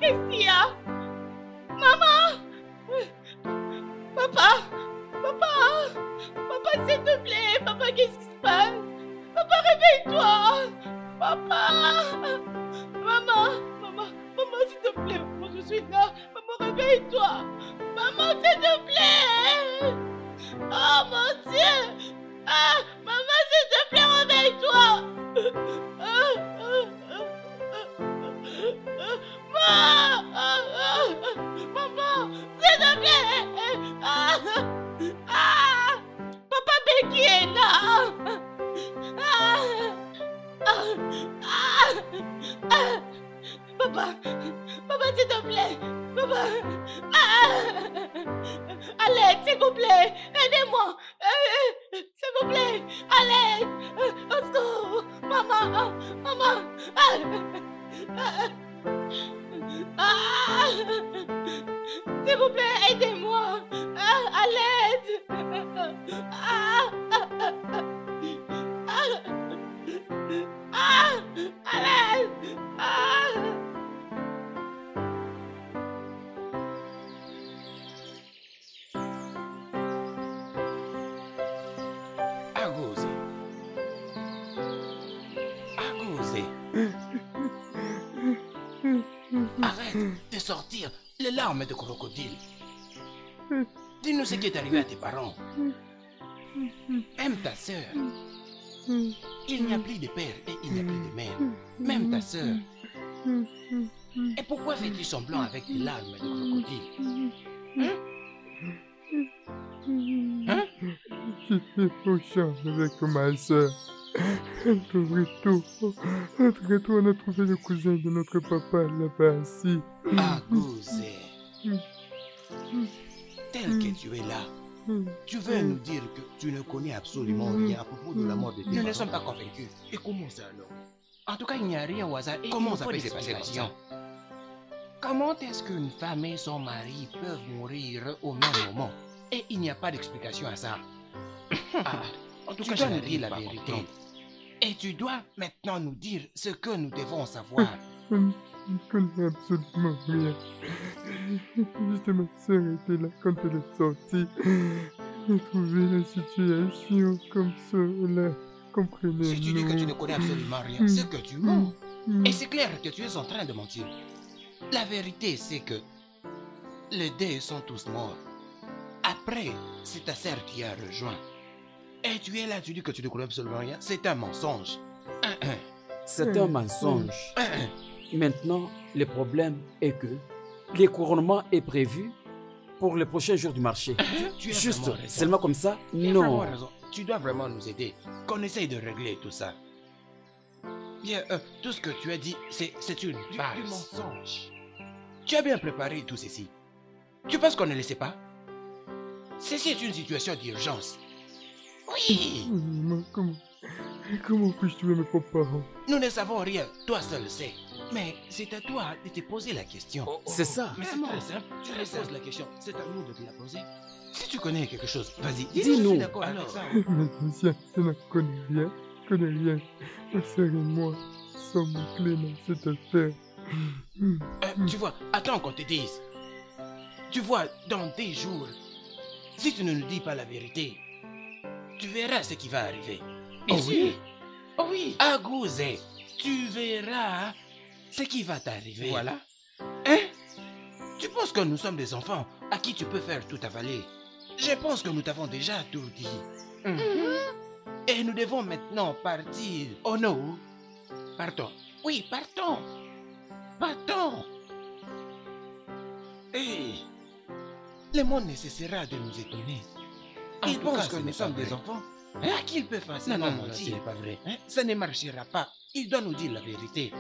qu'est-ce qu'il y a? Maman! Papa! Papa! Papa, s'il te plaît! Papa, qu'est-ce qui se passe? Papa, réveille-toi! Papa! Maman! Maman, s'il te plaît! Maman, je suis là! Maman, réveille-toi! Maman, s'il te plaît! Oh mon Dieu! Ah! Maman, s'il te plaît, réveille-toi! Maman, s'il te plaît! Papa Becky est là! Papa, s'il te plaît! Papa! À l'aide, s'il vous plaît! Aidez-moi! S'il vous plaît! À l'aide! Au secours! Maman! S'il vous plaît, aidez-moi! À l'aide! À l'aide! Agosé. Arrête de sortir les larmes de crocodile. Dis-nous ce qui est arrivé à tes parents. Aime ta sœur. Il n'y a plus de père et il n'y a plus de mère. Même ta sœur. Et pourquoi fais-tu semblant avec des larmes de crocodile? Hein? J'étais au champ avec ma soeur. Entre retour, on a trouvé le cousin de notre papa là-bas assis. Agosé. Tel que tu es là, tu veux nous dire que tu ne connais absolument rien à propos de la mort de tes parents? Nous ne sommes pas convaincus. Et comment ça alors? En tout cas, il n'y a rien au hasard. Et comment ça peut se passer comme ça? Comment est-ce qu'une femme et son mari peuvent mourir au même moment? Et il n'y a pas d'explication à ça. En tout cas, je dois nous dire la vérité. Et tu dois maintenant nous dire ce que nous devons savoir. Je ne connais absolument rien. Juste ma soeur était là quand elle est sortie. J'ai trouvé la situation comme ça, là. Comprenez-nous. Si tu dis que tu ne connais absolument rien, c'est que tu mens. Et c'est clair que tu es en train de mentir. La vérité, c'est que les deux sont tous morts. Après, c'est ta sœur qui a rejoint. Et tu es là, tu dis que tu ne connais absolument rien. C'est un mensonge. C'est un mensonge. Maintenant, le problème est que le couronnement est prévu pour les prochains jours du marché. Juste, seulement comme ça, non. Tu dois vraiment nous aider. Qu'on essaye de régler tout ça. Bien, tout ce que tu as dit, c'est une farce. Du mensonge. Tu as bien préparé tout ceci. Tu penses qu'on ne le sait pas? Ceci est une situation d'urgence. Oui. Mais comment puis-je tuer mes parents? Nous ne savons rien, toi seul sais. Mais c'est à toi de te poser la question. C'est ça. Mais c'est très simple. Tu te poses la question, c'est à nous de te la poser. Si tu connais quelque chose, vas-y, dis-nous. Je suis d'accord avec ça. Mais monsieur, je ne connais rien. Ma soeur et moi sommes clés dans cette affaire. Tu vois, attends qu'on te dise. Tu vois, dans des jours, si tu ne nous dis pas la vérité, tu verras ce qui va arriver. Oh oui? Oh oui. Agosé, tu verras ce qui va t'arriver. Voilà. Hein? Tu penses que nous sommes des enfants à qui tu peux faire tout avaler? Je pense que nous t'avons déjà tout dit. Et nous devons maintenant partir. Oh non. Partons. Oui, partons. Partons. Et le monde ne cessera de nous étonner. Ils pensent que nous sommes des enfants. À qui ils peuvent facilement mentir? Ce n'est pas vrai. Ça ne marchera pas. Il doit nous dire la vérité.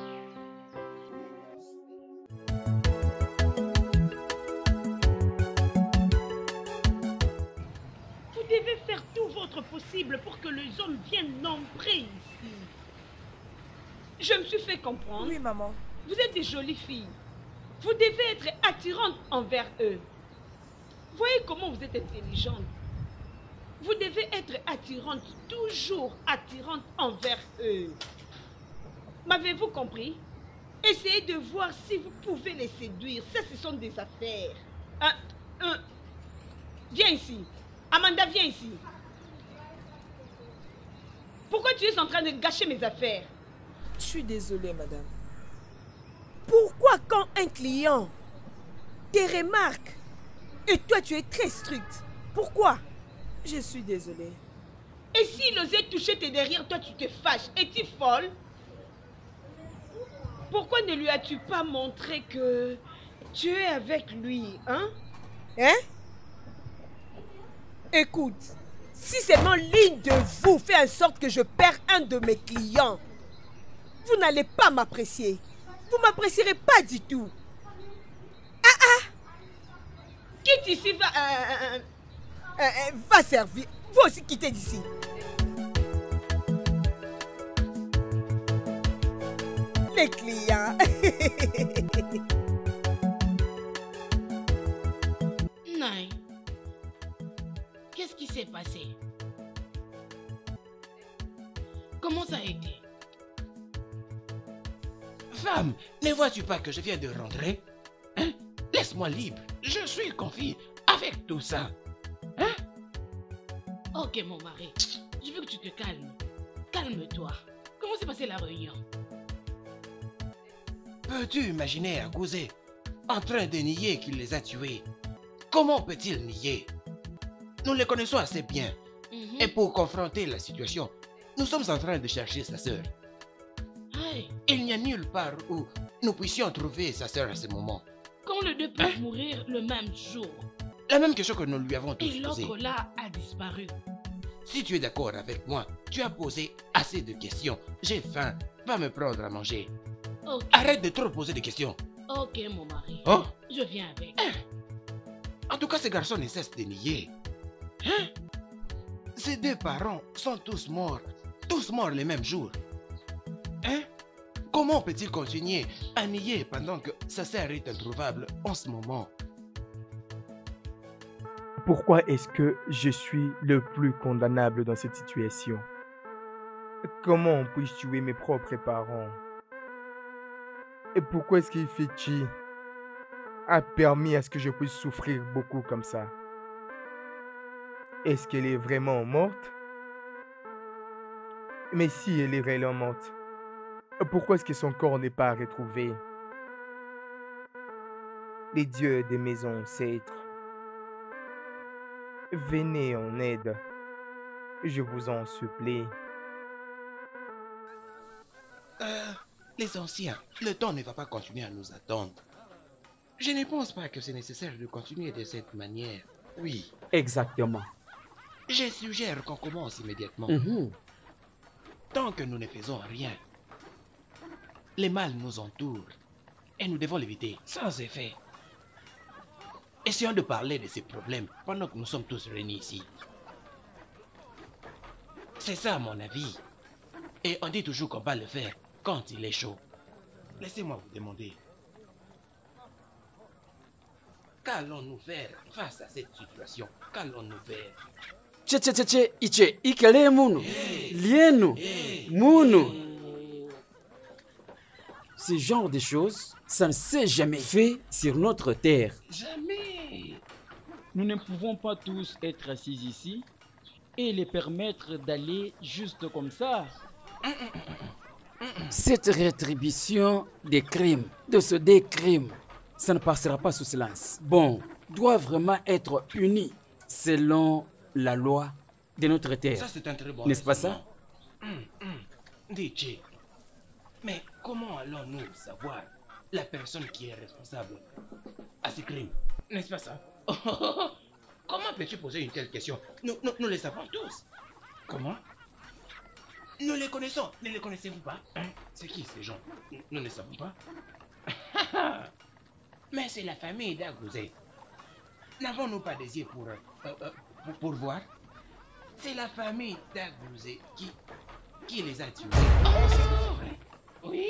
Vous devez faire tout votre possible pour que les hommes viennent nombrer ici. Je me suis fait comprendre. Oui, maman. Vous êtes des jolies filles. Vous devez être attirantes envers eux. Voyez comment vous êtes intelligente. Vous devez être attirante, toujours attirante envers eux. M'avez-vous compris? Essayez de voir si vous pouvez les séduire. Ça, ce sont des affaires. Viens ici. Amanda, viens ici. Pourquoi tu es en train de gâcher mes affaires? Je suis désolée, madame. Pourquoi quand un client te remarque et toi tu es très stricte? Pourquoi? Je suis désolée. Et s'il osait toucher tes derrière, toi tu te fâches. Es-tu folle? Pourquoi ne lui as-tu pas montré que tu es avec lui, hein? Hein? Écoute, si seulement l'une de vous fait en sorte que je perds un de mes clients, vous n'allez pas m'apprécier. Vous ne m'apprécierez pas du tout. Quitte ici, va servir. Vous aussi quittez d'ici. Les clients. Non. Qu'est-ce qui s'est passé? Comment ça a été? Femme, ne vois-tu pas que je viens de rentrer? Hein? Laisse-moi libre. Je suis confié avec tout ça. Hein? Ok, mon mari. Je veux que tu te calmes. Calme-toi. Comment s'est passée la réunion? Peux-tu imaginer Aguzé en train de nier qu'il les a tués? Comment peut-il nier? Nous les connaissons assez bien. Et pour confronter la situation, nous sommes en train de chercher sa sœur. Il n'y a nulle part où nous puissions trouver sa sœur à ce moment. Quand les deux peuvent mourir le même jour. La même question que nous lui avons tous posée. Et l'autre là a disparu. Si tu es d'accord avec moi, tu as posé assez de questions. J'ai faim. Va me prendre à manger. Okay. Arrête de trop poser des questions. Ok, mon mari. Oh? Je viens avec. En tout cas, ces garçons ne cessent de nier. Hein? Ces deux parents sont tous morts les mêmes jours. Hein? Comment peut-il continuer à nier pendant que sa sœur est introuvable en ce moment? Pourquoi est-ce que je suis le plus condamnable dans cette situation? Comment puis-je tuer mes propres parents? Et pourquoi est-ce qu'Ifechi a permis à ce que je puisse souffrir beaucoup comme ça? Est-ce qu'elle est vraiment morte? Mais si elle est réellement morte, pourquoi est-ce que son corps n'est pas retrouvé? Les dieux de mes ancêtres, venez en aide, je vous en supplie. Les anciens, le temps ne va pas continuer à nous attendre. Je ne pense pas que c'est nécessaire de continuer de cette manière. Oui. Exactement. Je suggère qu'on commence immédiatement. Tant que nous ne faisons rien, les mâles nous entourent et nous devons l'éviter sans effet. Essayons de parler de ces problèmes pendant que nous sommes tous réunis ici. C'est ça mon avis. Et on dit toujours qu'on va le faire quand il est chaud. Laissez-moi vous demander. Qu'allons-nous faire face à cette situation? Qu'allons-nous faire? Iche, ikele munu, lienu, munu. Ce genre de choses, ça ne s'est jamais fait sur notre terre. Jamais. Nous ne pouvons pas tous être assis ici et les permettre d'aller juste comme ça. Cette rétribution des crimes, de ce des crimes, ça ne passera pas sous silence. Bon, doit vraiment être puni selon la loi de notre terre. Ça, c'est un très bon n'est-ce pas ça? DJ, mais comment allons-nous savoir la personne qui est responsable à ces crimes? N'est-ce pas ça? Comment peux-tu poser une telle question? Nous les savons tous. Comment? Nous les connaissons. Ne les connaissez-vous pas? C'est qui ces gens? Nous ne les savons pas. Mais c'est la famille d'Aguzé. N'avons-nous pas des yeux pour voir? C'est la famille d'Aguzé qui les a tués. Oh, c'est vrai? Oui?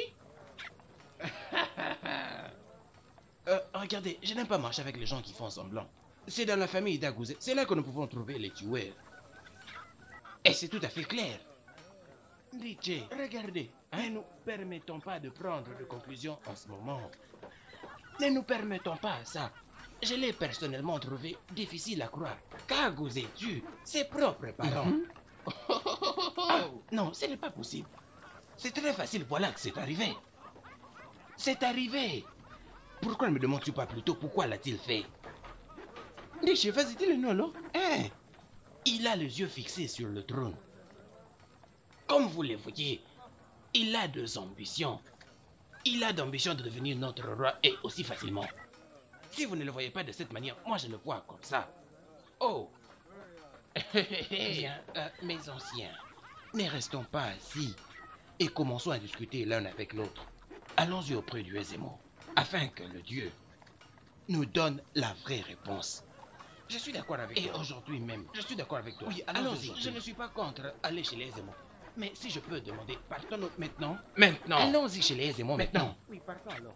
Regardez, je n'aime pas marcher avec les gens qui font semblant. C'est dans la famille d'Aguzé. C'est là que nous pouvons trouver les tueurs. Et c'est tout à fait clair. DJ, regardez, ne nous permettons pas de prendre de conclusions en ce moment. Ne nous permettons pas ça. Je l'ai personnellement trouvé difficile à croire. Kago tue ses propres parents. Ah, non, ce n'est pas possible. C'est très facile, voilà que c'est arrivé. C'est arrivé. Pourquoi ne me demandes-tu pas plutôt pourquoi l'a-t-il fait? DJ, vas-y, dis le nom, non? Hein? Il a les yeux fixés sur le trône. Comme vous le voyez, il a deux ambitions. Il a l'ambition de devenir notre roi et aussi facilement. Si vous ne le voyez pas de cette manière, moi je le vois comme ça. Oh. Bien, mes anciens, ne restons pas assis et commençons à discuter l'un avec l'autre. Allons-y auprès du Ezemo, afin que le Dieu nous donne la vraie réponse. Je suis d'accord avec toi. Et aujourd'hui même, je suis d'accord avec toi. Oui, allons-y. Je ne suis pas contre aller chez les Ezemo. Mais si je peux demander, partons maintenant. Maintenant. Allons-y chez les Ezemo maintenant. Oui, partons alors.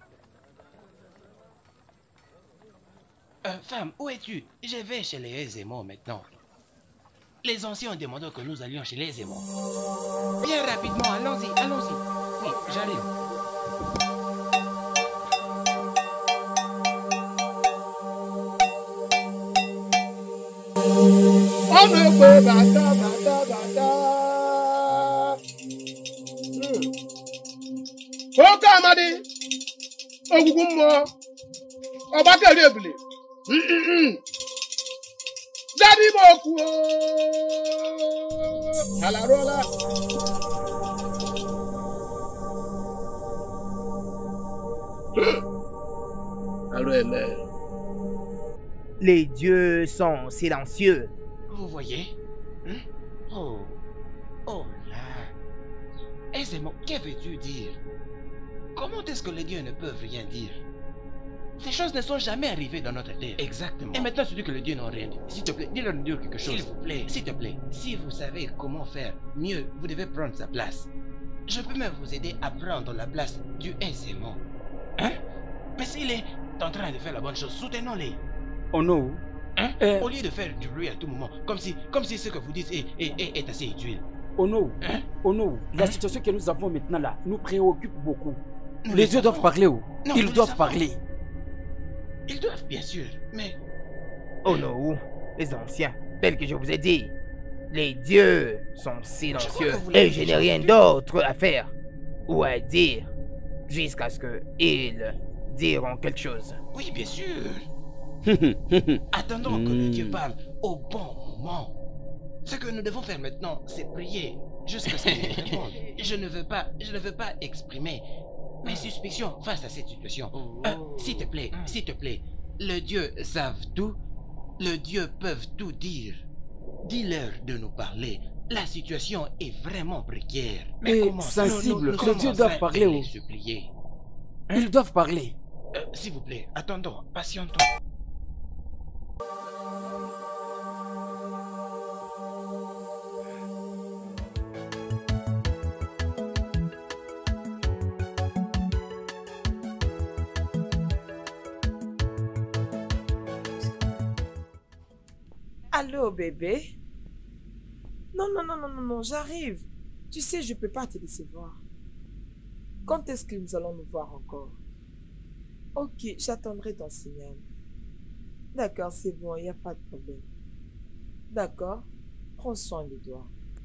Femme, où es-tu? Je vais chez les Ezemo maintenant. Les anciens ont demandé que nous allions chez les Ezemo. Bien rapidement, allons-y, allons-y. Oui, j'arrive. On ne peut bata. Oka amadi. Ogugumo. Obakele ebule. Daddy boku. Alarola. Les dieux sont silencieux. Vous voyez? Oh là. Ezemo, que veux-tu dire? Comment est-ce que les dieux ne peuvent rien dire? Ces choses ne sont jamais arrivées dans notre terre. Exactement. Et maintenant, tu dis que les dieux n'ont rien dit. S'il te plaît, dis-leur de dire quelque chose. S'il vous plaît, s'il te plaît. Si vous savez comment faire mieux, vous devez prendre sa place. Je peux même vous aider à prendre la place du Ezemo. Hein? Mais s'il est en train de faire la bonne chose, soutenons-les. Oh non. Hein? Au lieu de faire du bruit à tout moment, comme si ce que vous dites est assez utile. Oh non. Hein? Oh non. La situation que nous avons maintenant là nous préoccupe beaucoup. Les dieux doivent parler. Ils doivent parler. Ils doivent, bien sûr, mais... Oh non, les anciens, tel que je vous ai dit, les dieux sont silencieux et je n'ai rien d'autre à faire ou à dire jusqu'à ce qu'ils diront quelque chose. Oui, bien sûr. Attendons que le Dieu parle au bon moment. Ce que nous devons faire maintenant, c'est prier jusqu'à ce qu'il réponde. Je ne veux pas exprimer mes suspicions face à cette situation. S'il te plaît, le Dieu savent tout, le Dieu peuvent tout dire. Dis-leur de nous parler. La situation est vraiment précaire. Mais sensible, les dieux doivent parler. Ils doivent parler. S'il vous plaît, attendons, patientons. Allô, bébé? Non, j'arrive. Tu sais, je peux pas te décevoir. Quand est-ce que nous allons nous voir encore? Ok, j'attendrai ton signal. D'accord, c'est bon, il n'y a pas de problème. D'accord, prends soin de toi.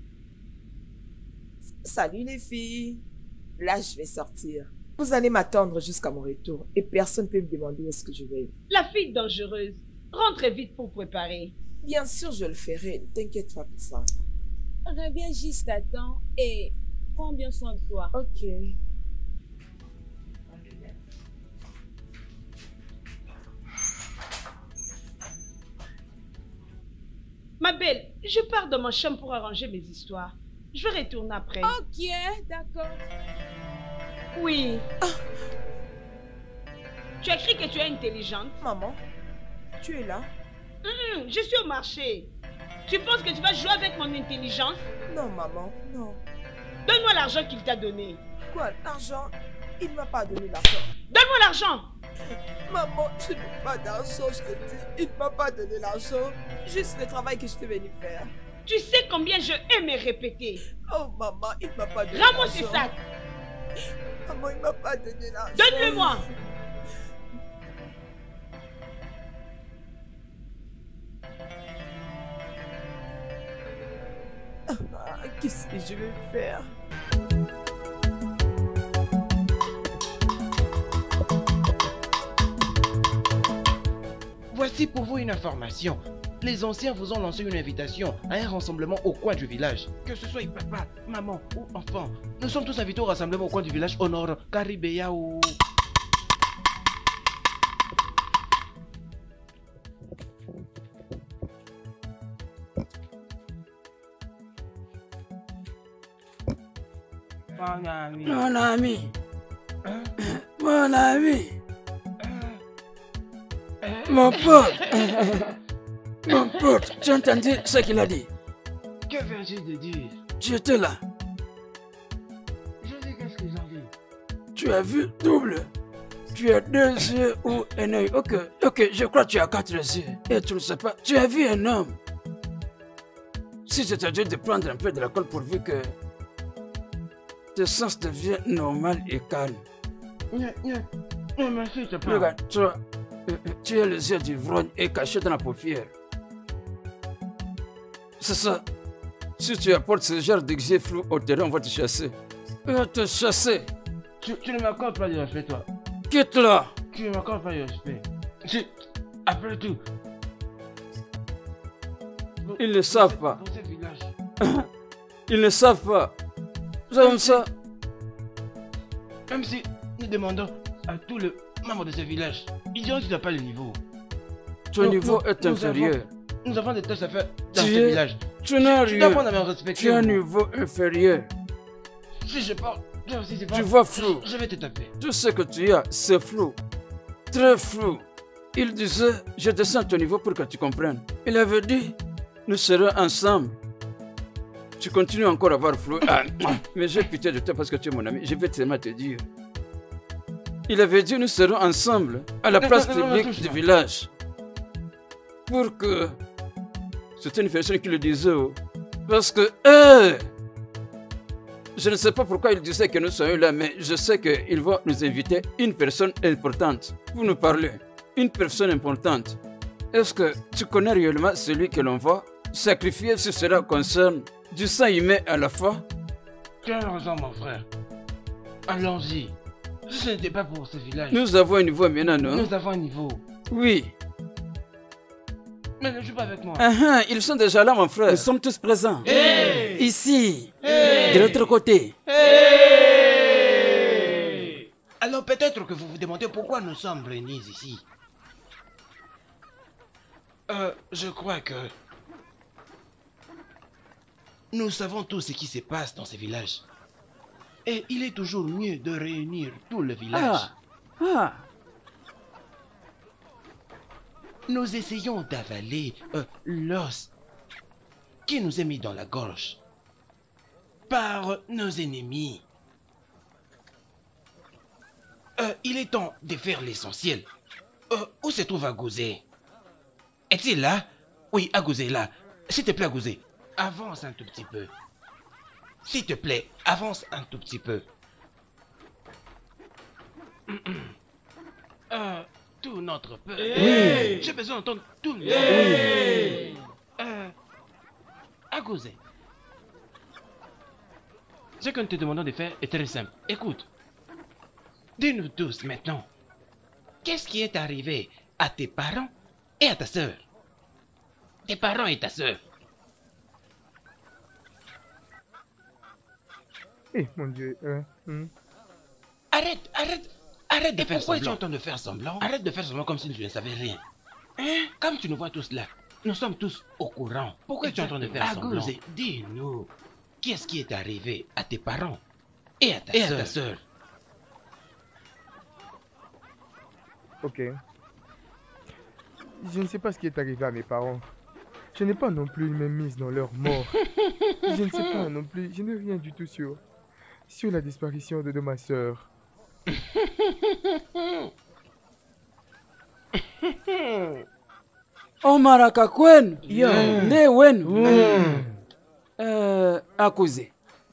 Salut les filles. Là, je vais sortir. Vous allez m'attendre jusqu'à mon retour et personne ne peut me demander où est-ce que je vais. La fille dangereuse. Rentre vite pour préparer. Bien sûr, je le ferai. Ne t'inquiète pas pour ça. Reviens juste à temps et prends bien soin de toi. Ok. Ma belle, je pars dans ma chambre pour arranger mes histoires. Je vais retourner après. Ok, d'accord. Oui. Tu as écrit que tu es intelligente. Maman, tu es là? Je suis au marché. Tu penses que tu vas jouer avec mon intelligence? Non, maman, non. Donne-moi l'argent qu'il t'a donné. Quoi, l'argent? Il ne m'a pas donné l'argent. Donne-moi l'argent. Maman, je n'ai pas d'argent, je te dis. Il ne m'a pas donné l'argent. Juste le travail que je suis venu faire. Tu sais combien je aime répéter. Oh maman, il ne m'a pas donné Rends-moi ce sac. Maman, il ne m'a pas donné l'argent. Donne-le-moi. Qu'est-ce que je vais faire? Voici pour vous une information. Les anciens vous ont lancé une invitation à un rassemblement au coin du village. Que ce soit papa, maman ou enfant. Nous sommes tous invités au rassemblement au coin du village au nord, Caribéa ou... Mon ami. Mon ami. Mon pote. Mon pote, tu as entendu ce qu'il a dit? Que viens-tu de dire? Tu étais là. Je dis qu'est-ce qu'ils ont dit? Tu as vu double. Tu as 2 yeux ou un œil. Ok, je crois que tu as 4 yeux. Et tu ne sais pas, tu as vu un homme. Si je te dis de prendre un peu de l'alcool pourvu que tes sens deviennent normal et calme. Merci, te plaît. Regarde, toi, tu as les yeux d'ivrogne et caché dans la paupière. C'est ça. Si tu apportes ce genre d'exil flou au terrain, on va te chasser. On va te chasser. Tu ne m'accordes pas de respect, toi. Quitte-la. Tu ne m'accordes pas de respect. Après tout... Ils ne savent pas. Ils ne savent pas. Nous avons ça. Même si nous demandons à tous les membres de ce village, ils diront que tu n'as pas le niveau. Ton niveau est inférieur. Nous avons des tâches à faire dans ce village. Tu n'as rien. Tu dois apprendre à me respecter. Tu as un niveau inférieur. Si je parle, tu vois flou. Je vais te taper. Tout ce que tu as, c'est flou. Très flou. Il disait, je descends ton niveau pour que tu comprennes. Il avait dit, nous serons ensemble. Tu continues encore à avoir flou. Mais j'ai pitié de toi parce que tu es mon ami. Je vais tellement te dire. Il avait dit, nous serons ensemble à la place publique du village. Pour que... C'était une personne qui le disait. Parce que... je ne sais pas pourquoi il disait que nous soyons là, mais je sais qu'ils vont nous inviter une personne importante pour nous parler. Une personne importante. Est-ce que tu connais réellement celui que l'on va sacrifier si cela concerne du sang humain à la fois? Tu as raison, mon frère. Allons-y. Ce n'était pas pour ce village. Nous avons un niveau maintenant, non? Nous avons un niveau. Oui. Mais ne joue pas avec moi. Ils sont déjà là, mon frère. Nous sommes tous présents. Hey! Ici. Hey! De l'autre côté. Hey! Alors peut-être que vous vous demandez pourquoi nous sommes réunis ici. Je crois que... Nous savons tous ce qui se passe dans ces villages. Et il est toujours mieux de réunir tout le village. Nous essayons d'avaler l'os qui nous est mis dans la gorge par nos ennemis. Il est temps de faire l'essentiel. Où se trouve Aguzé? Est-il là? Oui, Aguzé est là. S'il te plaît, Aguzé, avance un tout petit peu. S'il te plaît, avance un tout petit peu. Tout notre peuple. Oui. J'ai besoin d'entendre tout le monde. Oui. Aguzé, ce que nous te demandons de faire est très simple. Écoute, dis-nous tous maintenant, qu'est-ce qui est arrivé à tes parents et à ta sœur? Tes parents et ta sœur. Eh, mon Dieu. Arrête de faire semblant. Pourquoi tu es en train de faire semblant? Arrête de faire semblant comme si tu ne savais rien. Comme tu nous vois tous là, nous sommes tous au courant. Pourquoi tu es en train de faire semblant? Aguzé, dis-nous, qu'est-ce qui est arrivé à tes parents et à ta sœur? Ok. Je ne sais pas ce qui est arrivé à mes parents. Je n'ai pas non plus une même mise dans leur mort. Je ne sais pas non plus, je n'ai rien du tout sur la disparition de ma sœur. Omar Kakwen, ne wen. À causer.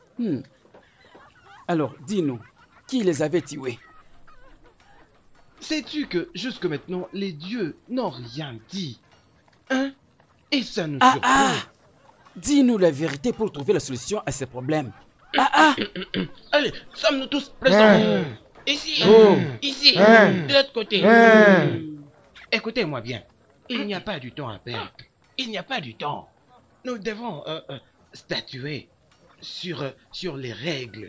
Alors, dis-nous, qui les avait tués? Sais-tu que jusque maintenant, les dieux n'ont rien dit? Hein? Et ça nous surprend. Dis-nous la vérité pour trouver la solution à ces problèmes. Allez, sommes-nous tous présents? Ici, ici, de l'autre côté. Écoutez-moi bien, il n'y a pas du temps à perdre. Il n'y a pas du temps. Nous devons statuer sur les règles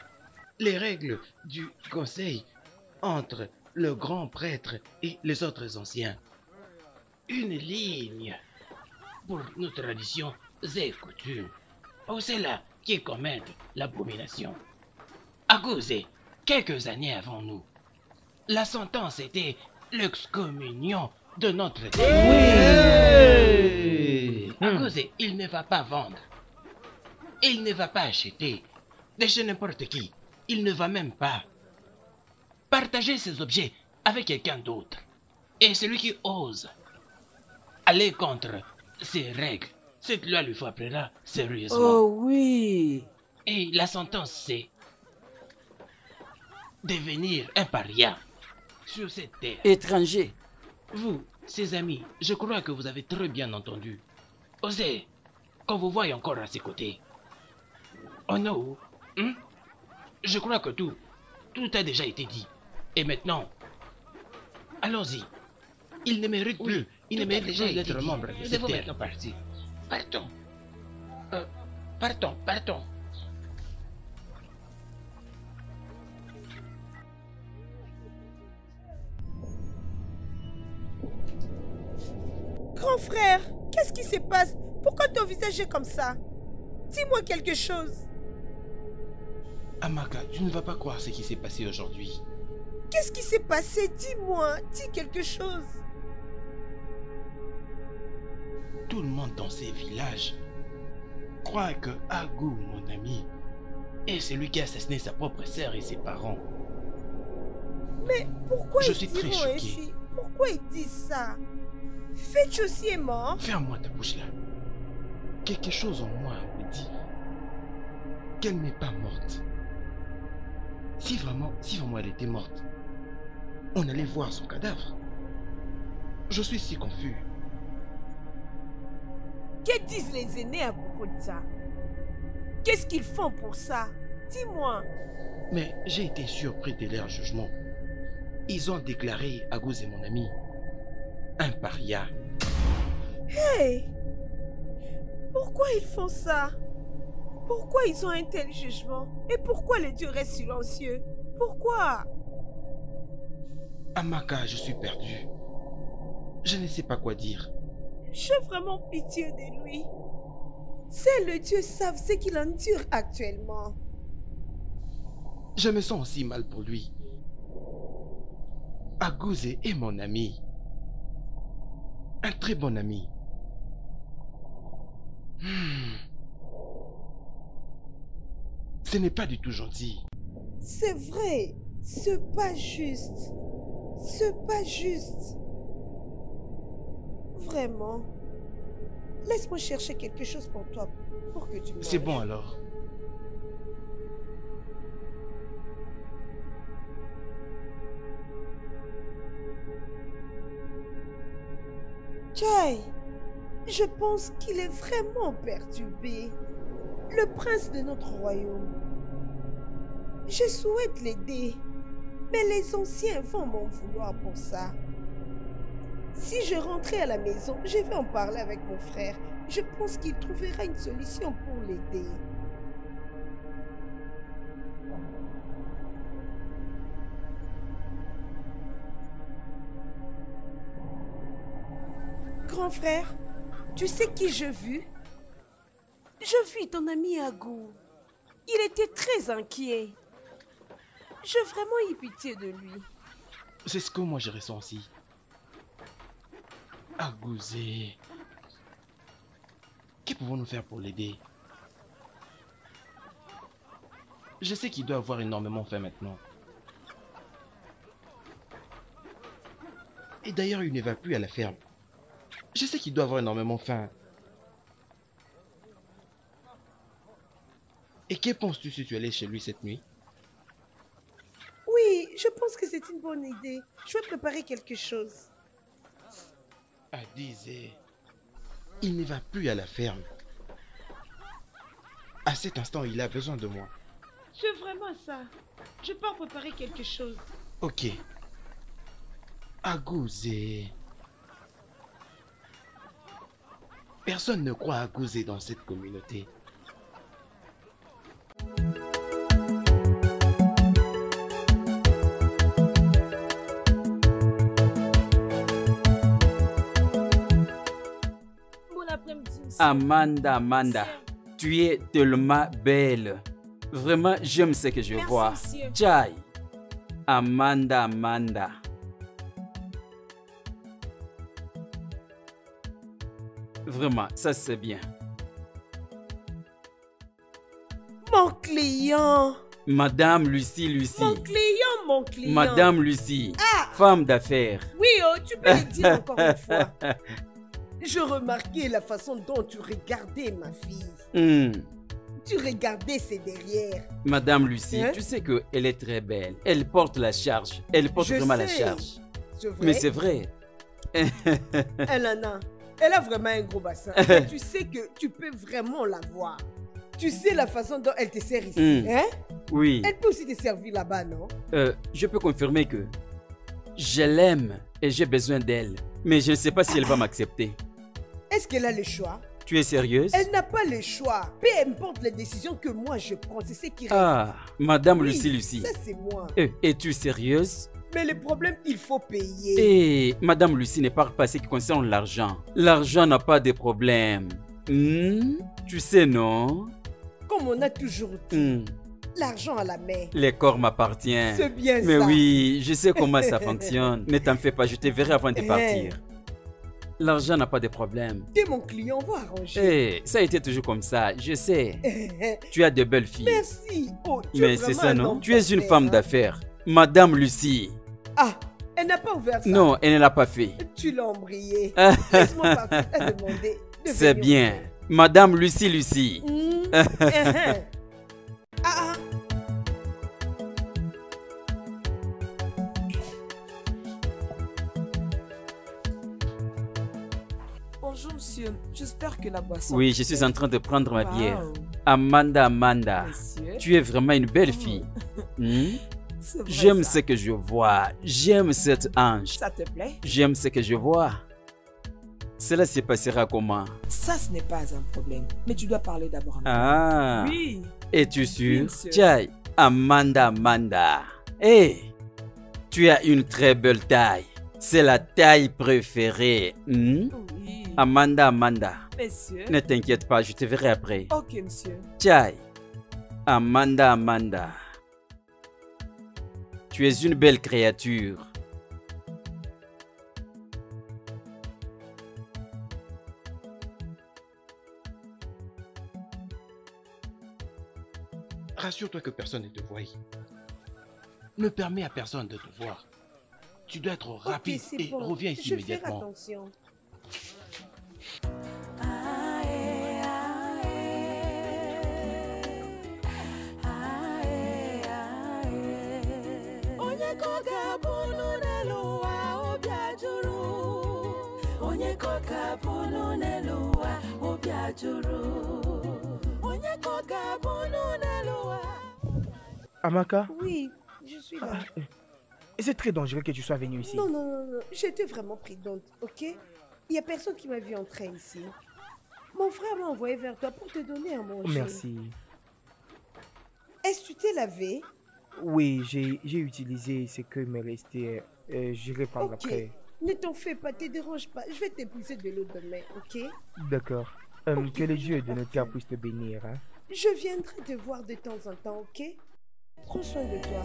du conseil entre le grand prêtre et les autres anciens. Une ligne pour nos traditions et coutumes. C'est là qui commettent l'abomination. À cause, quelques années avant nous, la sentence était l'excommunion de notre Dieu. Oui. À cause, il ne va pas vendre. Il ne va pas acheter de chez n'importe qui. Il ne va même pas partager ses objets avec quelqu'un d'autre. Et celui qui ose aller contre ces règles, cette loi lui frappera sérieusement. Oh oui. Et la sentence, c'est devenir un paria sur cette terre. Étranger. Vous, ses amis, je crois que vous avez très bien entendu. Osez, qu'on vous voie encore à ses côtés. Oh non, je crois que tout a déjà été dit. Et maintenant, allons-y. Il ne mérite plus. Il ne mérite déjà d'être membre de cette terre. Maintenant partir. Partons. Partons. Grand frère, qu'est-ce qui se passe? Pourquoi ton visage est comme ça? Dis-moi quelque chose. Amaka, tu ne vas pas croire ce qui s'est passé aujourd'hui. Qu'est-ce qui s'est passé? Dis-moi, dis quelque chose. Tout le monde dans ces villages croit que Agou, mon ami, est celui qui a assassiné sa propre sœur et ses parents. Mais pourquoi Je suis très choqué. Ainsi? Pourquoi ils disent ça? Fetch aussi est mort. Ferme-moi ta bouche là. Quelque chose en moi me dit qu'elle n'est pas morte. Si vraiment elle était morte, on allait voir son cadavre. Je suis si confus. Que disent les aînés à propos de ça? Qu'est-ce qu'ils font pour ça? Dis-moi. Mais j'ai été surpris de leur jugement. Ils ont déclaré Agouze et mon ami un paria. Hey! Pourquoi ils font ça? Pourquoi ils ont un tel jugement? Et pourquoi le Dieu reste silencieux? Pourquoi? Amaka, je suis perdu. Je ne sais pas quoi dire. J'ai vraiment pitié de lui. C'est le Dieu savent ce qu'il endure actuellement. Je me sens aussi mal pour lui. Agouze est mon ami. Un très bon ami. Ce n'est pas du tout gentil. C'est vrai. C'est pas juste. C'est pas juste. Vraiment. Laisse-moi chercher quelque chose pour toi, pour que tu manges. C'est bon alors. Chai, je pense qu'il est vraiment perturbé. Le prince de notre royaume. Je souhaite l'aider, mais les anciens vont m'en vouloir pour ça. Si je rentrais à la maison, je vais en parler avec mon frère. Je pense qu'il trouvera une solution pour l'aider. Grand frère, tu sais qui je vis? Je vis ton ami Agou. Il était très inquiet. J'ai vraiment eu pitié de lui. C'est ce que moi je ressens aussi. Agouze. Que pouvons-nous faire pour l'aider? Je sais qu'il doit avoir énormément faim maintenant. Et d'ailleurs, il ne va plus à la ferme. Je sais qu'il doit avoir énormément faim. Et que penses-tu si tu allais chez lui cette nuit? Oui, je pense que c'est une bonne idée. Je vais préparer quelque chose. Adizé, il ne va plus à la ferme. À cet instant, il a besoin de moi. C'est vraiment ça. Je peux en préparer quelque chose. Ok. Agouzé. Personne ne croit à Agouzé dans cette communauté. Bon après-midi, monsieur. Amanda, Amanda, tu es tellement belle. Vraiment, j'aime ce que je Merci, vois. monsieur. Tchai. Amanda, Amanda. Vraiment, ça c'est bien. Mon client. Madame Lucie, Lucie. Mon client, mon client. Madame Lucie, Ah, femme d'affaires. oui, oh, tu peux le dire encore une fois. Je remarquais la façon dont tu regardais ma fille. Tu regardais ses derrière. Madame Lucie, Hein? tu sais qu'elle est très belle. Elle porte la charge. Elle porte Je vraiment la sais. charge. C'est vrai. Mais c'est vrai. Elle en a. Elle a vraiment un gros bassin. Mais tu sais que tu peux vraiment la voir. Tu sais la façon dont elle te sert ici. Hein? Oui. Elle peut aussi te servir là-bas, non? Je peux confirmer que je l'aime et j'ai besoin d'elle. Mais je ne sais pas si elle va m'accepter. Est-ce qu'elle a le choix? Tu es sérieuse? Elle n'a pas le choix. Peu importe les décisions que moi je prends, c'est ce qui reste. Ah, Madame Oui, Lucie, Lucie. Ça, c'est moi. Es-tu sérieuse? Mais le problème, il faut payer. Et Madame Lucie ne parle pas ce qui concerne l'argent. L'argent n'a pas de problème. Tu sais, non? Comme on a toujours dit, l'argent à la main. Les corps m'appartiennent. C'est bien Mais ça. oui, je sais comment ça fonctionne. Ne t'en fais pas, je te verrai avant de partir. L'argent n'a pas de problème. T'es mon client, on va arranger. Ça a été toujours comme ça, je sais. Tu as de belles filles. Merci. Oh, tu Mais es c'est vraiment ça, un non? homme Tu es une d'affaires, femme hein. d'affaires. Madame Lucie. Ah, elle n'a pas ouvert ça. Non, elle ne l'a pas fait. Tu l'as embrayé. Laisse-moi partir à demander. de C'est venir bien. Madame Lucie, Lucie. Ah, Bonjour monsieur, j'espère que la boisson... Oui, je suis en train de prendre ma Wow. bière. Amanda, Amanda, Monsieur. tu es vraiment une belle fille. C'est vrai, J'aime ça. ce que je vois. J'aime cet ange. Ça te plaît? J'aime ce que je vois. Cela se passera comment? Ça, ce n'est pas un problème. Mais tu dois parler d'abord à moi. Ah. Oui. Es-tu sûr? monsieur. Tchai, Amanda, Amanda. Hé, tu as une très belle taille. C'est la taille préférée. Oui. Amanda, Amanda. Monsieur. Ne t'inquiète pas, je te verrai après. Ok, monsieur. Tchai, Amanda, Amanda. Tu es une belle créature. Rassure-toi que personne ne te voie. Ne permets à personne de te voir. Tu dois être rapide ok, c'est et bon. reviens ici Je vais faire immédiatement. attention. Amaka, Oui, je suis là. c'est très dangereux que tu sois venu ici. Non, non, non, non. J'étais vraiment prudente, ok? Il n'y a personne qui m'a vu entrer ici. Mon frère m'a envoyé vers toi pour te donner à manger. Merci. Est-ce que tu t'es lavé? Oui, j'ai utilisé ce que me restait. J'irai prendre Ok. après. Ne t'en fais pas, te dérange pas. Je vais t'épousser de l'eau demain, ok? D'accord. Que le Dieu de notre cœur puisse te bénir. Hein? Je viendrai te voir de temps en temps, ok? Prends soin de toi.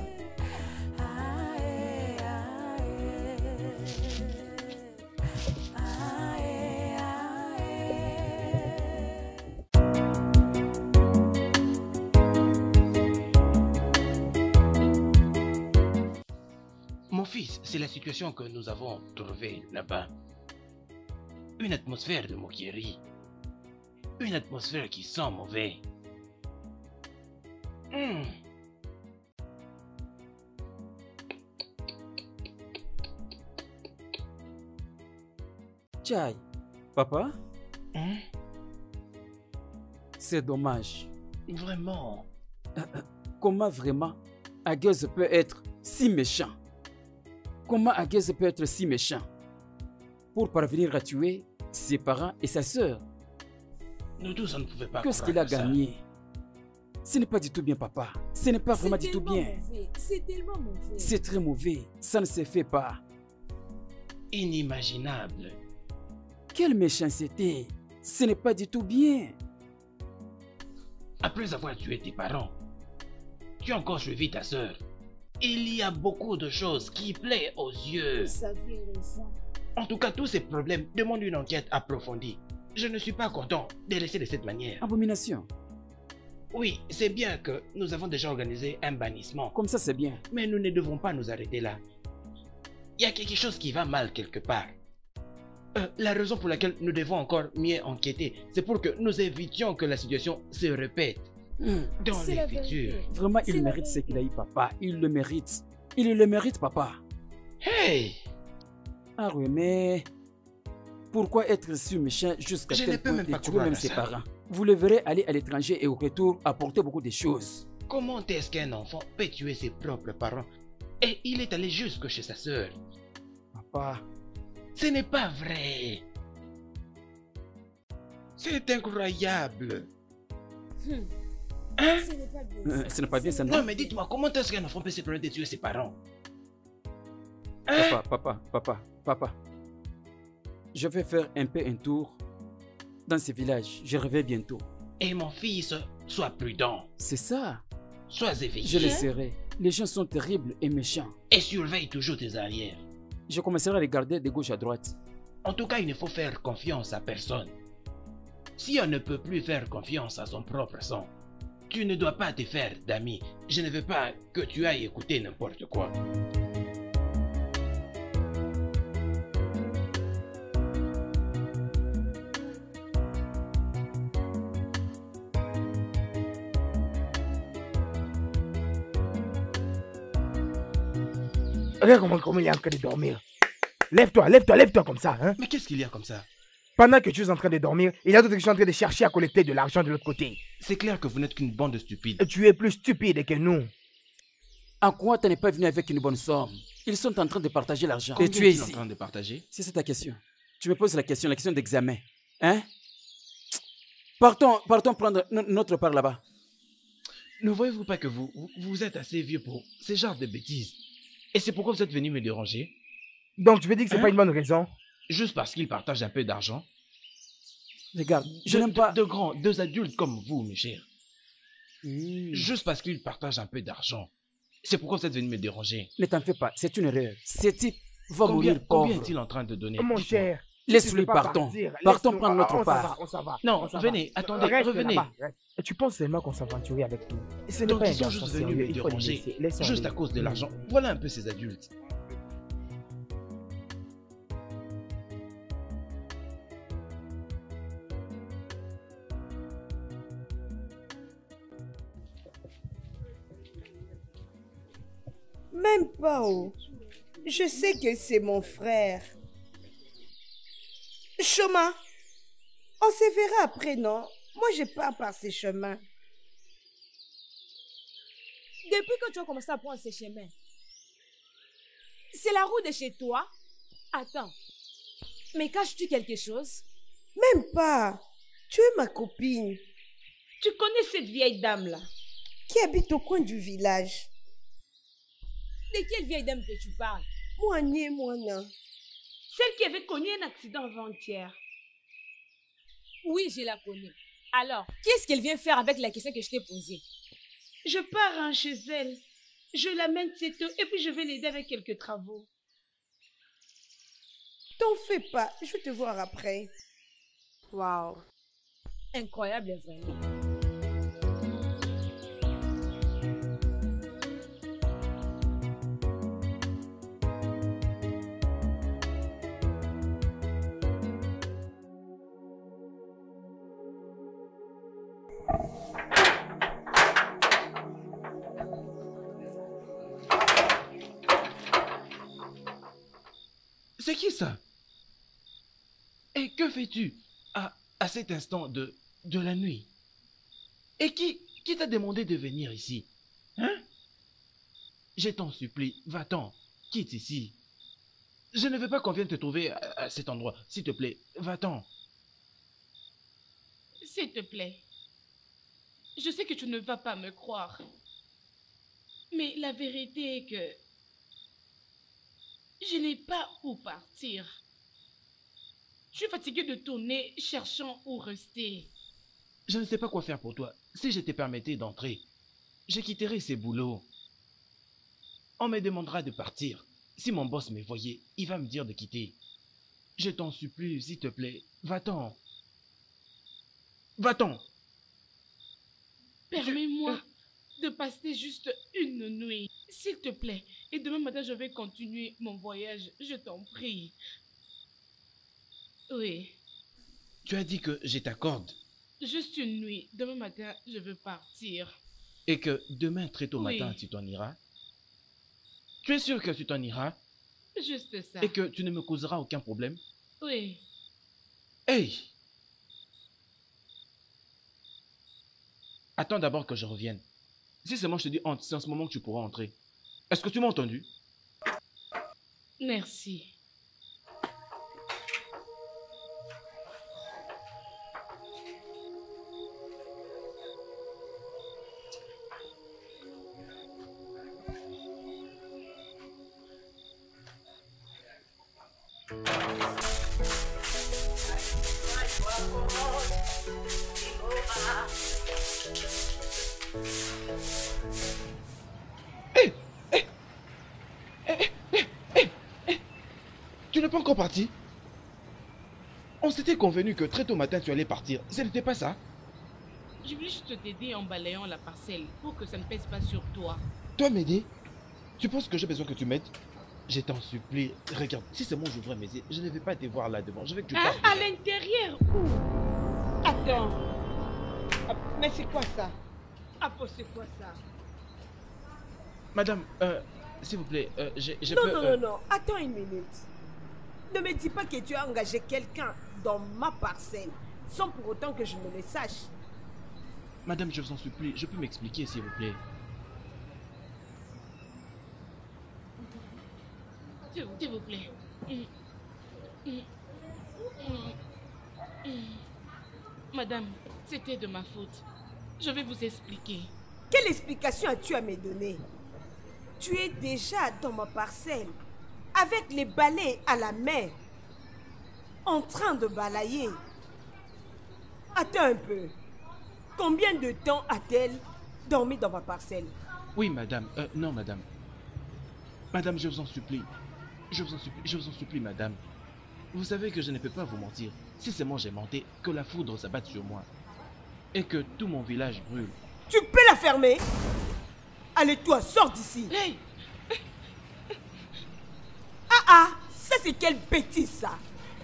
Mon fils, c'est la situation que nous avons trouvée là-bas. Une atmosphère de moquerie. Une atmosphère qui sent mauvais. Tchai, papa? C'est dommage. Vraiment? Comment vraiment Aguez peut être si méchant? Comment Aguez peut être si méchant pour parvenir à tuer ses parents et sa sœur? Nous tous, on ne pouvait pas. Qu'est-ce qu'il a gagné? Ce n'est pas du tout bien, papa. Ce n'est pas vraiment du tout bien. C'est tellement mauvais. C'est très mauvais. Ça ne se fait pas. Inimaginable. Quelle méchanceté. Ce n'est pas du tout bien. Après avoir tué tes parents, tu as encore suivi ta sœur. Il y a beaucoup de choses qui plaisent aux yeux. Vous aviez raison. En tout cas, tous ces problèmes demandent une enquête approfondie. Je ne suis pas content de laisser de cette manière. Abomination. Oui, c'est bien que nous avons déjà organisé un bannissement. Comme ça, c'est bien. Mais nous ne devons pas nous arrêter là. Il y a quelque chose qui va mal quelque part. La raison pour laquelle nous devons encore mieux enquêter, c'est pour que nous évitions que la situation se répète dans le futur. Vraiment, il mérite ce qu'il a eu, papa. Il le mérite. Il le mérite, papa. Hey! Ah oui, mais pourquoi être si méchant jusqu'à tel point de tuer même ses parents? Vous le verrez aller à l'étranger et au retour apporter beaucoup de choses. Comment est-ce qu'un enfant peut tuer ses propres parents? Et il est allé jusque chez sa sœur. Papa... Ce n'est pas vrai. C'est incroyable. Hein? Ce n'est pas bien. Ce n'est pas bien, ça. Non, mais dites-moi, comment est-ce qu'un enfant peut se permettre de tuer ses parents? Papa. Je vais faire un peu un tour dans ce village. Je reviens bientôt. Et mon fils, sois prudent. C'est ça. Sois éveillé. Je le serai. Les gens sont terribles et méchants. Et surveille toujours tes arrières. Je commencerai à regarder de gauche à droite. En tout cas, il ne faut faire confiance à personne. Si on ne peut plus faire confiance à son propre sang, tu ne dois pas te faire d'amis. Je ne veux pas que tu ailles écouter n'importe quoi. Regarde comment il est en train de dormir. Lève-toi comme ça. Hein? Mais qu'est-ce qu'il y a comme ça? Pendant que tu es en train de dormir, il y a d'autres qui sont en train de chercher à collecter de l'argent de l'autre côté. C'est clair que vous n'êtes qu'une bande de stupides. Et tu es plus stupide que nous. En quoi tu n'es pas venu avec une bonne somme? Ils sont en train de partager l'argent. Et tu es ici en train de partager? C'est ça ta question. Tu me poses la question d'examen. Hein? Partons prendre notre part là-bas. Ne voyez-vous pas que vous êtes assez vieux pour ce genre de bêtises? Et c'est pourquoi vous êtes venu me déranger? Donc tu veux dire que c'est pas une bonne raison? Juste parce qu'ils partagent un peu d'argent? Regarde, je n'aime pas... Deux adultes comme vous, mes chers. Juste parce qu'ils partagent un peu d'argent. C'est pourquoi vous êtes venu me déranger. Ne t'en fais pas, c'est une erreur. Ce type va mourir pauvre. Combien est-il en train de donner? Mon cher, laisse-lui, partons. Partons prendre notre part. On s'en va. Non, venez, attendez, revenez. Tu penses seulement qu'on s'aventurer avec nous? Donc ils sont juste venus me déranger, juste à cause de l'argent. Voilà un peu ces adultes. Même pas, oh. Je sais que c'est mon frère. Choma, on se verra après, non? Moi, je pars par ces chemins. Depuis que tu as commencé à prendre ces chemins, c'est la route de chez toi? Attends, mais caches-tu quelque chose? Même pas. Tu es ma copine. Tu connais cette vieille dame-là qui habite au coin du village? De quelle vieille dame que tu parles? Moana. Celle qui avait connu un accident avant-hier. Oui, je la connais. Alors, qu'est-ce qu'elle vient faire avec la question que je t'ai posée? Je pars chez elle. Je l'amène cette eau et puis je vais l'aider avec quelques travaux. T'en fais pas, je vais te voir après. Waouh. Incroyable, vraiment. C'est qui ça? Et que fais-tu à cet instant de la nuit? Et qui t'a demandé de venir ici? Hein? Je t'en supplie, va-t'en, quitte ici. Je ne veux pas qu'on vienne te trouver à cet endroit. S'il te plaît, va-t'en. S'il te plaît. Je sais que tu ne vas pas me croire. Mais la vérité est que je n'ai pas où partir. Je suis fatiguée de tourner, cherchant où rester. Je ne sais pas quoi faire pour toi. Si je te permettais d'entrer, je quitterais ces boulots. On me demandera de partir. Si mon boss me voyait, il va me dire de quitter. Je t'en supplie, s'il te plaît, va-t'en. Va-t'en. Permets-moi de passer juste une nuit, s'il te plaît. Et demain matin, je vais continuer mon voyage, je t'en prie. Oui. Tu as dit que je t'accorde. Juste une nuit. Demain matin, je veux partir. Et que demain, très tôt matin, tu t'en iras? Tu es sûr que tu t'en iras? Juste ça. Et que tu ne me causeras aucun problème? Oui. Hey! Attends d'abord que je revienne. Si seulement je te dis entre, c'est en ce moment que tu pourras entrer. Est-ce que tu m'as entendu? Merci. Tu n'es pas encore parti? On s'était convenu que très tôt matin tu allais partir. Ce n'était pas ça? Je voulais juste t'aider en balayant la parcelle pour que ça ne pèse pas sur toi. Toi m'aider? Tu penses que j'ai besoin que tu m'aides? Je t'en supplie, regarde, si c'est moi j'ouvrais mes yeux, je ne vais pas te voir là devant, je veux que tu partes. À l'intérieur? Où? Attends. Mais c'est quoi ça? Apo, c'est quoi ça? Madame, s'il vous plaît, Non, attends une minute. Ne me dis pas que tu as engagé quelqu'un dans ma parcelle sans pour autant que je ne le sache. Madame, je vous en supplie, je peux m'expliquer s'il vous plaît. S'il vous plaît. Madame, c'était de ma faute. Je vais vous expliquer. Quelle explication as-tu à me donner? Tu es déjà dans ma parcelle, avec les balais à la main, en train de balayer. Attends un peu. Combien de temps a-t-elle dormi dans ma parcelle? Oui, madame. Non, madame. Madame, je vous en supplie. Je vous en supplie, madame. Vous savez que je ne peux pas vous mentir. Si c'est moi j'ai menti, que la foudre s'abatte sur moi. Et que tout mon village brûle. Tu peux la fermer? Allez, toi, sors d'ici. Hey! Ça c'est quelle bêtise, ça?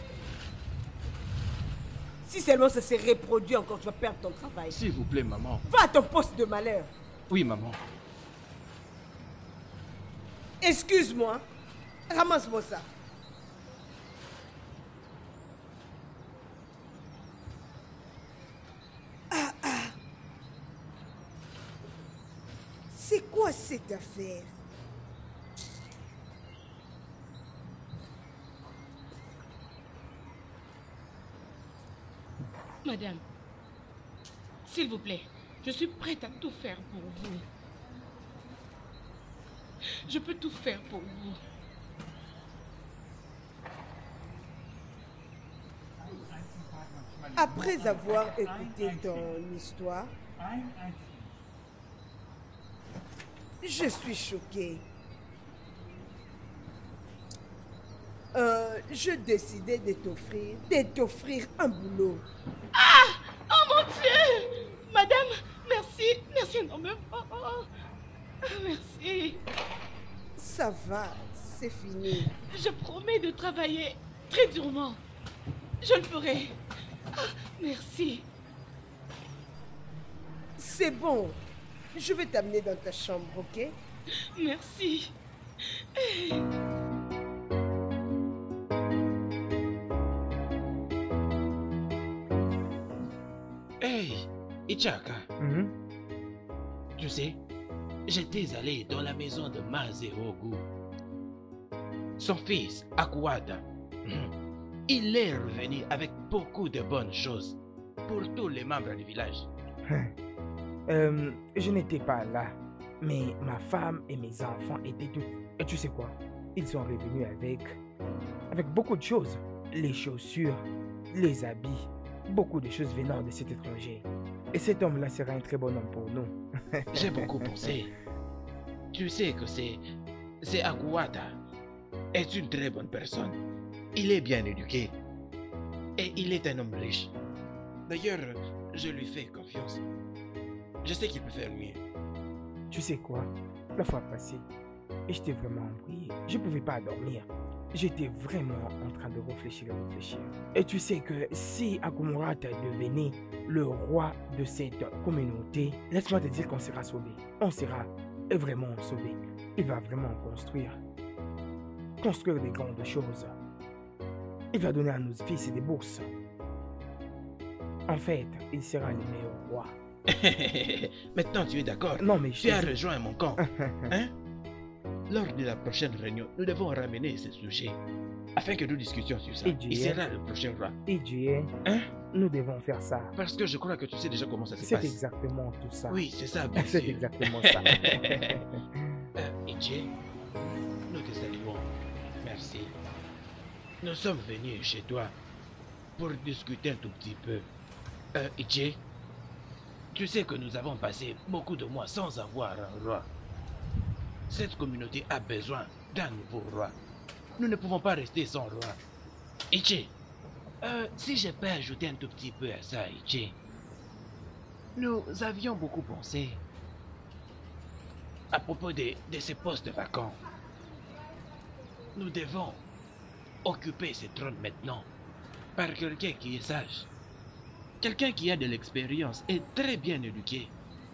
Si seulement ça s'est reproduit encore, tu vas perdre ton travail. S'il vous plaît, maman. Va à ton poste de malheur. Oui, maman. Excuse-moi. Ramasse-moi ça. C'est quoi cette affaire? Madame, s'il vous plaît, je suis prête à tout faire pour vous. Je peux tout faire pour vous. Après avoir écouté ton histoire, je suis choquée. Je décidais de t'offrir un boulot. Ah! Oh mon Dieu! Madame, merci énormément. Merci. Ça va, c'est fini. Je promets de travailler très durement. Je le ferai. Merci. C'est bon. Je vais t'amener dans ta chambre, ok? Merci. Ichaka, tu sais, j'étais allé dans la maison de Mazeogu. Son fils, Akuada, il est revenu avec beaucoup de bonnes choses pour tous les membres du village. Je n'étais pas là, mais ma femme et mes enfants étaient tous... Et tu sais quoi? Ils sont revenus avec beaucoup de choses. Les chaussures, les habits, beaucoup de choses venant de cet étranger. Et cet homme-là sera un très bon homme pour nous. J'ai beaucoup pensé. Tu sais que c'est Akuada est une très bonne personne. Il est bien éduqué. Et il est un homme riche. D'ailleurs, je lui fais confiance. Je sais qu'il peut faire mieux. Tu sais quoi? La fois passée, j'étais vraiment embrouillé. Je ne pouvais pas dormir. J'étais vraiment en train de réfléchir. Et tu sais que si Akumurata devenait le roi de cette communauté, laisse-moi te dire qu'on sera sauvé. On sera vraiment sauvé. Il va vraiment construire des grandes choses. Il va donner à nos fils des bourses. En fait, il sera le meilleur roi. Maintenant, tu es d'accord? Non, mais tu as rejoint mon camp. Hein? Lors de la prochaine réunion, nous devons ramener ce sujet afin que nous discutions sur ça. Il sera le prochain roi. Hein? Nous devons faire ça. Parce que je crois que tu sais déjà comment ça se passe. C'est exactement tout ça. Oui, c'est ça, bien C'est sûr. exactement ça. Idje, nous te saluons. Merci. Nous sommes venus chez toi pour discuter un tout petit peu. Idje, tu sais que nous avons passé beaucoup de mois sans avoir un roi. Cette communauté a besoin d'un nouveau roi. Nous ne pouvons pas rester sans roi. Idje, si je peux ajouter un tout petit peu à ça, Idje, nous avions beaucoup pensé à propos de ces postes vacants. Nous devons occuper ce trône maintenant par quelqu'un qui est sage. Quelqu'un qui a de l'expérience et très bien éduqué.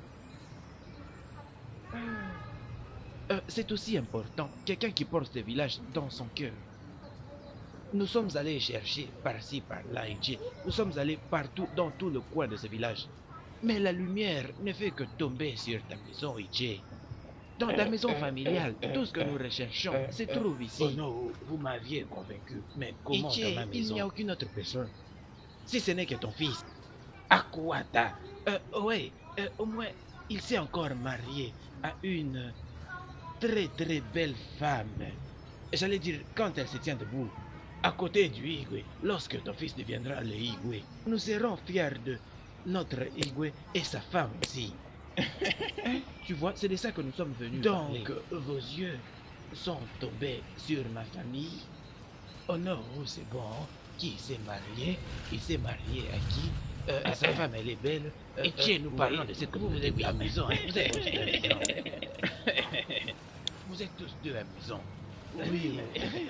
C'est aussi important, quelqu'un qui porte ce village dans son cœur. Nous sommes allés chercher par-ci, par-là, Idje. Nous sommes allés partout, dans tout le coin de ce village. Mais la lumière ne fait que tomber sur ta maison, Idje. Dans ta maison familiale, tout ce que nous recherchons se trouve ici. Oh non, vous m'aviez convaincu. Mais comment Idje, dans ma maison? Il n'y a aucune autre personne. Si ce n'est que ton fils. Akuata. Oui, au moins, il s'est encore marié à une très très belle femme. J'allais dire, quand elle se tient debout, à côté du Igwe, lorsque ton fils deviendra le Igwe, nous serons fiers de notre Igwe et sa femme aussi. Tu vois, c'est de ça que nous sommes venus parler. Donc, vos yeux sont tombés sur ma famille? Oh non, c'est bon. Qui s'est marié? Il s'est marié à qui? Sa femme, elle est belle. Et tiens, nous parlons de cette communauté amusant. Vous êtes tous deux amusants. Vous êtes tous deux amusants. Oui.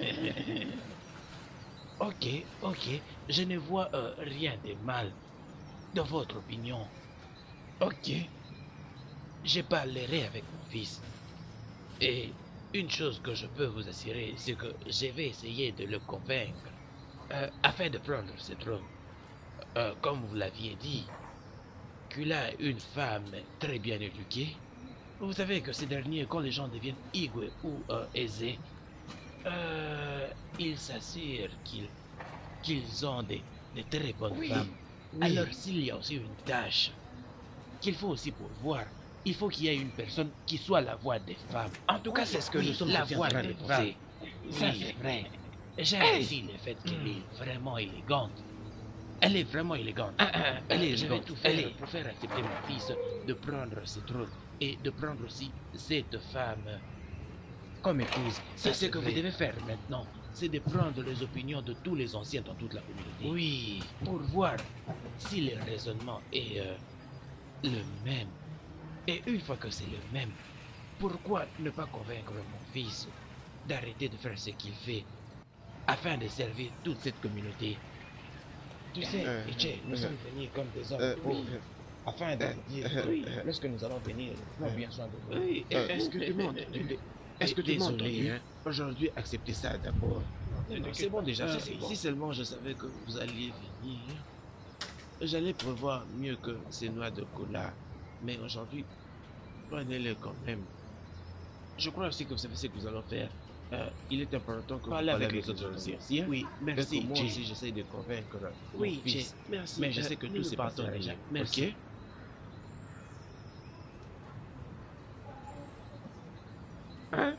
Ok. Je ne vois rien de mal dans votre opinion. Ok. Je parlerai avec mon fils. Et une chose que je peux vous assurer, c'est que je vais essayer de le convaincre afin de prendre ce trône. Comme vous l'aviez dit, qu'il a une femme très bien éduquée. Vous savez que ces derniers, quand les gens deviennent Igwe ou aisés, ils s'assurent qu'ils ont des très bonnes femmes. Oui. Alors s'il y a aussi une tâche qu'il faut aussi pourvoir, il faut qu'il y ait une personne qui soit la voix des femmes. En tout cas, c'est ce que nous sommes la voix des femmes. Ça, c'est vrai. J'aime aussi le fait qu'elle est vraiment élégante. Elle est vraiment élégante. Je vais tout faire pour faire accepter mon fils de prendre ce trône et de prendre aussi cette femme comme épouse. C'est ce que vous devez faire maintenant. C'est de prendre les opinions de tous les anciens dans toute la communauté. Oui, pour voir si le raisonnement est le même. Et une fois que c'est le même, pourquoi ne pas convaincre mon fils d'arrêter de faire ce qu'il fait afin de servir toute cette communauté? Tu sais, Idje, nous sommes venus comme des hommes pauvres afin de dire lorsque nous allons venir, prends bien soin de vous. Oui, est-ce que tu m'as entendu? Aujourd'hui, acceptez ça d'abord. C'est bon déjà, si seulement je savais que vous alliez venir. j'allais prévoir mieux que ces noix de cola. Mais aujourd'hui, prenez-les quand même. Je crois aussi que vous savez ce que nous allons faire. Il est important que vous parlez avec les autres sorciers. Oui, merci. Moi aussi, j'essaie de convaincre mon fils. Merci. Mais je sais que tout se passe déjà. Merci. Okay? Hein?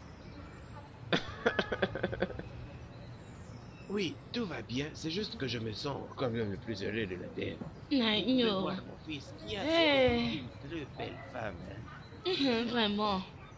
Oui, tout va bien. C'est juste que je me sens comme l'homme le plus heureux de la terre. Je vois mon fils qui a une très belle femme. Vraiment.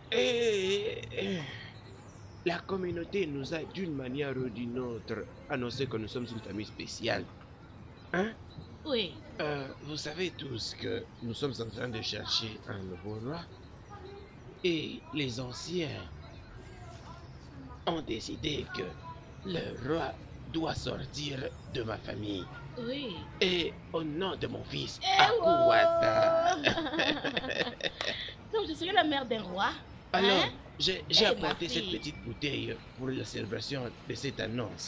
La communauté nous a d'une manière ou d'une autre annoncé que nous sommes une famille spéciale. Hein? Oui. Vous savez tous que nous sommes en train de chercher un nouveau roi. Et les anciens ont décidé que le roi doit sortir de ma famille. Oui. Et au nom de mon fils, Akuwata. Donc je serai la mère d'un roi. Alors, hein? J'ai apporté cette petite bouteille pour la célébration de cette annonce.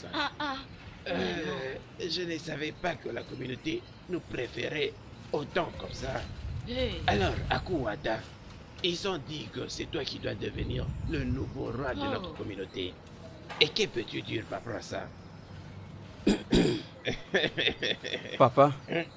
Je ne savais pas que la communauté nous préférait autant comme ça. Hey. Alors, Akuwata, ils ont dit que c'est toi qui dois devenir le nouveau roi de notre communauté. Et que peux-tu dire par rapport à ça? Papa,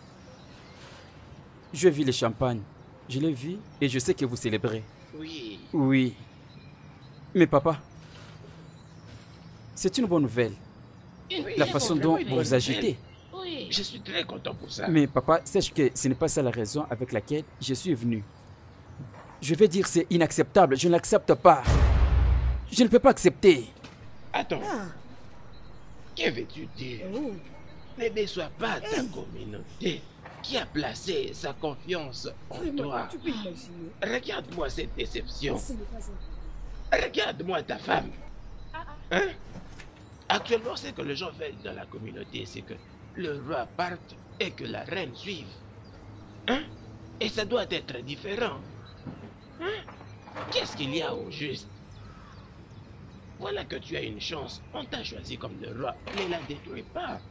je vis le champagne. Je l'ai vu et je sais que vous célébrez. Oui. Oui. Mais papa, c'est une bonne nouvelle. La façon dont vous vous agitez. Oui. Je suis très content pour ça. Mais papa, sache que ce n'est pas ça la raison avec laquelle je suis venu. Je vais dire c'est inacceptable. Je ne l'accepte pas. Je ne peux pas accepter. Attends. Que veux-tu dire? Ne déçois pas ta communauté qui a placé sa confiance en toi. Regarde-moi cette déception. Regarde-moi ta femme. Hein? Actuellement, ce que les gens veulent dans la communauté, c'est que le roi parte et que la reine suive. Hein? Et ça doit être différent. Hein? Qu'est-ce qu'il y a au juste? Voilà que tu as une chance. On t'a choisi comme le roi. Ne la détruis pas.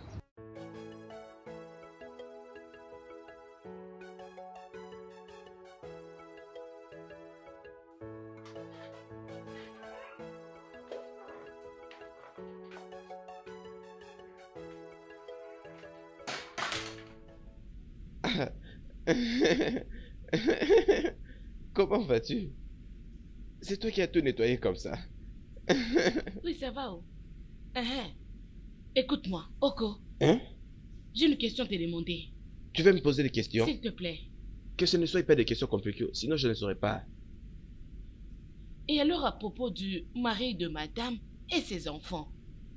Comment vas-tu? C'est toi qui as tout nettoyé comme ça. Oui, ça va. Écoute-moi, Oko. Hein? J'ai une question à te demander. Tu veux me poser des questions? S'il te plaît. Que ce ne soit pas des questions compliquées, sinon je ne saurais pas. Et alors à propos du mari de madame et ses enfants?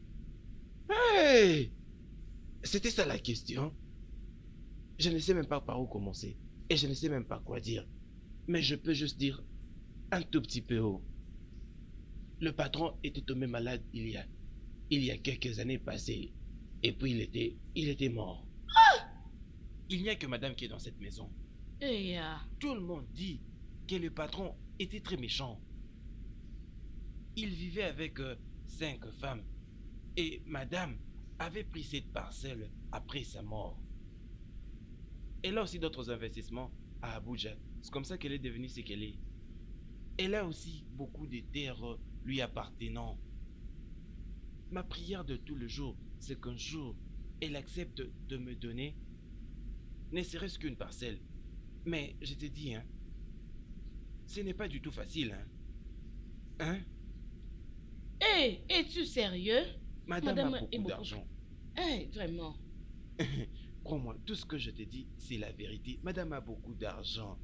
Hey! C'était ça la question. Je ne sais même pas par où commencer. Et je ne sais même pas quoi dire. Mais je peux juste dire un tout petit peu haut. Le patron était tombé malade il y a quelques années passées. Et puis il était mort. Il n'y a que madame qui est dans cette maison. Tout le monde dit que le patron était très méchant. Il vivait avec 5 femmes. Et madame avait pris cette parcelle après sa mort. Elle a aussi d'autres investissements à Abuja. C'est comme ça qu'elle est devenue ce qu'elle est. Elle a aussi beaucoup de terres lui appartenant. Ma prière de tout le jour, c'est qu'un jour, elle accepte de me donner, ne serait-ce qu'une parcelle. Mais je te dis, hein, ce n'est pas du tout facile, hein. Hé, es-tu sérieux? Madame a beaucoup d'argent. Vraiment. Crois-moi, tout ce que je te dis, c'est la vérité. Madame a beaucoup d'argent.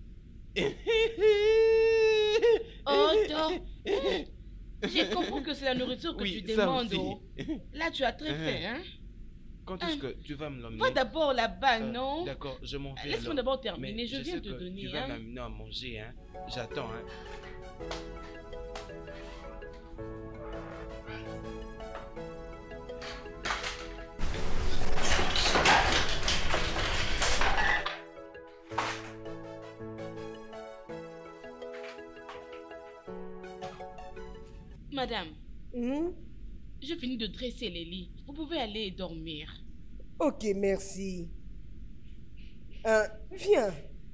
Oh, j'ai compris que c'est la nourriture que tu demandes. Là, tu as très faim, hein? Quand est-ce que tu vas me l'emmener? Va d'abord là-bas, non? D'accord, je m'en vais. Laisse-moi d'abord terminer, je viens te donner. Tu vas m'amener à manger, hein? J'attends, hein? Madame, j'ai fini de dresser les lits. Vous pouvez aller dormir. Ok, merci. Viens.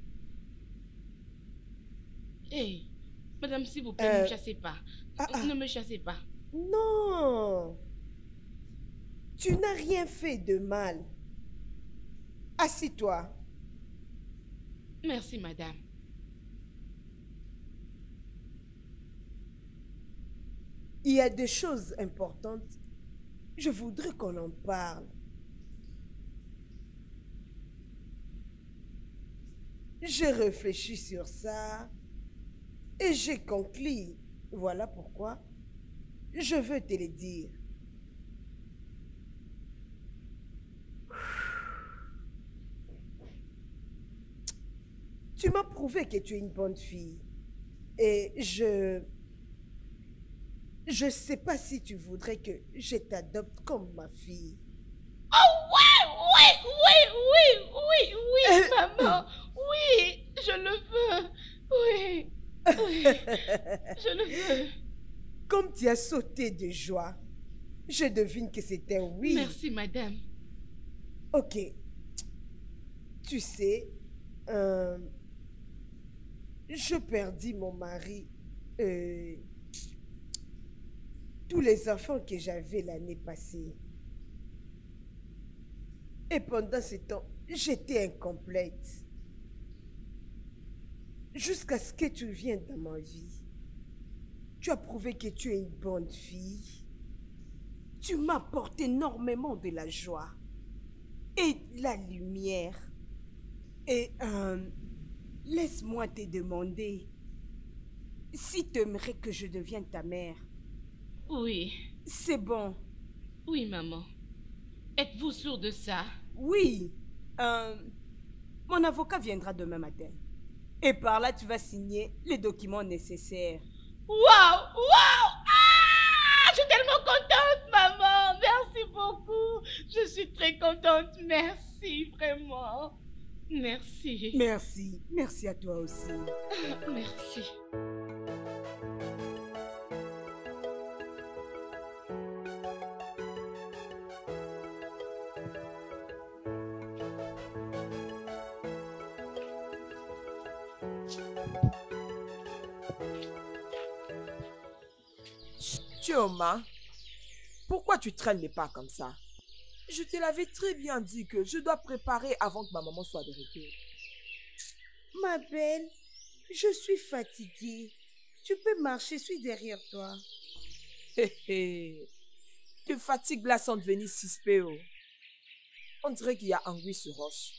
Hé, madame, s'il vous plaît, ne me chassez pas. Ne me chassez pas. Non. Tu n'as rien fait de mal. Assis-toi. Merci, madame. Il y a des choses importantes. Je voudrais qu'on en parle. J'ai réfléchi sur ça et j'ai conclu. Voilà pourquoi je veux te le dire. Tu m'as prouvé que tu es une bonne fille. Et je sais pas si tu voudrais que je t'adopte comme ma fille. Oh oui, maman. Oui, je le veux. Oui, je le veux. Comme tu as sauté de joie, je devine que c'était oui. Merci, madame. Ok. Tu sais, je perdis mon mari. Tous les enfants que j'avais l'année passée. Et pendant ce temps, j'étais incomplète. Jusqu'à ce que tu viennes dans ma vie. Tu as prouvé que tu es une bonne fille. Tu m'apportes énormément de la joie et la lumière. Et laisse-moi te demander si tu aimerais que je devienne ta mère. Oui. C'est bon. Oui, maman. Êtes-vous sûre de ça? Oui. Mon avocat viendra demain matin. Et par là, tu vas signer les documents nécessaires. Waouh! Ah! Je suis tellement contente, maman. Merci beaucoup. Je suis très contente. Merci, vraiment. Merci. Merci. Merci à toi aussi. Merci. Chioma, pourquoi tu traînes les pas comme ça? Je te l'avais très bien dit que je dois préparer avant que ma maman soit de retour. Ma belle, je suis fatiguée. Tu peux marcher, je suis derrière toi. Tu fatigues là sans devenir suspect. On dirait qu'il y a anguille sur roche.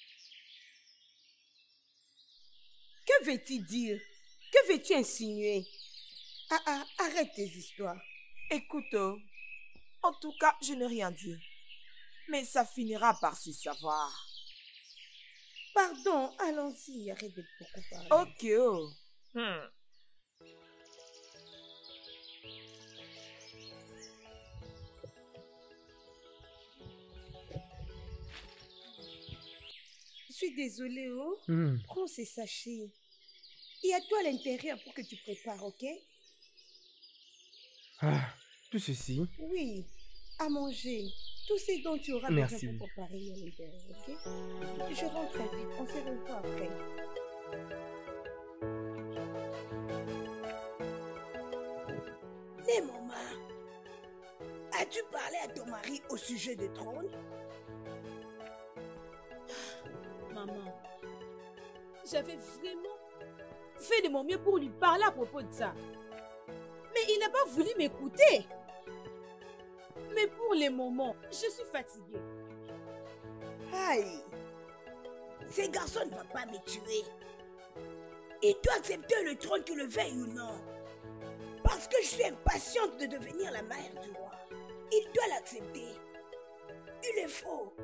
Que veux-tu dire? Que veux-tu insinuer? Arrête tes histoires. Écoute, en tout cas, je n'ai rien dit. Mais ça finira par se savoir. Pardon, allons-y, arrête de beaucoup parler. Ok. Je suis désolée, Prends ces sachets. Il y a toi à l'intérieur pour que tu prépares, ok? Tout ceci? Oui, à manger. Tout ce dont tu auras besoin pour préparer à l'intérieur, ok? Je rentre très vite, on se revoit après. Né, maman, as-tu parlé à ton mari au sujet du trône? Maman, j'avais vraiment fait de mon mieux pour lui parler à propos de ça. Mais il n'a pas voulu m'écouter. Mais pour le moment, je suis fatiguée. Aïe, ces garçons ne vont pas me tuer. Il doit accepter le trône, tu le veuilles ou non. Parce que je suis impatiente de devenir la mère du roi. Il doit l'accepter. Il est faux.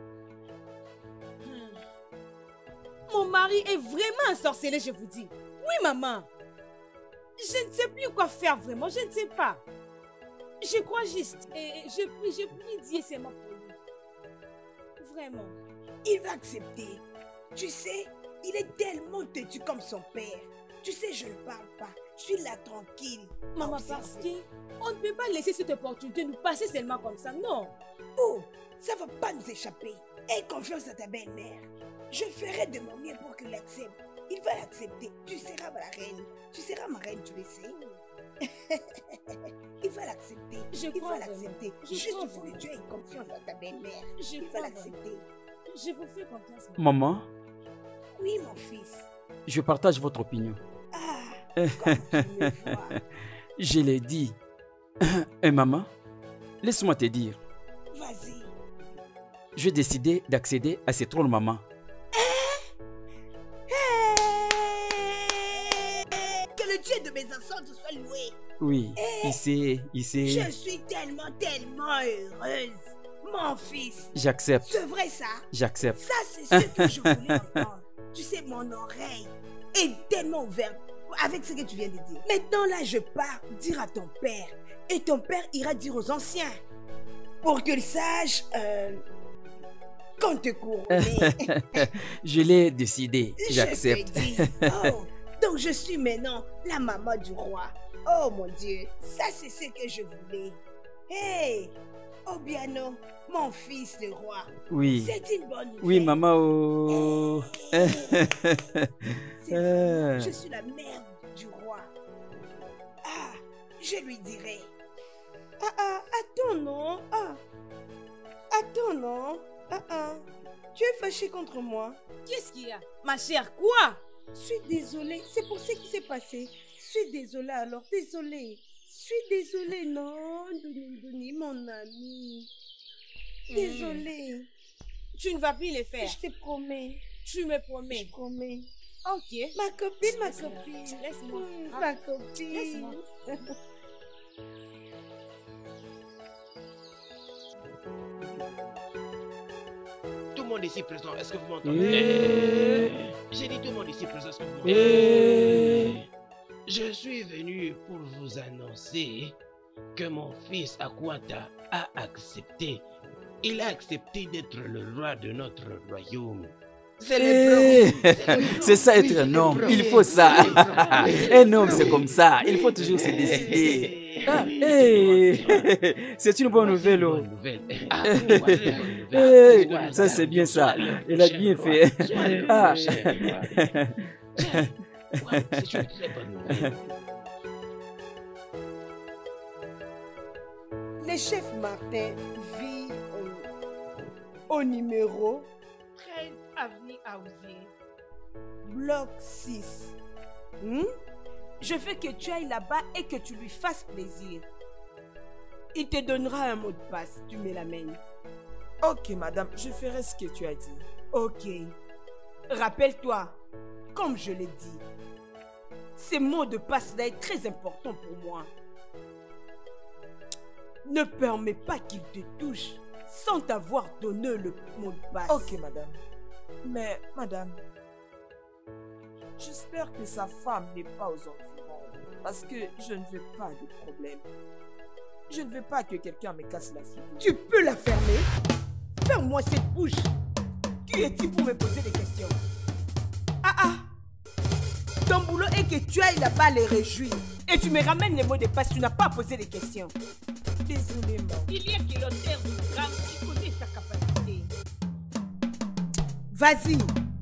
Mon mari est vraiment ensorcelé, je vous dis. Oui, maman. Je ne sais plus quoi faire vraiment, je ne sais pas. Je crois juste. Et je prie Dieu seulement pour lui. Vraiment. Il va accepter. Tu sais, il est tellement têtu comme son père. Tu sais, je ne parle pas. Je suis là tranquille. Maman, parce qu'on ne peut pas laisser cette opportunité nous passer seulement comme ça, non. Oh, ça ne va pas nous échapper. Aie confiance à ta belle-mère. Je ferai de mon mieux pour qu'il l'accepte. Il va l'accepter. Tu seras ma reine. Tu seras ma reine, tu le sais. Il va l'accepter. Il va l'accepter. Juste il faut que tu aies confiance à ta belle-mère. Il va l'accepter. Je vous fais confiance. Maman? Oui, mon fils. Je partage votre opinion. Ah, comme tu me vois. Je l'ai dit. Et maman, laisse-moi te dire. Vas-y. J'ai décidé d'accéder à ce trône, maman. Que le Dieu de mes ancêtres soit loué. Oui, il sait. Je suis tellement heureuse. Mon fils. J'accepte. C'est vrai ça? J'accepte. Ça, c'est ce que je voulais entendre. Tu sais, mon oreille est tellement ouverte avec ce que tu viens de dire. Maintenant, là, je pars dire à ton père. Et ton père ira dire aux anciens. Pour qu'ils sachent qu'on te couronne. Je l'ai décidé. J'accepte. Oh, donc je suis maintenant la maman du roi. Oh mon Dieu, ça c'est ce que je voulais. Hey, Obiano, mon fils le roi. Oui. C'est une bonne nouvelle. Oui, maman. Oh. Je suis la mère du roi. Ah, je lui dirai. Attends non. Attends non. Tu es fâché contre moi. Qu'est-ce qu'il y a? Ma chère, quoi? Je suis désolée, c'est pour ce qui s'est passé. Je suis désolée alors, désolée. Je suis désolée, non, Doni, mon ami. Désolée. Tu ne vas plus les faire. Je te promets. Tu me promets. Je promets. Ok. Ma copine. Laisse-moi. Ma copine. Laisse-moi. Tout le monde ici présent, est-ce que vous m'entendez? J'ai dit tout le monde ici présent, est-ce que vous m'entendez? Je suis venu pour vous annoncer que mon fils Akwata a accepté. Il a accepté d'être le roi de notre royaume. C'est ça être un homme, il faut ça. Un homme c'est comme ça, il faut toujours se décider. C'est une bonne nouvelle. Ça c'est bien ça, il a bien fait. C'est une très bonne nouvelle. Le chef Martin vit au numéro 13 avenue Aouzier. Bloc 6. Je veux que tu ailles là-bas et que tu lui fasses plaisir. Il te donnera un mot de passe, tu me l'amènes. Ok, madame, je ferai ce que tu as dit. Ok. Rappelle-toi, comme je l'ai dit, ces mots de passe-là est très important pour moi. Ne permets pas qu'il te touche sans t'avoir donné le mot de passe. Ok, madame. Mais, madame, j'espère que sa femme n'est pas aux environs. Parce que je ne veux pas de problème. Je ne veux pas que quelqu'un me casse la figure. Tu peux la fermer? Ferme-moi cette bouche. Qui es-tu pour me poser des questions? Ton boulot est que tu ailles là-bas les réjouir. Et tu me ramènes les mots de passe, tu n'as pas posé des questions. Désolée, maman. Il y a que l'auteur du drame qui connaît sa capacité. Vas-y.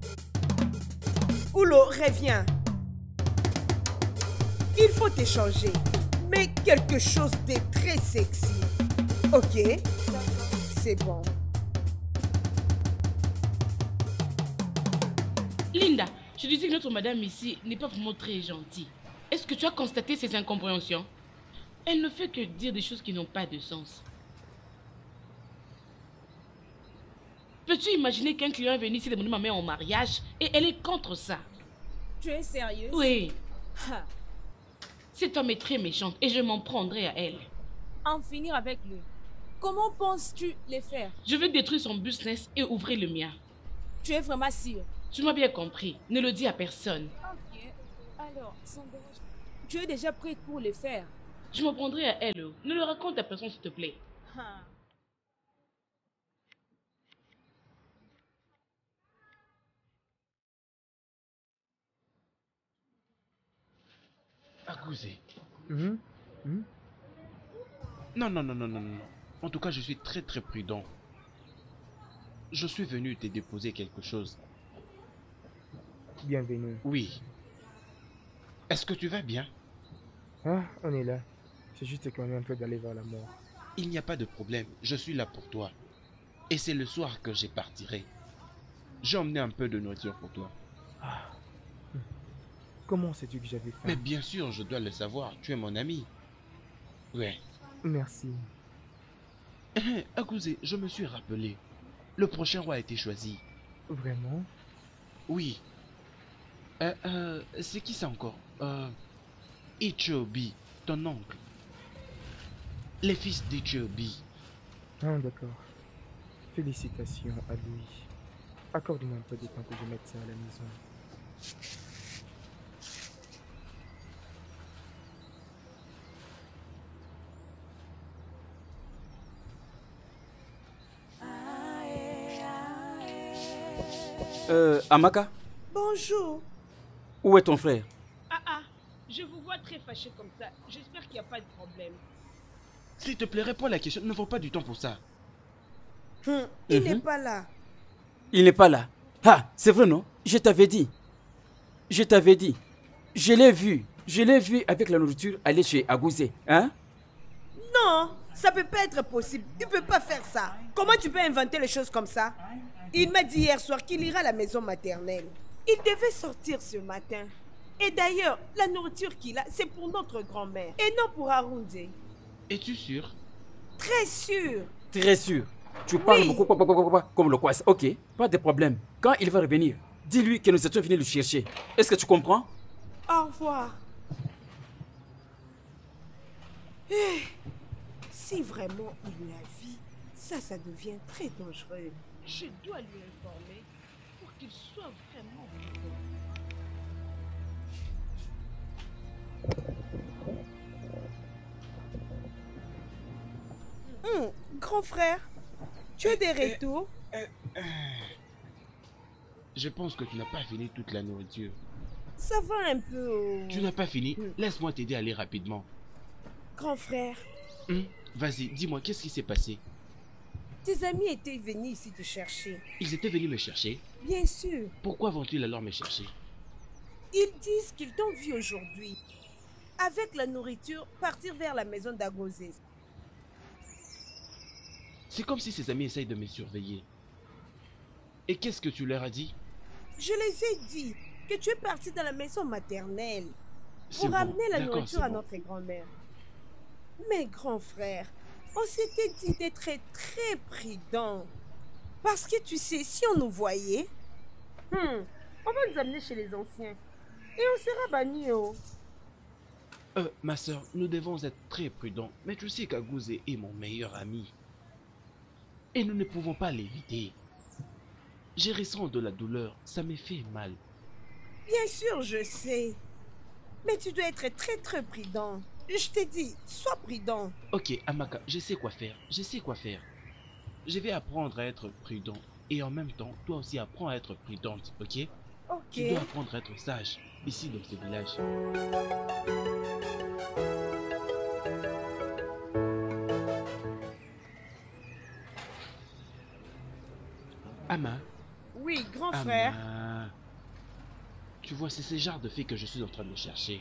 Oulo, reviens. Il faut t'échanger. Mais quelque chose de très sexy. Ok? C'est bon. Linda, je disais que notre madame ici n'est pas vraiment très gentille. Est-ce que tu as constaté ces incompréhensions? Elle ne fait que dire des choses qui n'ont pas de sens. Peux-tu imaginer qu'un client est venu ici demander ma mère en mariage et elle est contre ça? Tu es sérieuse? Oui. Cet homme est très méchant et je m'en prendrai à elle. En finir avec lui. Comment penses-tu les faire? Je veux détruire son business et ouvrir le mien. Tu es vraiment sûre? Tu m'as bien compris. Ne le dis à personne. Ok. Alors, sans dérange. Tu es déjà prête pour les faire? Je m'en prendrai à elle. Ne le raconte à personne, s'il te plaît. Accusé. Non. En tout cas, je suis très prudent. Je suis venu te déposer quelque chose. Bienvenue. Oui. Est-ce que tu vas bien? Ah, on est là. C'est juste qu'on est en train d'aller vers la mort. Il n'y a pas de problème, je suis là pour toi. Et c'est le soir que j'ai partirai. J'ai emmené un peu de nourriture pour toi. Ah. Comment sais-tu que j'avais faim? Mais bien sûr, je dois le savoir, tu es mon ami. Ouais. Merci. Agouzé, je me suis rappelé. Le prochain roi a été choisi. Vraiment? Oui. C'est qui ça encore? Ichobi, ton oncle. Les fils d'Ichobi. Ah, d'accord. Félicitations à lui. Accorde-moi un peu de temps que je mette ça à la maison. Amaka, Bonjour. où est ton frère? Ah, je vous vois très fâché comme ça. J'espère qu'il n'y a pas de problème. S'il te plaît, réponds à la question. Ne vaut pas du temps pour ça. Il n'est pas là. Il n'est pas là. Ah, c'est vrai, non? Je t'avais dit. Je t'avais dit. Je l'ai vu. Je l'ai vu avec la nourriture aller chez Agouzé. Hein? Non, ça peut pas être possible. Il peut pas faire ça. Comment tu peux inventer les choses comme ça? Il m'a dit hier soir qu'il ira à la maison maternelle. Il devait sortir ce matin. Et d'ailleurs, la nourriture qu'il a, c'est pour notre grand-mère et non pour Arundé. Es-tu sûr? Très sûr. Très sûr. Tu parles beaucoup comme le Kwasi. Ok, pas de problème. Quand il va revenir, dis-lui que nous étions venus le chercher. Est-ce que tu comprends? Au revoir. Si vraiment il lui a vu, ça devient très dangereux. Je dois lui informer pour qu'il soit vraiment friand. Grand frère, tu as des retours? Je pense que tu n'as pas fini toute la nourriture. Ça va un peu. Tu n'as pas fini? Laisse-moi t'aider à aller rapidement. Grand frère. Vas-y, dis-moi, qu'est-ce qui s'est passé? Tes amis étaient venus ici te chercher. Ils étaient venus me chercher? Bien sûr. Pourquoi vont-ils alors me chercher? Ils disent qu'ils t'ont vu aujourd'hui, avec la nourriture, partir vers la maison d'Agozé. C'est comme si ses amis essayent de me surveiller. Et qu'est-ce que tu leur as dit? Je les ai dit que tu es parti dans la maison maternelle pour bon, amener la nourriture à bon. notre grand-mère. Mais grand frère, on s'était dit d'être très prudent. Parce que tu sais, si on nous voyait, on va nous amener chez les anciens. Et on sera bannis. Ma soeur, nous devons être très prudents. Mais tu sais qu'Agouzé est mon meilleur ami. Et nous ne pouvons pas l'éviter. Je ressens de la douleur, ça me fait mal. Bien sûr, je sais. Mais tu dois être très prudent. Je t'ai dit, sois prudent. Ok, Amaka, je sais quoi faire. Je sais quoi faire. Je vais apprendre à être prudent. Et en même temps, toi aussi apprends à être prudente, ok? Ok. Tu dois apprendre à être sage, ici dans ce village. Ama. Oui, grand frère. Tu vois, c'est ce genre de fille que je suis en train de chercher.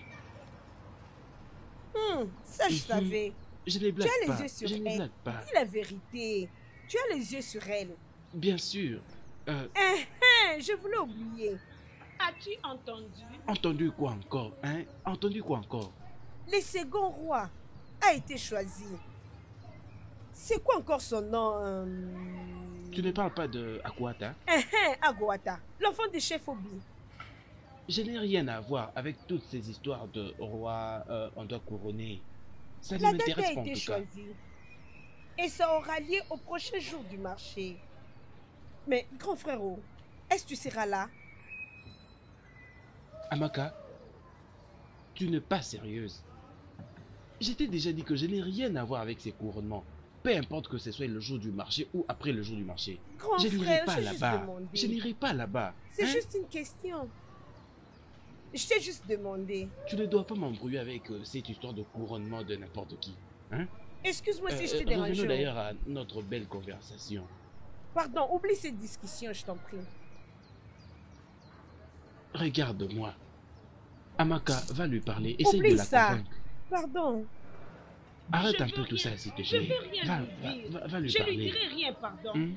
Ça, je savais. Je ne blague tu as pas. les yeux sur Je ne elle. blague pas. Dis la vérité. Tu as les yeux sur elle. Bien sûr. Je voulais oublier. As-tu entendu? Entendu quoi encore, hein? Entendu quoi encore? Le second roi a été choisi. C'est quoi encore son nom? Tu ne parles pas de Akwata? Agouata, l'enfant de chef Obi. Je n'ai rien à voir avec toutes ces histoires de roi, on doit couronner. Ça ne m'intéresse pas en tout cas. La date a été choisie. Et ça aura lieu au prochain jour du marché. Mais, grand frérot, est-ce que tu seras là? Amaka, tu n'es pas sérieuse. Je t'ai déjà dit que je n'ai rien à voir avec ces couronnements. Peu importe que ce soit le jour du marché ou après le jour du marché. Grand je n'irai frère, pas là-bas. Je n'irai pas là-bas. C'est juste une question. Je t'ai juste demandé. Tu ne dois pas m'embrouiller avec cette histoire de couronnement de n'importe qui. Hein? Excuse-moi si je t'ai dérangé. Revenons d'ailleurs à notre belle conversation. Pardon, oublie cette discussion, je t'en prie. Regarde-moi. Amaka, va lui parler. Essaye Oublie de la ça. convaincre. Pardon. Arrête un peu tout ça, s'il te Je plaît. veux rien Va, lui dire. va lui Je parler. lui dirai rien, pardon. Hmm?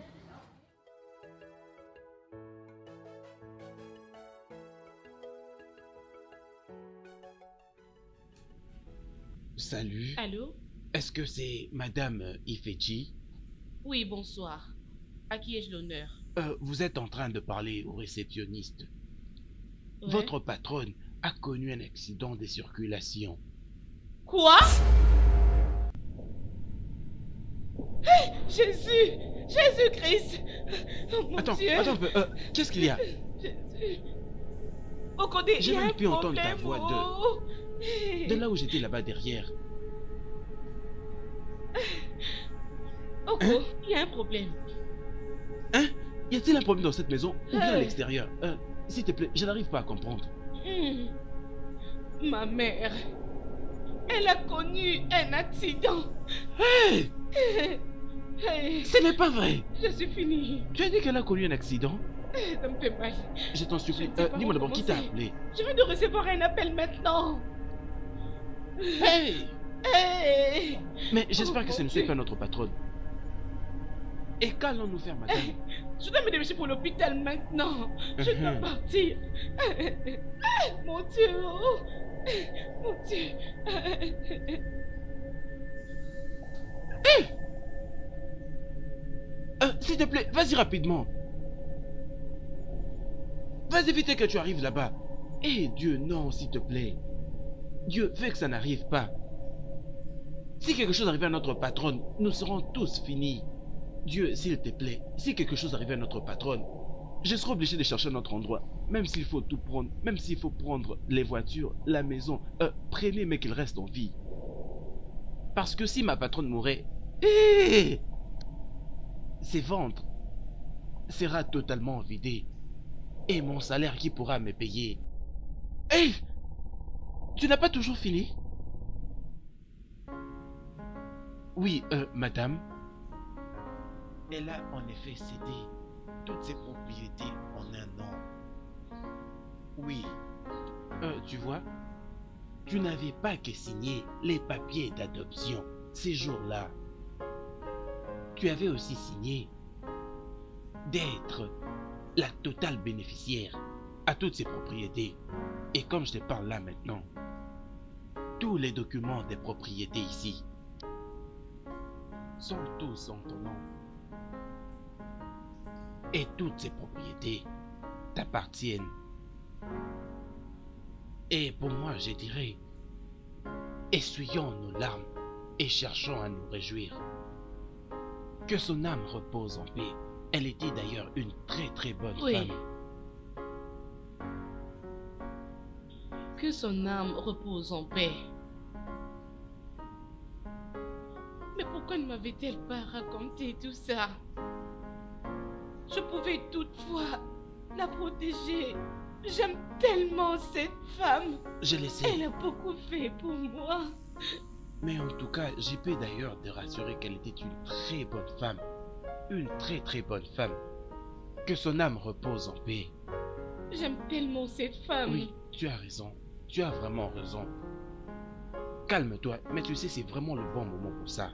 Salut. Allô? Est-ce que c'est Madame Ifechi? Oui, bonsoir. À qui ai-je l'honneur? Vous êtes en train de parler au réceptionniste. Ouais. Votre patronne a connu un accident de circulation. Quoi? Hey, Jésus! Jésus-Christ! Oh, mon Attends, Dieu! attends un peu. Qu'est-ce qu'il y a? Jésus! Okode, J'ai il y a même un pu entendre ta problème, voix oh. de là où j'étais là-bas derrière. Oko, il y a un problème. Hein? Y a-t-il un problème dans cette maison ou bien à l'extérieur? S'il te plaît, je n'arrive pas à comprendre. Ma mère, elle a connu un accident. Hey! Hey, Ce n'est pas vrai! je suis finie. Tu as dit qu'elle a connu un accident? Ça me fait mal. Je t'en supplie. Je ne sais pas Dis-moi d'abord qui t'a recommencer. appelé. Je viens de recevoir un appel maintenant. Hey! Hey! Mais j'espère que ce ne mon soit Dieu. pas notre patronne. Et qu'allons-nous faire, madame? Je dois me dépêcher pour l'hôpital maintenant. Je dois partir. Mon Dieu. Oh. Mon Dieu. S'il te plaît, vas-y rapidement. Vas-y vite que tu arrives là-bas. Eh Dieu, non, s'il te plaît. Dieu, fais que ça n'arrive pas. Si quelque chose arrivait à notre patronne, nous serons tous finis. Dieu, s'il te plaît, si quelque chose arrivait à notre patronne, je serai obligé de chercher un autre endroit. Même s'il faut tout prendre, même s'il faut prendre les voitures, la maison. Prenez, mais qu'il reste en vie. Parce que si ma patronne mourait, ses ventres sera totalement vidé. Et mon salaire, qui pourra me payer? Hey! Tu n'as pas toujours fini? Oui, madame. Elle a en effet cédé toutes ses propriétés en un an. Oui. Tu vois, tu n'avais pas qu'à signer les papiers d'adoption ces jours-là. Tu avais aussi signé d'être la totale bénéficiaire à toutes ces propriétés. Et comme je te parle là maintenant, tous les documents des propriétés ici sont tous en ton nom. Et toutes ces propriétés t'appartiennent. Et pour moi, je dirais, essuyons nos larmes et cherchons à nous réjouir. Que son âme repose en paix. Elle était d'ailleurs une très très bonne femme. Que son âme repose en paix. Mais pourquoi ne m'avait-elle pas raconté tout ça? Je pouvais toutefois la protéger. J'aime tellement cette femme. Je le sais. Elle a beaucoup fait pour moi. Mais en tout cas, j'ai pu d'ailleurs te rassurer qu'elle était une très bonne femme. Une très très bonne femme. Que son âme repose en paix. J'aime tellement cette femme. Oui, tu as raison. Tu as vraiment raison. Calme-toi, mais tu sais, c'est vraiment le bon moment pour ça.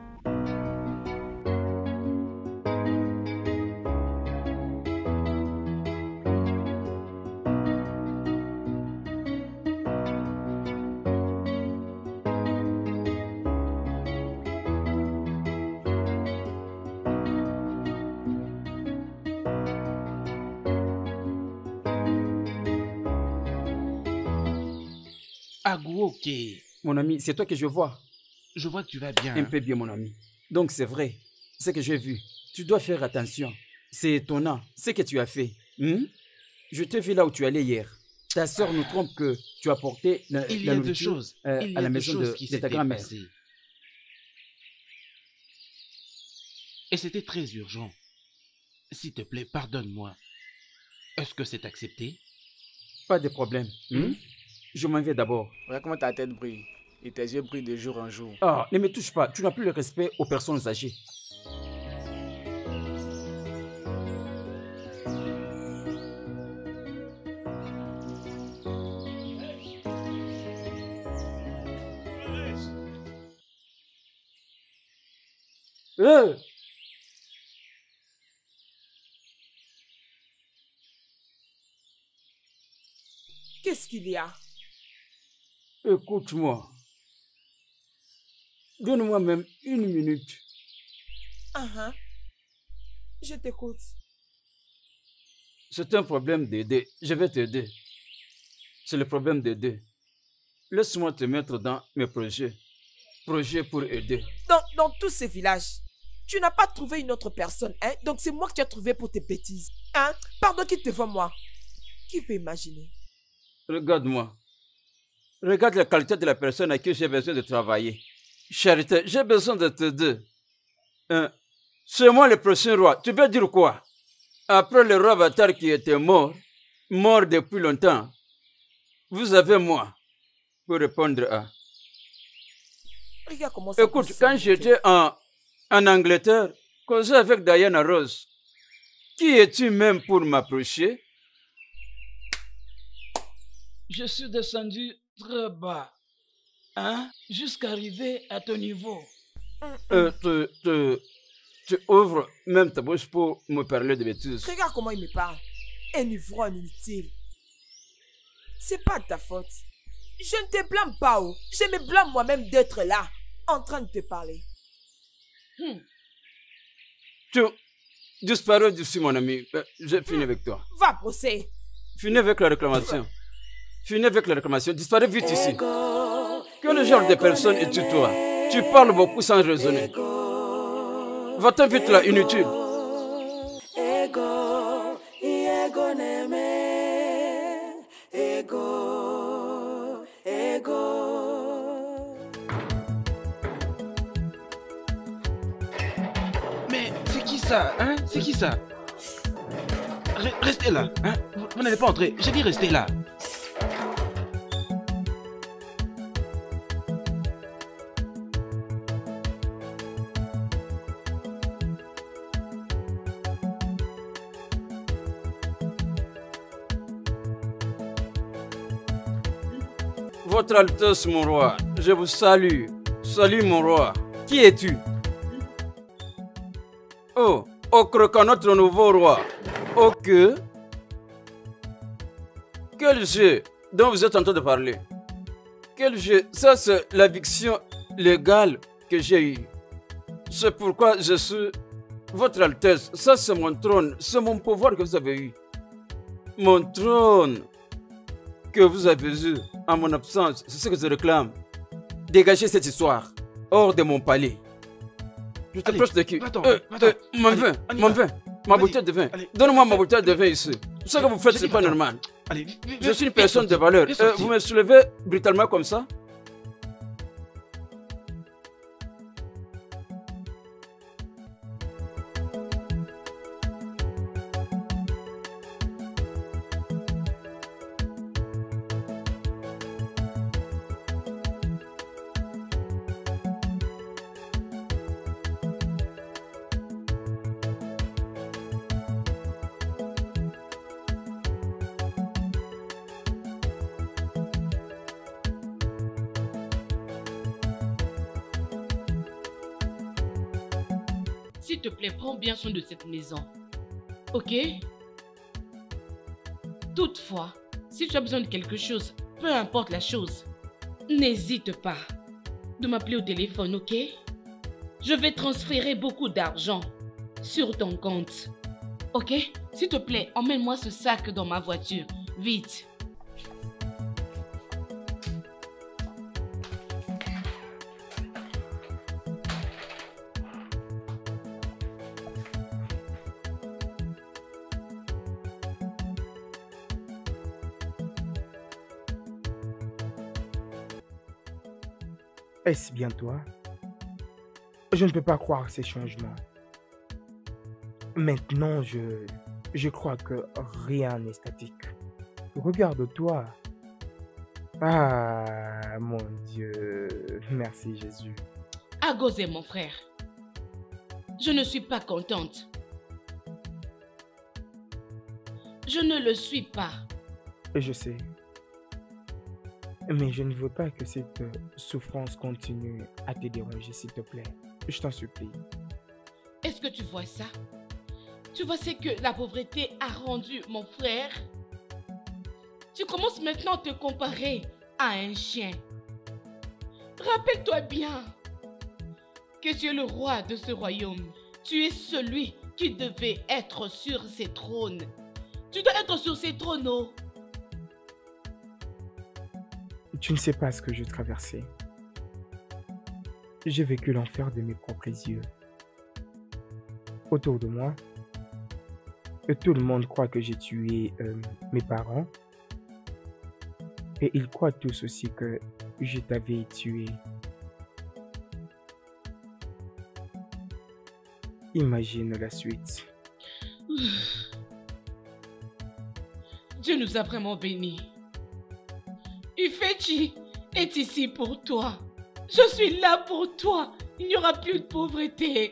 Agouoke. Mon ami, c'est toi que je vois. Je vois que tu vas bien. Un peu bien, mon ami. Donc c'est vrai, ce que j'ai vu. Tu dois faire attention. C'est étonnant, ce que tu as fait. Je t'ai vu là où tu allais hier. Ta soeur nous trompe que tu as porté la nourriture à la maison de ta grand-mère. Et c'était très urgent. S'il te plaît, pardonne-moi. Est-ce que c'est accepté? Pas de problème. Je m'en vais d'abord. Regarde comment ta tête brille. Et tes yeux brillent de jour en jour. Ah, ne me touche pas. Tu n'as plus le respect aux personnes âgées. Qu'est-ce qu'il y a? Écoute-moi. Donne-moi même 1 minute. Je t'écoute. C'est un problème d'aider. Je vais t'aider. C'est le problème d'aider. Laisse-moi te mettre dans mes projets. Projets pour aider. Dans tous ces villages, tu n'as pas trouvé une autre personne, hein? Donc c'est moi que tu as trouvé pour tes bêtises. Hein? Pardon qui te voit moi. Qui peut imaginer? Regarde-moi. Regarde la qualité de la personne à qui j'ai besoin de travailler. Charité, j'ai besoin de t'aider. C'est moi le prochain roi. Tu veux dire quoi? Après le roi Avatar qui était mort depuis longtemps, vous avez moi pour répondre à. Regarde comment ça. Écoute, quand j'étais en Angleterre, causé avec Diana Rose, qui es-tu même pour m'approcher? Je suis descendu très bas, hein, jusqu'à arriver à ton niveau. Tu ouvres même ta bouche pour me parler de bêtises. Regarde comment il me parle. Un ivrogne inutile. C'est pas de ta faute. Je ne te blâme pas, oh. Je me blâme moi-même d'être là, en train de te parler. Tu disparais d'ici, mon ami. J'ai fini avec toi. Va, procès. Finis avec la réclamation. Finis avec la réclamation. Disparais vite ici. Quel genre de personne es-tu, toi? Tu parles beaucoup sans raisonner. Va-t'en vite là, inutile. Mais c'est qui ça, hein? C'est qui ça? Restez là, hein? Vous n'allez pas entrer. J'ai dit restez là. Votre Altesse, mon roi, je vous salue. Salut, mon roi. Qui es-tu? Oh, Okroka, notre nouveau roi. Ok. Quel jeu dont vous êtes en train de parler? Quel jeu? Ça, c'est l'éviction légale que j'ai eue. C'est pourquoi je suis votre Altesse. Ça, c'est mon trône. C'est mon pouvoir que vous avez eu. Mon trône que vous avez eu en mon absence, c'est ce que je réclame. Dégagez cette histoire hors de mon palais. Je t'approche de qui? Mon vin, ma bouteille de vin. Donne-moi ma bouteille de vin ici. Ce que vous faites, c'est pas normal. Je suis une personne de valeur. Vous me soulevez brutalement comme ça? S'il te plaît, prends bien soin de cette maison. Ok? Toutefois, si tu as besoin de quelque chose, peu importe la chose, n'hésite pas de m'appeler au téléphone, ok? Je vais transférer beaucoup d'argent sur ton compte. Ok? S'il te plaît, emmène-moi ce sac dans ma voiture. Vite. Est-ce bien toi? Je ne peux pas croire ces changements. Maintenant, je crois que rien n'est statique. Regarde-toi. Ah, mon Dieu. Merci, Jésus. Agosé, mon frère. Je ne suis pas contente. Je ne le suis pas. Je sais. Mais je ne veux pas que cette souffrance continue à te déranger, s'il te plaît. Je t'en supplie. Est-ce que tu vois ça? Tu vois ce que la pauvreté a rendu mon frère? Tu commences maintenant à te comparer à un chien. Rappelle-toi bien que tu es le roi de ce royaume. Tu es celui qui devait être sur ces trônes. Tu dois être sur ces trônes, oh. Tu ne sais pas ce que j'ai traversé. J'ai vécu l'enfer de mes propres yeux. Autour de moi, tout le monde croit que j'ai tué mes parents. Et ils croient tous aussi que je t'avais tué. Imagine la suite. Dieu nous a vraiment bénis. Ifeji est ici pour toi. Je suis là pour toi. Il n'y aura plus de pauvreté.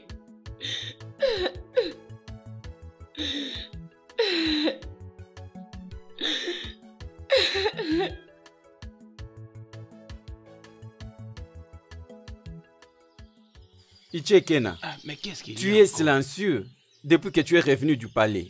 Ichekena, mais qu'est-ce qu'il y a tu es silencieux depuis que tu es revenu du palais.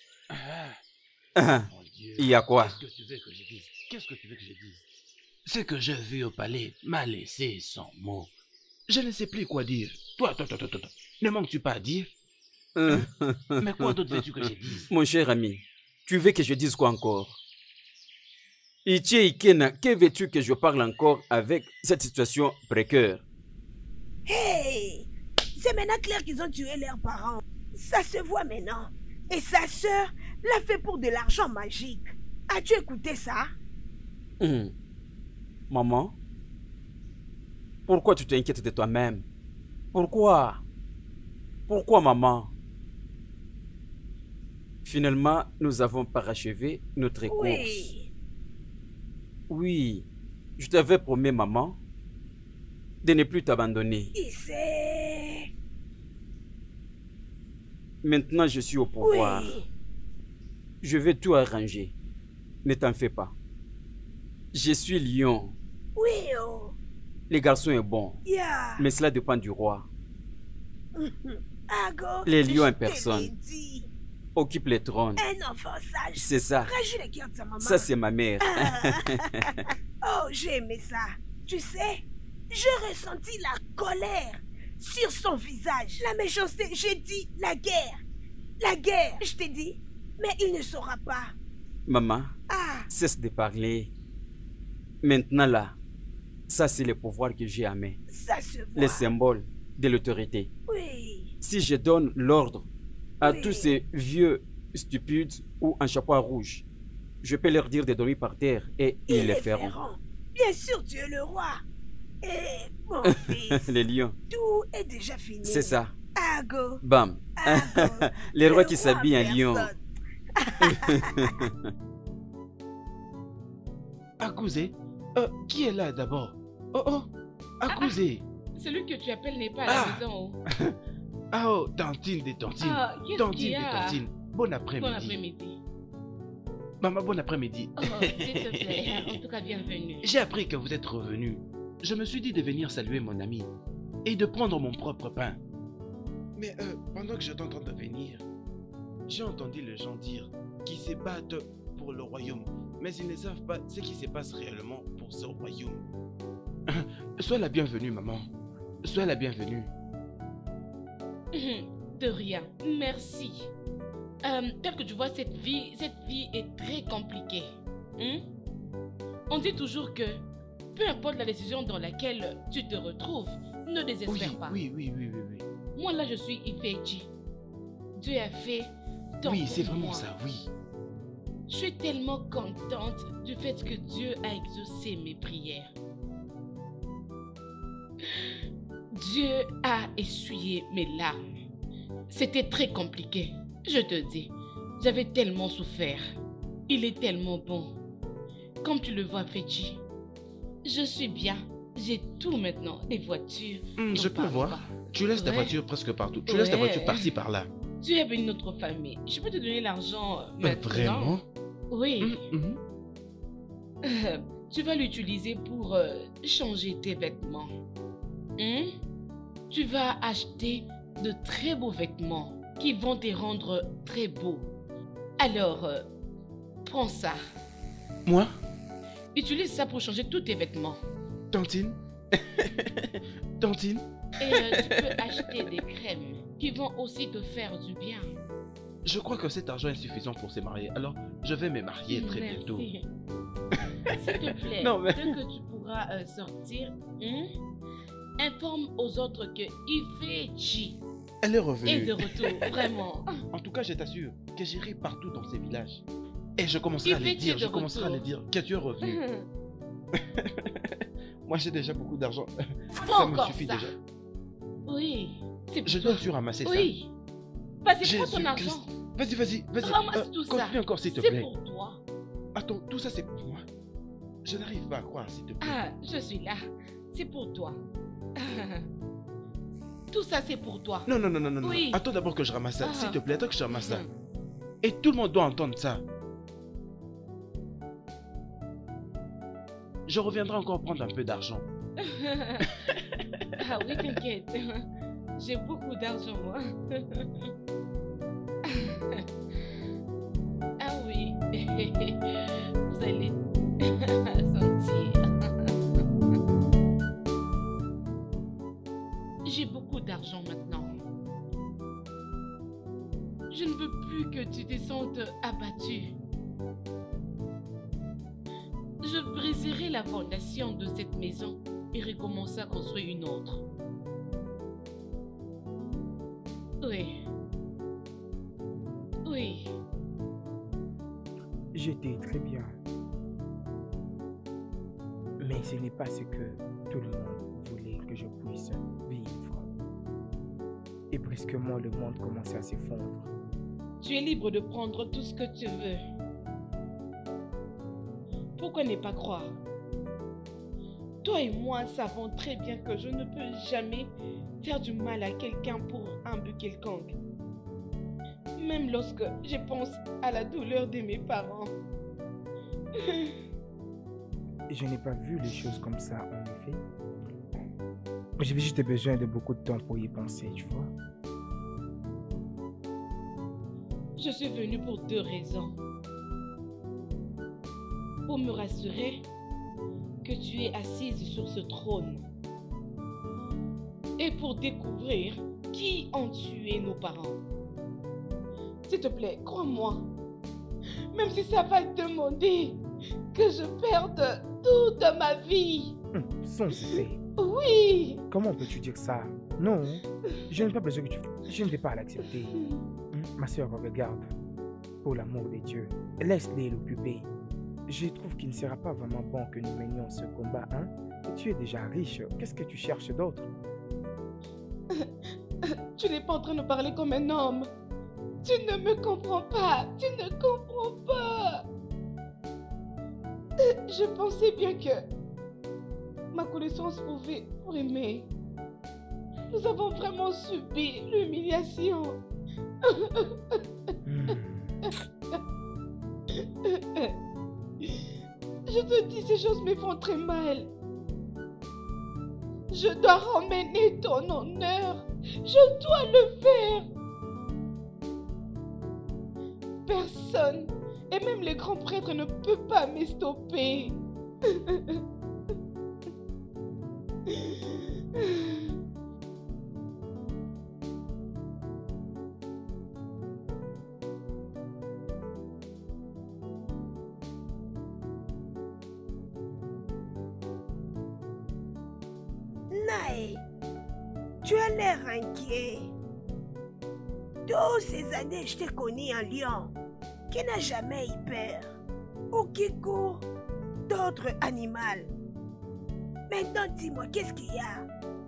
Mon Dieu. Il y a quoi? Qu'est-ce que tu veux que je dise? Qu'est-ce que tu veux que je dise? Ce que j'ai vu au palais m'a laissé sans mots. Je ne sais plus quoi dire. Toi, ne manques-tu pas à dire? Mais quoi d'autre veux-tu que je dise? Mon cher ami, tu veux que je dise quoi encore? Ikena, que veux-tu que je parle encore avec cette situation précaire? Hey! C'est maintenant clair qu'ils ont tué leurs parents. Ça se voit maintenant. Et sa sœur l'a fait pour de l'argent magique. As-tu écouté ça? Maman, pourquoi tu t'inquiètes de toi-même? Pourquoi? Pourquoi, maman? Finalement, nous avons parachevé notre course. Oui, je t'avais promis, maman, de ne plus t'abandonner. Maintenant, je suis au pouvoir. Oui. Je vais tout arranger. Ne t'en fais pas. Je suis lion. Oui, oh. Le garçon est bon. Yeah. Mais cela dépend du roi. Ago, Les lions en personne occupent les trônes. Un enfant sage. C'est ça. Rajoute le cœur de sa maman. Ça, c'est ma mère. Oh, j'ai aimé ça. Tu sais, j'ai ressenti la colère sur son visage. La méchanceté, j'ai dit la guerre. La guerre, je t'ai dit. Mais il ne saura pas. Maman, cesse de parler. Maintenant là, ça c'est le pouvoir que j'ai à main. Ça se voit. Le symbole de l'autorité. Oui. Si je donne l'ordre à tous ces vieux stupides ou en chapeau rouge, je peux leur dire de dormir par terre et ils le feront. Bien sûr, tu es le roi. Et mon fils, les lions. tout est déjà fini. C'est ça. Ago. Bam. Ago. Les rois qui s'habillent en lion. Akuzé, qui est là d'abord? Oh, Akuzé. Celui que tu appelles n'est pas à la maison. Oh, Tantine des Tantines. Tantine des Tantines. Bon après-midi. Bon après-midi. Maman, bon après-midi. Oh, s'il te plaît, en tout cas, bienvenue. J'ai appris que vous êtes revenu. Je me suis dit de venir saluer mon ami et de prendre mon propre pain. Mais pendant que j'étais en train de venir, j'ai entendu les gens dire qu'ils se battent pour le royaume, mais ils ne savent pas ce qui se passe réellement pour ce royaume. Sois la bienvenue, maman. Sois la bienvenue. De rien, merci. Tel que tu vois, cette vie est très compliquée. On dit toujours que peu importe la décision dans laquelle tu te retrouves, ne désespère pas. Oui. Moi là, je suis Ifeji. Dieu a fait tant Oui, c'est pour vraiment moi. ça, oui. Je suis tellement contente du fait que Dieu a exaucé mes prières. Dieu a essuyé mes larmes. C'était très compliqué, je te dis. J'avais tellement souffert. Il est tellement bon. Comme tu le vois, Feji, je suis bien. J'ai tout maintenant, les voitures. Je peux voir. Tu laisses ta voiture presque partout. Tu laisses ta voiture par-ci, par-là. Tu es béni notre famille. Je peux te donner l'argent maintenant. Vraiment? Oui. Tu vas l'utiliser pour changer tes vêtements. Tu vas acheter de très beaux vêtements qui vont te rendre très beau. Alors, prends ça. Moi? Utilise ça pour changer tous tes vêtements. Tantine? Tantine? Et tu peux acheter des crèmes qui vont aussi te faire du bien. Je crois que cet argent est suffisant pour se marier. Alors, je vais me marier très bientôt. S'il te plaît, non, mais... dès que tu pourras sortir, informe aux autres que Ifeji elle est revenue. Et de retour, vraiment. En tout cas, je t'assure que j'irai partout dans ces villages. Et je commencerai à les dire, que tu es revenu. Moi, j'ai déjà beaucoup d'argent. Ça me suffit déjà. Oui. Je dois aussi ramasser ça. Oui. Vas-y, prends ton argent. Vas-y. Ramasse tout ça. Continue encore, s'il te plaît. C'est pour toi. Attends, tout ça, c'est pour moi. Je n'arrive pas à croire, s'il te plaît. Ah, je suis là. C'est pour toi. Tout ça, c'est pour toi. Non. Oui. Attends d'abord que je ramasse ça. S'il te plaît, attends que je ramasse ça. Et tout le monde doit entendre ça. Je reviendrai encore prendre un peu d'argent. Ah oui, t'inquiète. J'ai beaucoup d'argent, moi. Ah oui. Vous allez sentir. J'ai beaucoup d'argent maintenant. Je ne veux plus que tu te sentes abattu. Je briserai la fondation de cette maison et recommencer à construire une autre. Oui. J'étais très bien. Mais ce n'est pas ce que tout le monde voulait que je puisse vivre. Et brusquement, le monde commençait à s'effondrer. Tu es libre de prendre tout ce que tu veux. Pourquoi ne pas croire? Toi et moi savons très bien que je ne peux jamais faire du mal à quelqu'un pour un but quelconque. Même lorsque je pense à la douleur de mes parents. Je n'ai pas vu les choses comme ça, en effet. J'avais juste besoin de beaucoup de temps pour y penser, tu vois. Je suis venue pour 2 raisons. Pour me rassurer que tu es assise sur ce trône. Et pour découvrir qui ont tué nos parents. S'il te plaît, crois-moi. Même si ça va demander que je perde toute ma vie. Sans cesser. Oui. Comment peux-tu dire ça? Non, je n'ai pas besoin que tu... Je ne vais pas l'accepter. Ma soeur, regarde. Pour l'amour de Dieu, laisse-les l'occuper. Je trouve qu'il ne sera pas vraiment bon que nous menions ce combat, hein? Tu es déjà riche, qu'est-ce que tu cherches d'autre? Tu n'es pas en train de parler comme un homme. Tu ne me comprends pas. Tu ne comprends pas. Je pensais bien que ma connaissance pouvait pour aimer. Nous avons vraiment subi l'humiliation. Je te dis, ces choses me font très mal. Je dois ramener ton honneur. Je dois le faire. Personne, et même les grands prêtres, ne peut pas me stopper. Nae, tu as l'air inquiet. Toutes ces années, je t'ai connu un lion qui n'a jamais eu peur ou qui court d'autres animaux. Maintenant, dis-moi, qu'est-ce qu'il y a?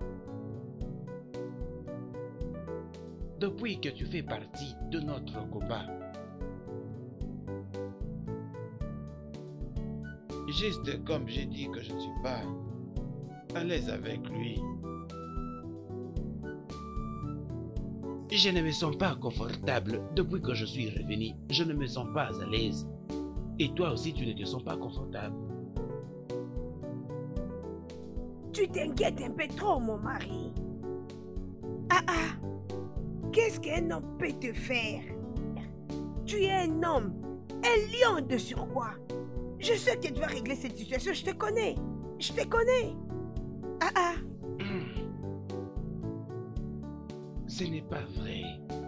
Depuis que tu fais partie de notre combat, juste comme j'ai dit que je ne suis pas à l'aise avec lui, je ne me sens pas confortable depuis que je suis revenu. Je ne me sens pas à l'aise. Et toi aussi, tu ne te sens pas confortable. Tu t'inquiètes un peu trop, mon mari. Qu'est-ce qu'un homme peut te faire? Tu es un homme, un lion de surcroît. Je sais que tu vas régler cette situation, je te connais. Je te connais. Ah ah. Ce n'est pas vrai.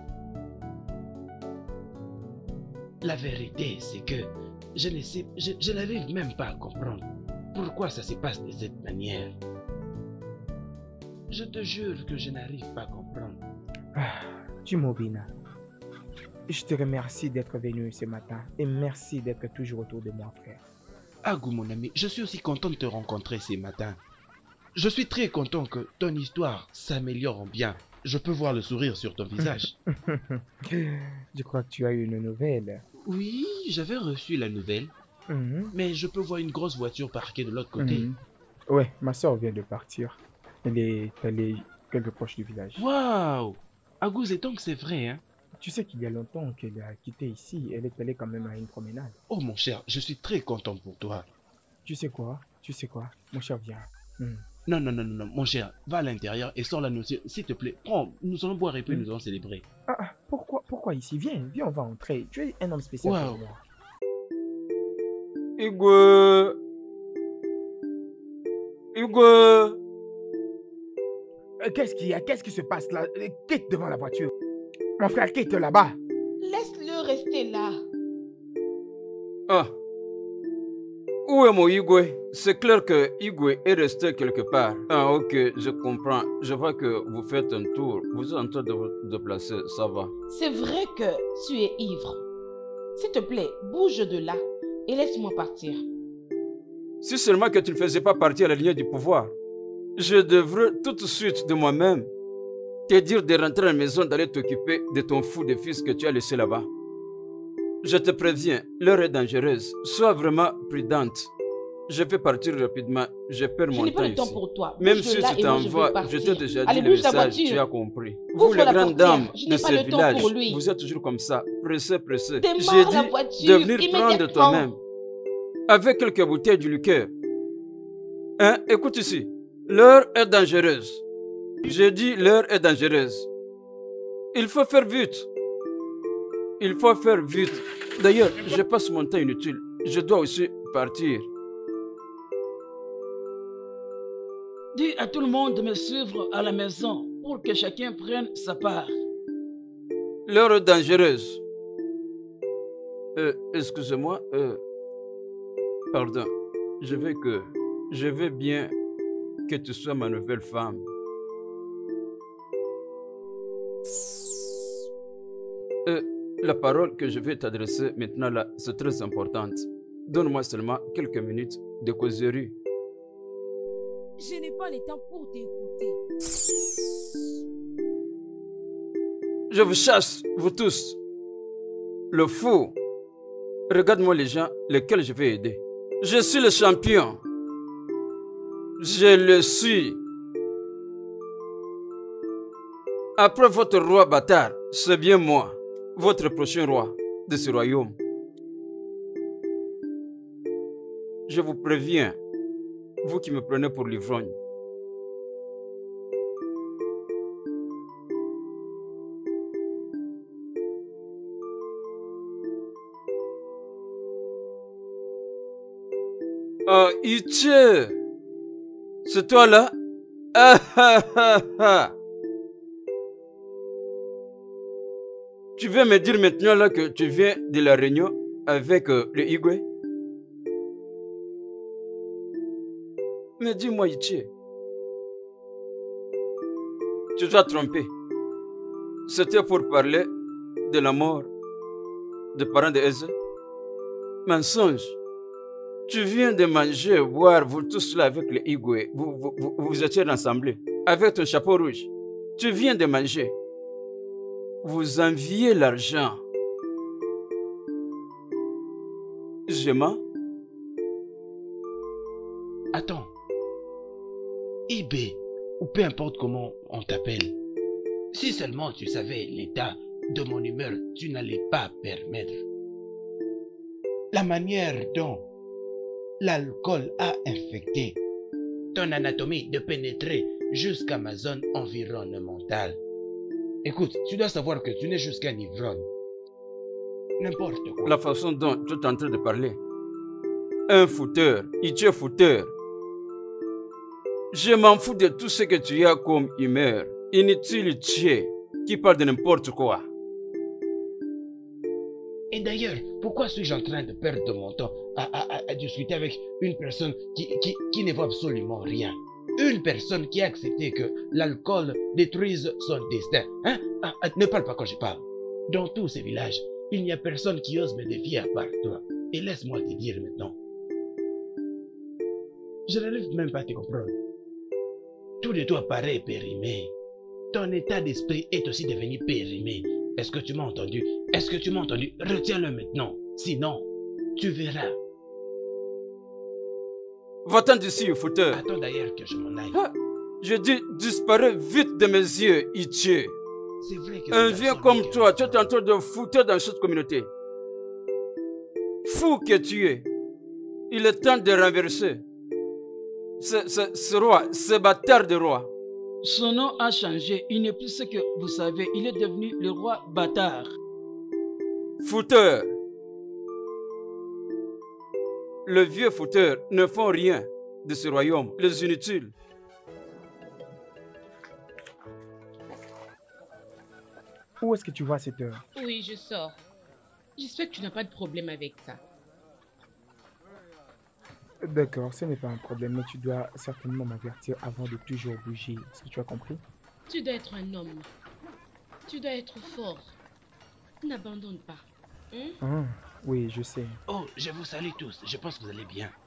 La vérité, c'est que je n'arrive même pas à comprendre pourquoi ça se passe de cette manière. Je te jure que je n'arrive pas à comprendre. Jimobina, je te remercie d'être venu ce matin et merci d'être toujours autour de moi, frère. Agou, mon ami, je suis aussi content de te rencontrer ce matin. Je suis très content que ton histoire s'améliore bien. Je peux voir le sourire sur ton visage. Je crois que tu as eu une nouvelle. Oui, j'avais reçu la nouvelle. Mais je peux voir une grosse voiture parquée de l'autre côté. Ouais, ma soeur vient de partir. Elle est allée quelque proche du village. Waouh! Agou, c'est donc c'est vrai, hein? Tu sais qu'il y a longtemps qu'elle a quitté ici. Elle est allée quand même à une promenade. Oh mon cher, je suis très content pour toi. Tu sais quoi? Mon cher, viens. Non, mon cher, va à l'intérieur et sors la nourriture, s'il te plaît. Prends, nous allons boire et puis nous allons célébrer. Pourquoi ici? Viens, on va entrer. Tu es un homme spécial pour moi. Hugo! Qu'est-ce qu'il y a? Qu'est-ce qui se passe là? Quitte devant la voiture. Mon frère, quitte là-bas. Laisse-le rester là. Ah. Où est mon Igwe? C'est clair que Igwe est resté quelque part. Ah ok, je comprends. Je vois que vous faites un tour. Vous êtes en train de vous déplacer, ça va. C'est vrai que tu es ivre. S'il te plaît, bouge de là et laisse-moi partir. Si seulement que tu ne faisais pas partie à la ligne du pouvoir, je devrais tout de suite de moi-même te dire de rentrer à la maison, d'aller t'occuper de ton fou de fils que tu as laissé là-bas. Je te préviens, l'heure est dangereuse. Sois vraiment prudente. Je vais partir rapidement. Je perds mon temps ici. Je n'ai pas le temps pour toi. Même si tu t'envoies, je t'ai déjà dit le message, tu as compris. Vous, les grandes dames de ce village, vous êtes toujours comme ça, pressés. J'ai dit de venir prendre toi-même. Avec quelques bouteilles de liqueur. Hein, écoute ici. L'heure est dangereuse. J'ai dit l'heure est dangereuse. Il faut faire vite. D'ailleurs, je passe mon temps inutile. Je dois aussi partir. Dis à tout le monde de me suivre à la maison pour que chacun prenne sa part. L'heure est dangereuse. Excusez-moi. Pardon. Je veux bien que tu sois ma nouvelle femme. La parole que je vais t'adresser maintenant là, c'est très importante. Donne-moi seulement quelques minutes de causerie. Je n'ai pas le temps pour t'écouter. Je vous chasse, vous tous. Le fou. Regarde-moi les gens lesquels je vais aider. Je suis le champion. Je le suis. Après votre roi bâtard, c'est bien moi, votre prochain roi de ce royaume. Je vous préviens, vous qui me prenez pour l'ivrogne. Ah, Iche, c'est toi là? Ah, ah, ah, ah. Tu veux me dire maintenant là que tu viens de la réunion avec le Igwe? Mais dis-moi, Ichi, tu t'as trompé. C'était pour parler de la mort des parents de Eze. Mensonge. Tu viens de manger, boire, vous tous là avec le Igwe. Vous étiez rassemblés avec ton chapeau rouge. Tu viens de manger. Vous enviez l'argent. Je mens? Attends. Ibé, ou peu importe comment on t'appelle. Si seulement tu savais l'état de mon humeur, tu n'allais pas permettre. La manière dont l'alcool a infecté ton anatomie de pénétrer jusqu'à ma zone environnementale. Écoute, tu dois savoir que tu n'es juste qu'un ivrogne. N'importe quoi. La façon dont tu es en train de parler. Un fouteur, il tue fouteur. Je m'en fous de tout ce que tu as comme humeur. Inutile, tuer, qui parle de n'importe quoi. Et d'ailleurs, pourquoi suis-je en train de perdre mon temps à discuter avec une personne qui ne voit absolument rien? Une personne qui a accepté que l'alcool détruise son destin. Hein? Ne parle pas quand je parle. Dans tous ces villages, il n'y a personne qui ose me défier à part toi. Et laisse-moi te dire maintenant. Je n'arrive même pas à te comprendre. Tout de toi paraît périmé. Ton état d'esprit est aussi devenu périmé. Est-ce que tu m'as entendu? Est-ce que tu m'as entendu? Retiens-le maintenant. Sinon, tu verras. Va-t'en d'ici, fouteur. Attends d'ailleurs que je m'en aille. Je dis, disparais vite de mes yeux, Itché. C'est vrai que un vieux comme toi, tu es en train de foutre dans cette communauté. Fou que tu es. Il est temps de renverser ce roi, ce bâtard de roi. Son nom a changé. Il n'est plus ce que vous savez. Il est devenu le roi bâtard. Fouteur. Le vieux fouteur ne font rien de ce royaume. Les inutiles. Où est-ce que tu vas à cette heure? Oui, je sors. J'espère que tu n'as pas de problème avec ça. D'accord, ce n'est pas un problème, mais tu dois certainement m'avertir avant de toujours bouger. Est-ce que tu as compris? Tu dois être un homme. Tu dois être fort. N'abandonne pas. Hein? Oui, je sais. Oh, je vous salue tous. Je pense que vous allez bien.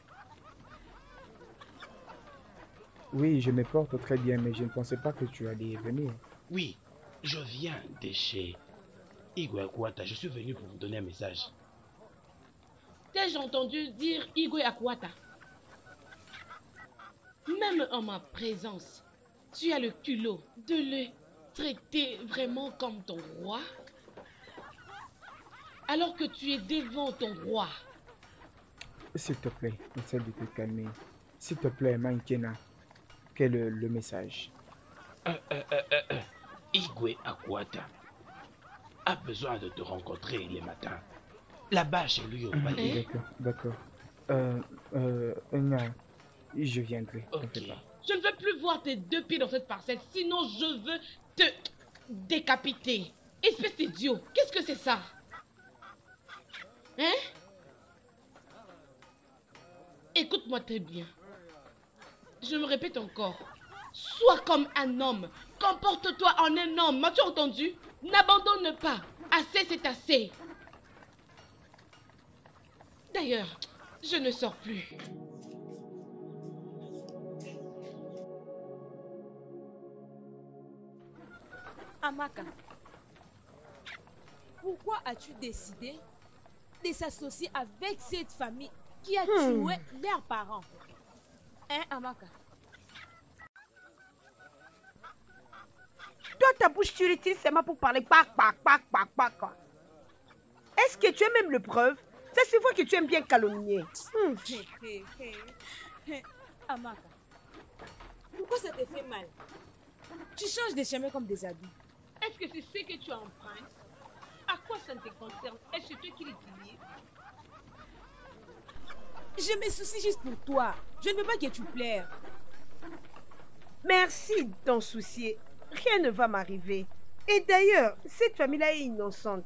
Oui, je me porte très bien, mais je ne pensais pas que tu allais venir. Oui, je viens de chez Igwe Akwata. Je suis venu pour vous donner un message. T'ai-je entendu dire Igwe Akwata? Même en ma présence, tu as le culot de le traiter vraiment comme ton roi? Alors que tu es devant ton roi. S'il te plaît, essaie de te calmer. S'il te plaît, Mankena, quel est le message? Igwe Akwata a besoin de te rencontrer les matins. Là-bas, chez lui, au palais. D'accord. Je viendrai. Okay. Je ne veux plus voir tes deux pieds dans cette parcelle, sinon je veux te décapiter. Espèce d'idiot, qu'est-ce que c'est ça? Hein? Écoute-moi très bien. Je me répète encore. Sois comme un homme. Comporte-toi en un homme. M'as-tu entendu? N'abandonne pas. Assez, c'est assez. D'ailleurs, je ne sors plus. Amaka, pourquoi as-tu décidé de s'associer avec cette famille qui a tué leurs parents? Hein, Amaka? Toi, ta bouche, tu l'utilises seulement pour parler pac. Est-ce que tu as même le preuve? Ça se voit que tu aimes bien calomnier. Amaka, pourquoi ça te fait mal? Tu changes de chemin comme des habits. Est-ce que c'est ce que tu empruntes? À quoi ça te concerne? Est-ce toi qui l'utilises? Je me soucie juste pour toi. Je ne veux pas que tu pleures. Merci de t'en soucier. Rien ne va m'arriver. Et d'ailleurs, cette famille-là est innocente.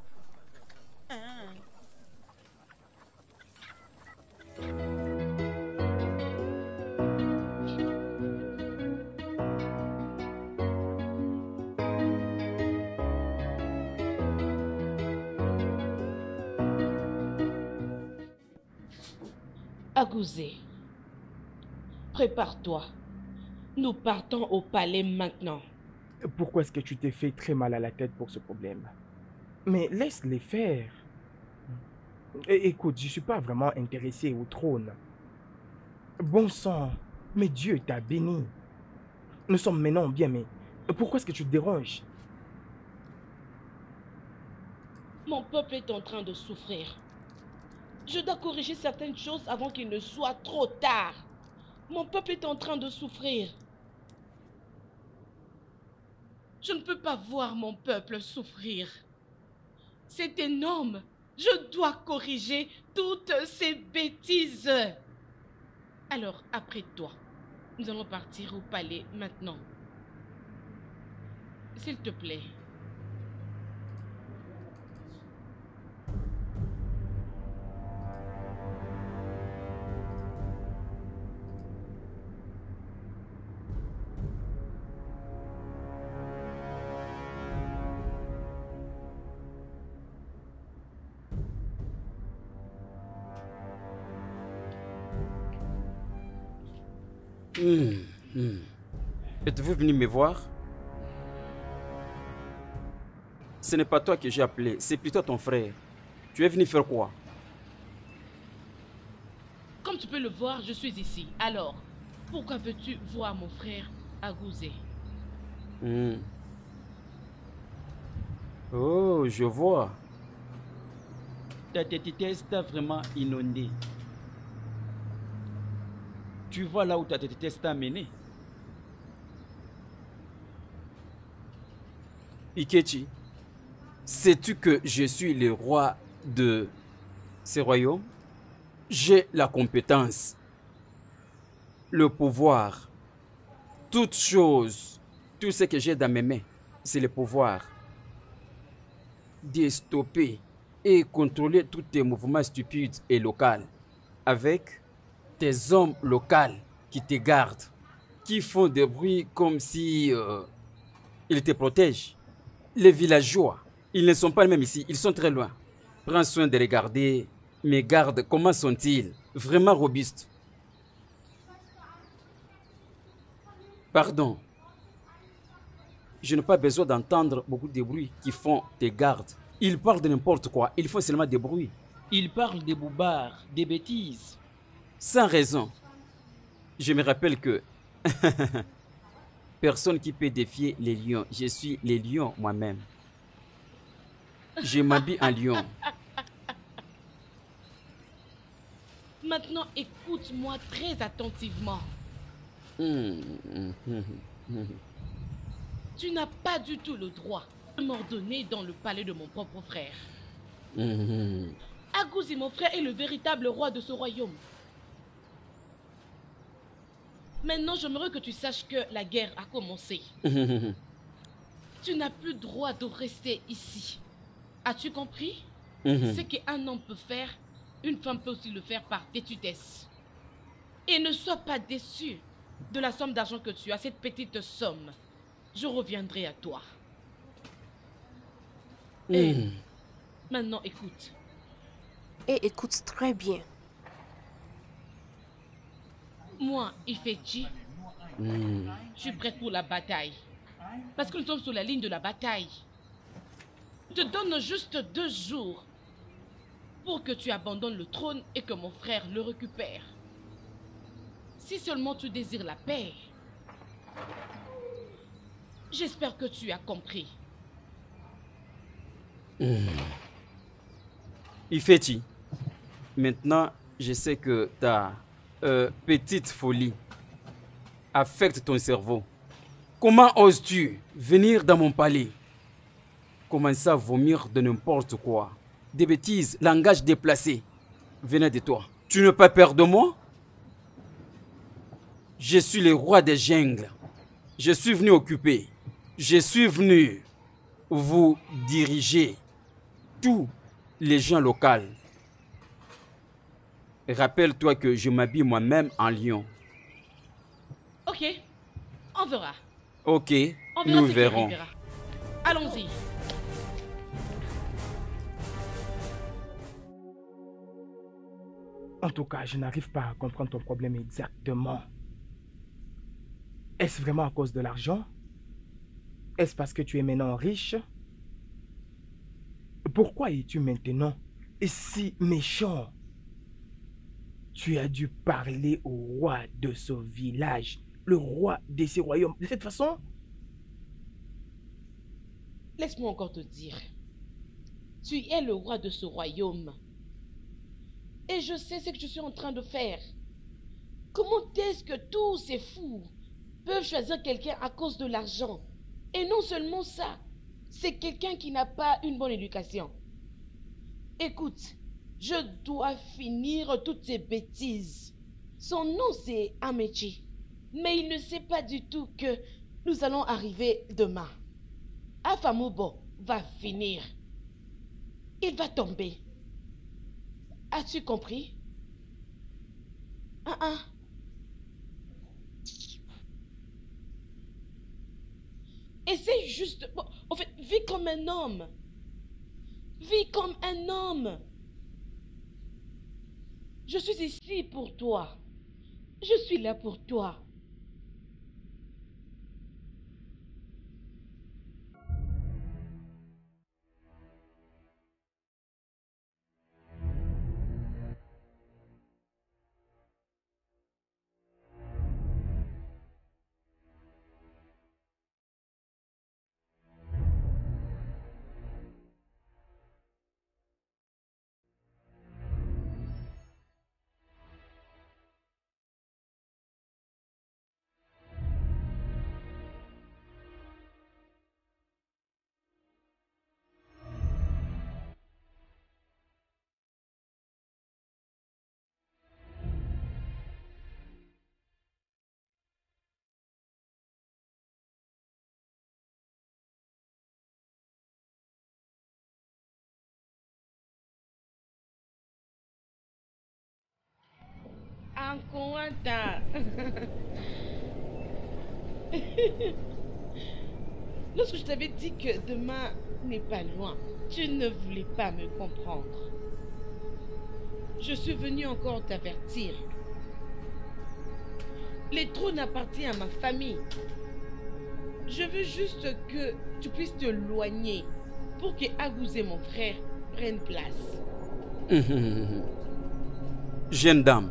Agouzé, prépare-toi. Nous partons au palais maintenant. Pourquoi est-ce que tu t'es fait très mal à la tête pour ce problème? Mais laisse-les faire. Écoute, je ne suis pas vraiment intéressé au trône. Bon sang, mais Dieu t'a béni. Nous sommes maintenant bien, mais pourquoi est-ce que tu te déranges? Mon peuple est en train de souffrir. Je dois corriger certaines choses avant qu'il ne soit trop tard. Mon peuple est en train de souffrir. Je ne peux pas voir mon peuple souffrir. C'est énorme. Je dois corriger toutes ces bêtises. Alors, après toi, nous allons partir au palais maintenant. S'il te plaît. Êtes-vous venu me voir? Ce n'est pas toi que j'ai appelé, c'est plutôt ton frère. Tu es venu faire quoi? Comme tu peux le voir, je suis ici. Alors, pourquoi veux-tu voir mon frère Agouzé? Oh, je vois. Ta tétesse t'a vraiment inondé. Tu vois là où ta tétesse t'a mené? Ikechi, sais-tu que je suis le roi de ces royaumes? J'ai la compétence, le pouvoir, toutes choses, tout ce que j'ai dans mes mains, c'est le pouvoir de stopper et contrôler tous tes mouvements stupides et locaux avec tes hommes locaux qui te gardent, qui font des bruits comme si ils te protègent. Les villageois, ils ne sont pas les mêmes ici, ils sont très loin. Prends soin de regarder mes gardes, comment sont-ils? Vraiment robustes. Pardon. Je n'ai pas besoin d'entendre beaucoup de bruits qui font tes gardes. Ils parlent de n'importe quoi, ils font seulement des bruits. Ils parlent des boubards, des bêtises. Sans raison. Je me rappelle que personne qui peut défier les lions. Je suis les lions moi-même. Je m'habille en lion. Maintenant, écoute-moi très attentivement. Tu n'as pas du tout le droit de m'ordonner dans le palais de mon propre frère. Agouzi, mon frère, est le véritable roi de ce royaume. Maintenant, j'aimerais que tu saches que la guerre a commencé. Tu n'as plus le droit de rester ici. As-tu compris? Ce qu'un homme peut faire, une femme peut aussi le faire par têtudesse. Et ne sois pas déçu de la somme d'argent que tu as, cette petite somme. Je reviendrai à toi. Et maintenant, écoute. Et écoute très bien. Moi, Ifechi, je suis prête pour la bataille. Parce que nous sommes sur la ligne de la bataille. Je te donne juste 2 jours pour que tu abandonnes le trône et que mon frère le récupère. Si seulement tu désires la paix. J'espère que tu as compris. Ifechi, maintenant je sais que ta petite folie affecte ton cerveau. Comment oses-tu venir dans mon palais? Commencer à vomir de n'importe quoi. Des bêtises, langage déplacé. Venez de toi. Tu n'as pas peur de moi? Je suis le roi des jungles. Je suis venu occuper. Je suis venu vous diriger. Tous les gens locaux. Rappelle-toi que je m'habille moi-même en lion. Ok, on verra. Ok, On verra nous ce qui verrons. arrivera. Allons-y. En tout cas, je n'arrive pas à comprendre ton problème exactement. Est-ce vraiment à cause de l'argent? Est-ce parce que tu es maintenant riche? Pourquoi es-tu maintenant si méchant? Tu as dû parler au roi de ce village, le roi de ce royaume, de cette façon? Laisse-moi encore te dire. Tu es le roi de ce royaume. Et je sais ce que je suis en train de faire. Comment est-ce que tous ces fous peuvent choisir quelqu'un à cause de l'argent Et non seulement ça, c'est quelqu'un qui n'a pas une bonne éducation. Écoute, je dois finir toutes ces bêtises. Son nom c'est Amechi, mais il ne sait pas du tout que nous allons arriver demain. Afamubo va finir. Il va tomber. As-tu compris? Essaye juste... Bon, en fait, vis comme un homme. Vis comme un homme. Je suis ici pour toi. Je suis là pour toi. Ankoanta. Lorsque je t'avais dit que demain n'est pas loin, tu ne voulais pas me comprendre. Je suis venue encore t'avertir. Les trônes appartiennent à ma famille. Je veux juste que tu puisses te loigner pour que Agouzé, mon frère, prenne place. Jeune dame,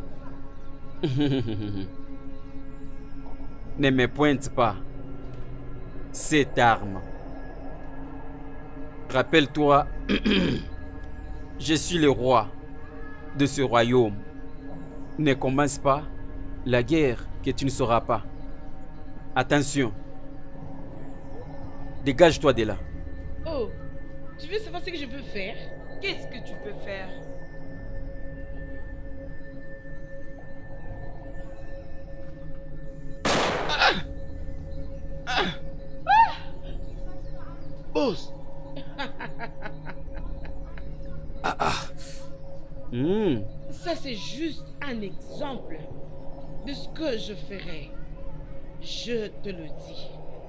ne me pointe pas cette arme. Rappelle-toi, je suis le roi de ce royaume. Ne commence pas la guerre que tu ne sauras pas. Attention, dégage-toi de là. Oh, tu veux savoir ce que je peux faire? Qu'est-ce que tu peux faire? Boss. Ça, c'est juste un exemple de ce que je ferai. Je te le dis.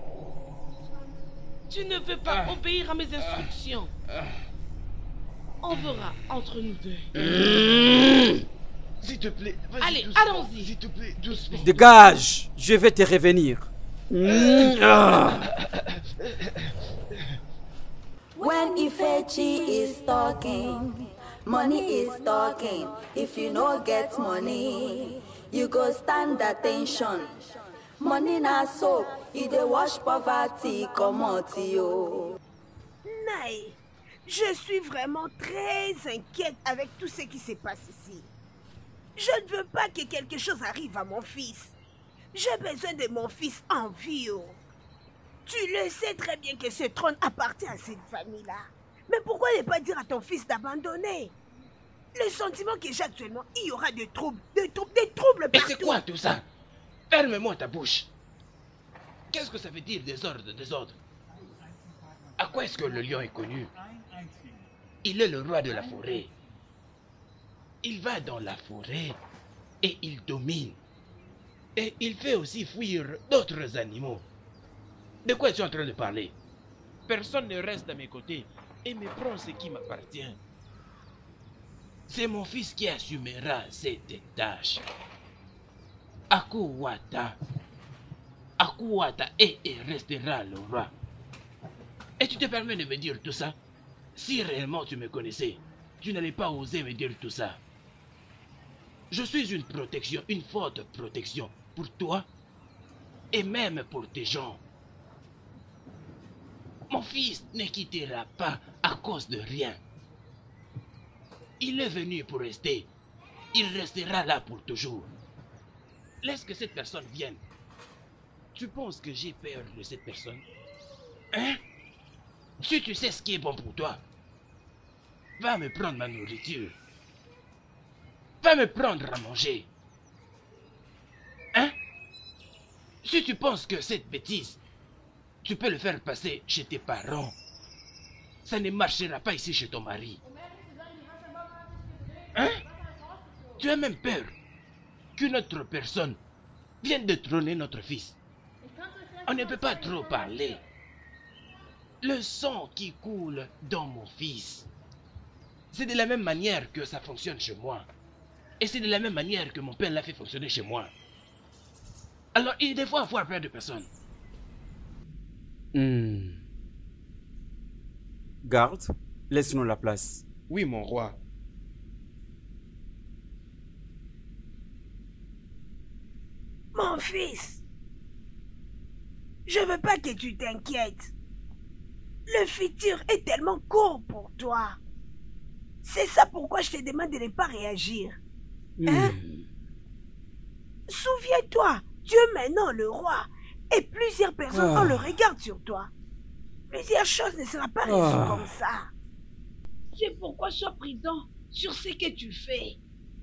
Tu ne veux pas obéir à mes instructions. On verra entre nous deux. S'il te plaît, allez, allons-y. S'il te plaît, doucement. Dégage, je vais te revenir. When Ifechi is talking, money is talking. If you no get money, you go stand attention. Money na soap, it dey wash poverty comot yo. Naï, je suis vraiment très inquiète avec tout ce qui se passe ici. Je ne veux pas que quelque chose arrive à mon fils. J'ai besoin de mon fils en vie. Tu le sais très bien que ce trône appartient à cette famille-là. Mais pourquoi ne pas dire à ton fils d'abandonner? Le sentiment que j'ai actuellement, il y aura des troubles partout. Et c'est quoi tout ça? Ferme-moi ta bouche. Qu'est-ce que ça veut dire désordre? À quoi est-ce que le lion est connu? Il est le roi de la forêt. Il va dans la forêt et il domine. Et il fait aussi fuir d'autres animaux. De quoi es-tu en train de parler? Personne ne reste à mes côtés et me prend ce qui m'appartient. C'est mon fils qui assumera cette tâche. Akuwata est et restera le roi. Et tu te permets de me dire tout ça? Si réellement tu me connaissais, tu n'allais pas oser me dire tout ça. Je suis une protection, une forte protection pour toi et même pour tes gens. Mon fils ne quittera pas à cause de rien. Il est venu pour rester. Il restera là pour toujours. Laisse que cette personne vienne. Tu penses que j'ai peur de cette personne? Hein? Si tu sais ce qui est bon pour toi, va me prendre ma nourriture. Va me prendre à manger. Hein? Si tu penses que cette bêtise, tu peux le faire passer chez tes parents, ça ne marchera pas ici chez ton mari. Hein? Tu as même peur qu'une autre personne vienne détrôner notre fils. On ne peut pas trop parler. Le sang qui coule dans mon fils, c'est de la même manière que ça fonctionne chez moi. Et c'est de la même manière que mon père l'a fait fonctionner chez moi. Alors il faut avoir peur de personne. Garde, laisse-nous la place. Oui, mon roi. Mon fils, je veux pas que tu t'inquiètes. Le futur est tellement court pour toi. C'est ça pourquoi je te demande de ne pas réagir. Hein? Souviens-toi, tu es maintenant le roi et plusieurs personnes ont le regard sur toi. Plusieurs choses ne seront pas résolues comme ça. C'est pourquoi sois prudent sur ce que tu fais.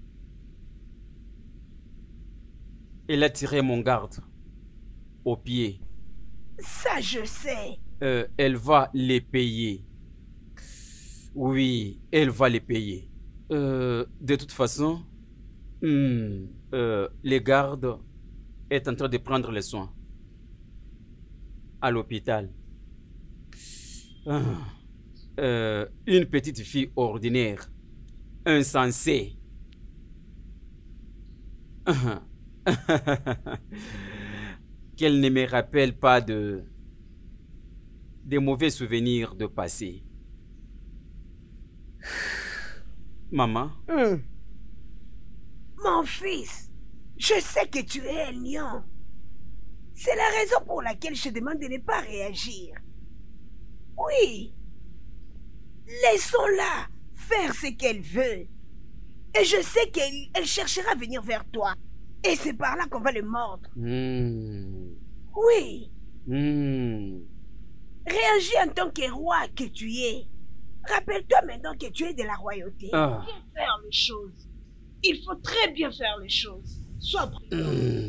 Elle a tiré mon garde au pied. Ça, je sais. Elle va les payer. Oui, elle va les payer. De toute façon, les gardes est en train de prendre les soins à l'hôpital. Une petite fille ordinaire, insensée. Qu'elle ne me rappelle pas des mauvais souvenirs de passé. Maman? Mon fils, je sais que tu es un lion. C'est la raison pour laquelle je te demande de ne pas réagir. Oui. Laissons-la faire ce qu'elle veut. Et je sais qu'elle cherchera à venir vers toi. Et c'est par là qu'on va le mordre. Oui. Réagis en tant que roi que tu es. Rappelle-toi maintenant que tu es de la royauté. Bien faire les choses. Il faut très bien faire les choses. Sois prudent.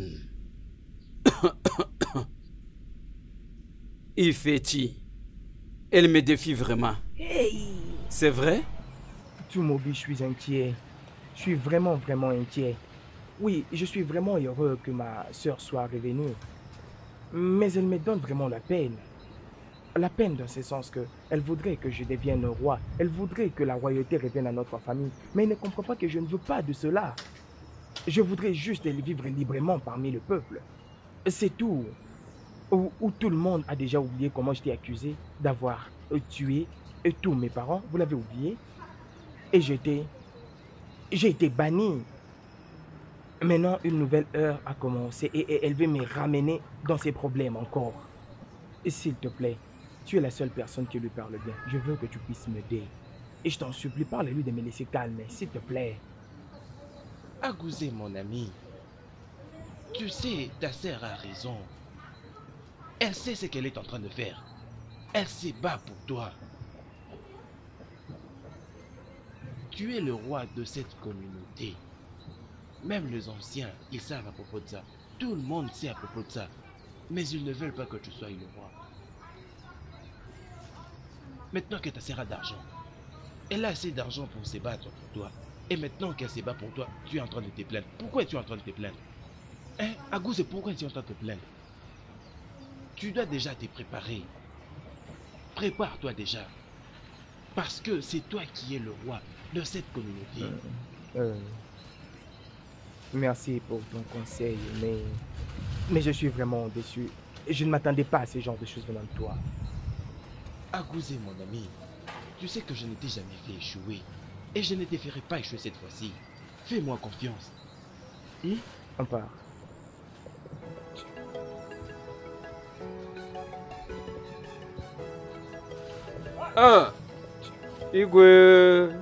Ifeti, elle me défie vraiment. Hey. C'est vrai? Tout m'oblige, je suis inquiet. Je suis vraiment inquiet. Oui, je suis vraiment heureux que ma sœur soit revenue. Mais elle me donne vraiment la peine. La peine dans ce sens que elle voudrait que je devienne roi. Elle voudrait que la royauté revienne à notre famille. Mais elle ne comprend pas que je ne veux pas de cela. Je voudrais juste vivre librement parmi le peuple. C'est tout. Où tout le monde a déjà oublié comment j'étais accusé d'avoir tué tous mes parents. Vous l'avez oublié. Et j'ai été banni. Maintenant, une nouvelle heure a commencé et elle veut me ramener dans ses problèmes encore. S'il te plaît, tu es la seule personne qui lui parle bien. Je veux que tu puisses m'aider. Et je t'en supplie, parle-lui de me laisser calmer, s'il te plaît. Agouzé, mon ami. Tu sais, ta sœur a raison. Elle sait ce qu'elle est en train de faire. Elle se bat pour toi. Tu es le roi de cette communauté. Même les anciens, ils savent à propos de ça. Tout le monde sait à propos de ça. Mais ils ne veulent pas que tu sois le roi. Maintenant que ta sœur a d'argent, elle a assez d'argent pour se battre pour toi. Et maintenant qu'elle se bat pour toi, tu es en train de te plaindre. Pourquoi es-tu en train de te plaindre? Hein, Agou, c'est pourquoi tu es en train de te plaindre? Tu dois déjà te préparer. Prépare-toi déjà. Parce que c'est toi qui es le roi de cette communauté. Merci pour ton conseil, mais je suis vraiment déçu. Je ne m'attendais pas à ce genre de choses venant de toi. Agouzé, mon ami, tu sais que je ne t'ai jamais fait échouer. Et je ne te ferai pas échouer cette fois-ci. Fais-moi confiance. On part. Igwe.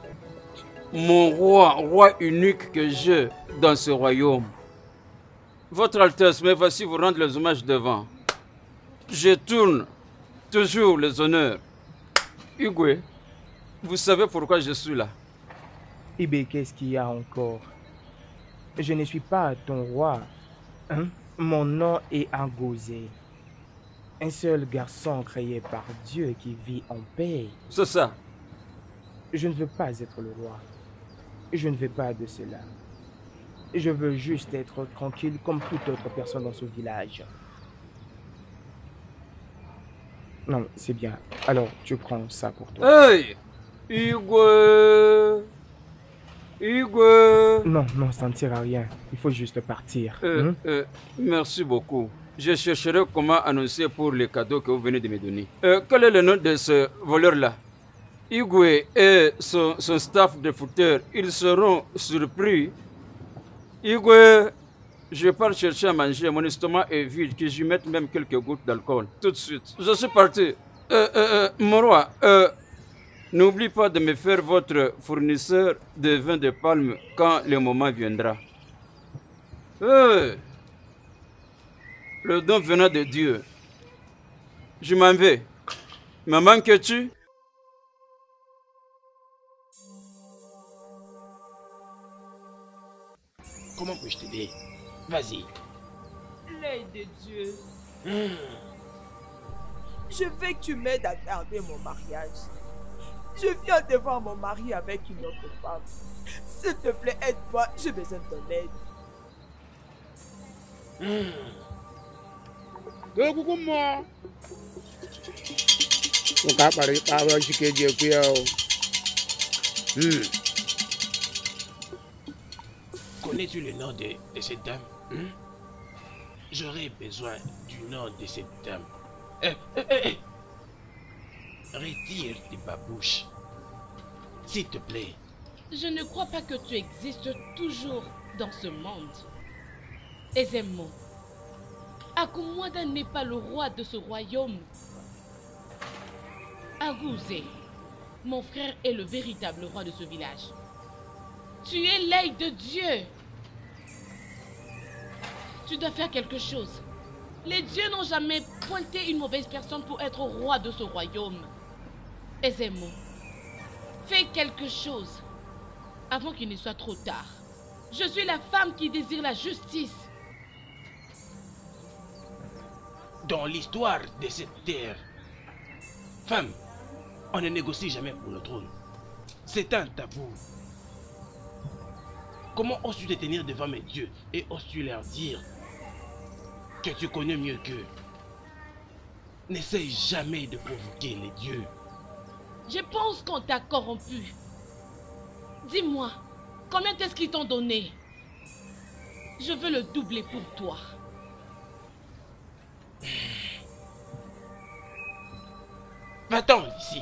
Mon roi unique que j'ai dans ce royaume, Votre Altesse, me voici vous rendre les hommages devant. Je tourne toujours les honneurs. Igwe, vous savez pourquoi je suis là? Ibé, qu'est-ce qu'il y a encore? Je ne suis pas ton roi. Hein? Mon nom est Agosé. Un seul garçon créé par Dieu qui vit en paix. C'est ça. Je ne veux pas être le roi. Je ne veux pas de cela. Je veux juste être tranquille comme toute autre personne dans ce village. Non, c'est bien. Alors, tu prends ça pour toi. Hey! Igwe! Igwe! Non, non, ça ne sert à rien. Il faut juste partir. Merci beaucoup. Je chercherai comment annoncer pour les cadeaux que vous venez de me donner. Quel est le nom de ce voleur-là? Igwe et son staff de footeurs, ils seront surpris. Igwe, je pars chercher à manger. Mon estomac est vide, que j'y mette même quelques gouttes d'alcool. Tout de suite. Je suis parti. Mon roi, n'oublie pas de me faire votre fournisseur de vin de palme quand le moment viendra. Le don venant de Dieu. Je m'en vais. Me manques-tu? Comment puis-je t'aider? Vas-y. L'œil de Dieu. Je veux que tu m'aides à garder mon mariage. Je viens de voir mon mari avec une autre femme. S'il te plaît, aide-moi. J'ai besoin de ton aide. Coucou moi. On va parler par chiquet Dieu qui Connais-tu le nom de cette dame? J'aurais besoin du nom de cette dame. Retire tes babouches. S'il te plaît. Je ne crois pas que tu existes toujours dans ce monde. Ezemo, Akumwada n'est pas le roi de ce royaume. Agouze, mon frère est le véritable roi de ce village. Tu es l'œil de Dieu. Tu dois faire quelque chose. Les dieux n'ont jamais pointé une mauvaise personne pour être roi de ce royaume. Ezemo, fais quelque chose avant qu'il ne soit trop tard. Je suis la femme qui désire la justice. Dans l'histoire de cette terre, femme, on ne négocie jamais pour le trône. C'est un tabou. Comment oses-tu te tenir devant mes dieux et oses-tu leur dire que tu connais mieux qu'eux? N'essaye jamais de provoquer les dieux. Je pense qu'on t'a corrompu. Dis-moi, combien est-ce qu'ils t'ont donné? Je veux le doubler pour toi. Va-t'en d'ici.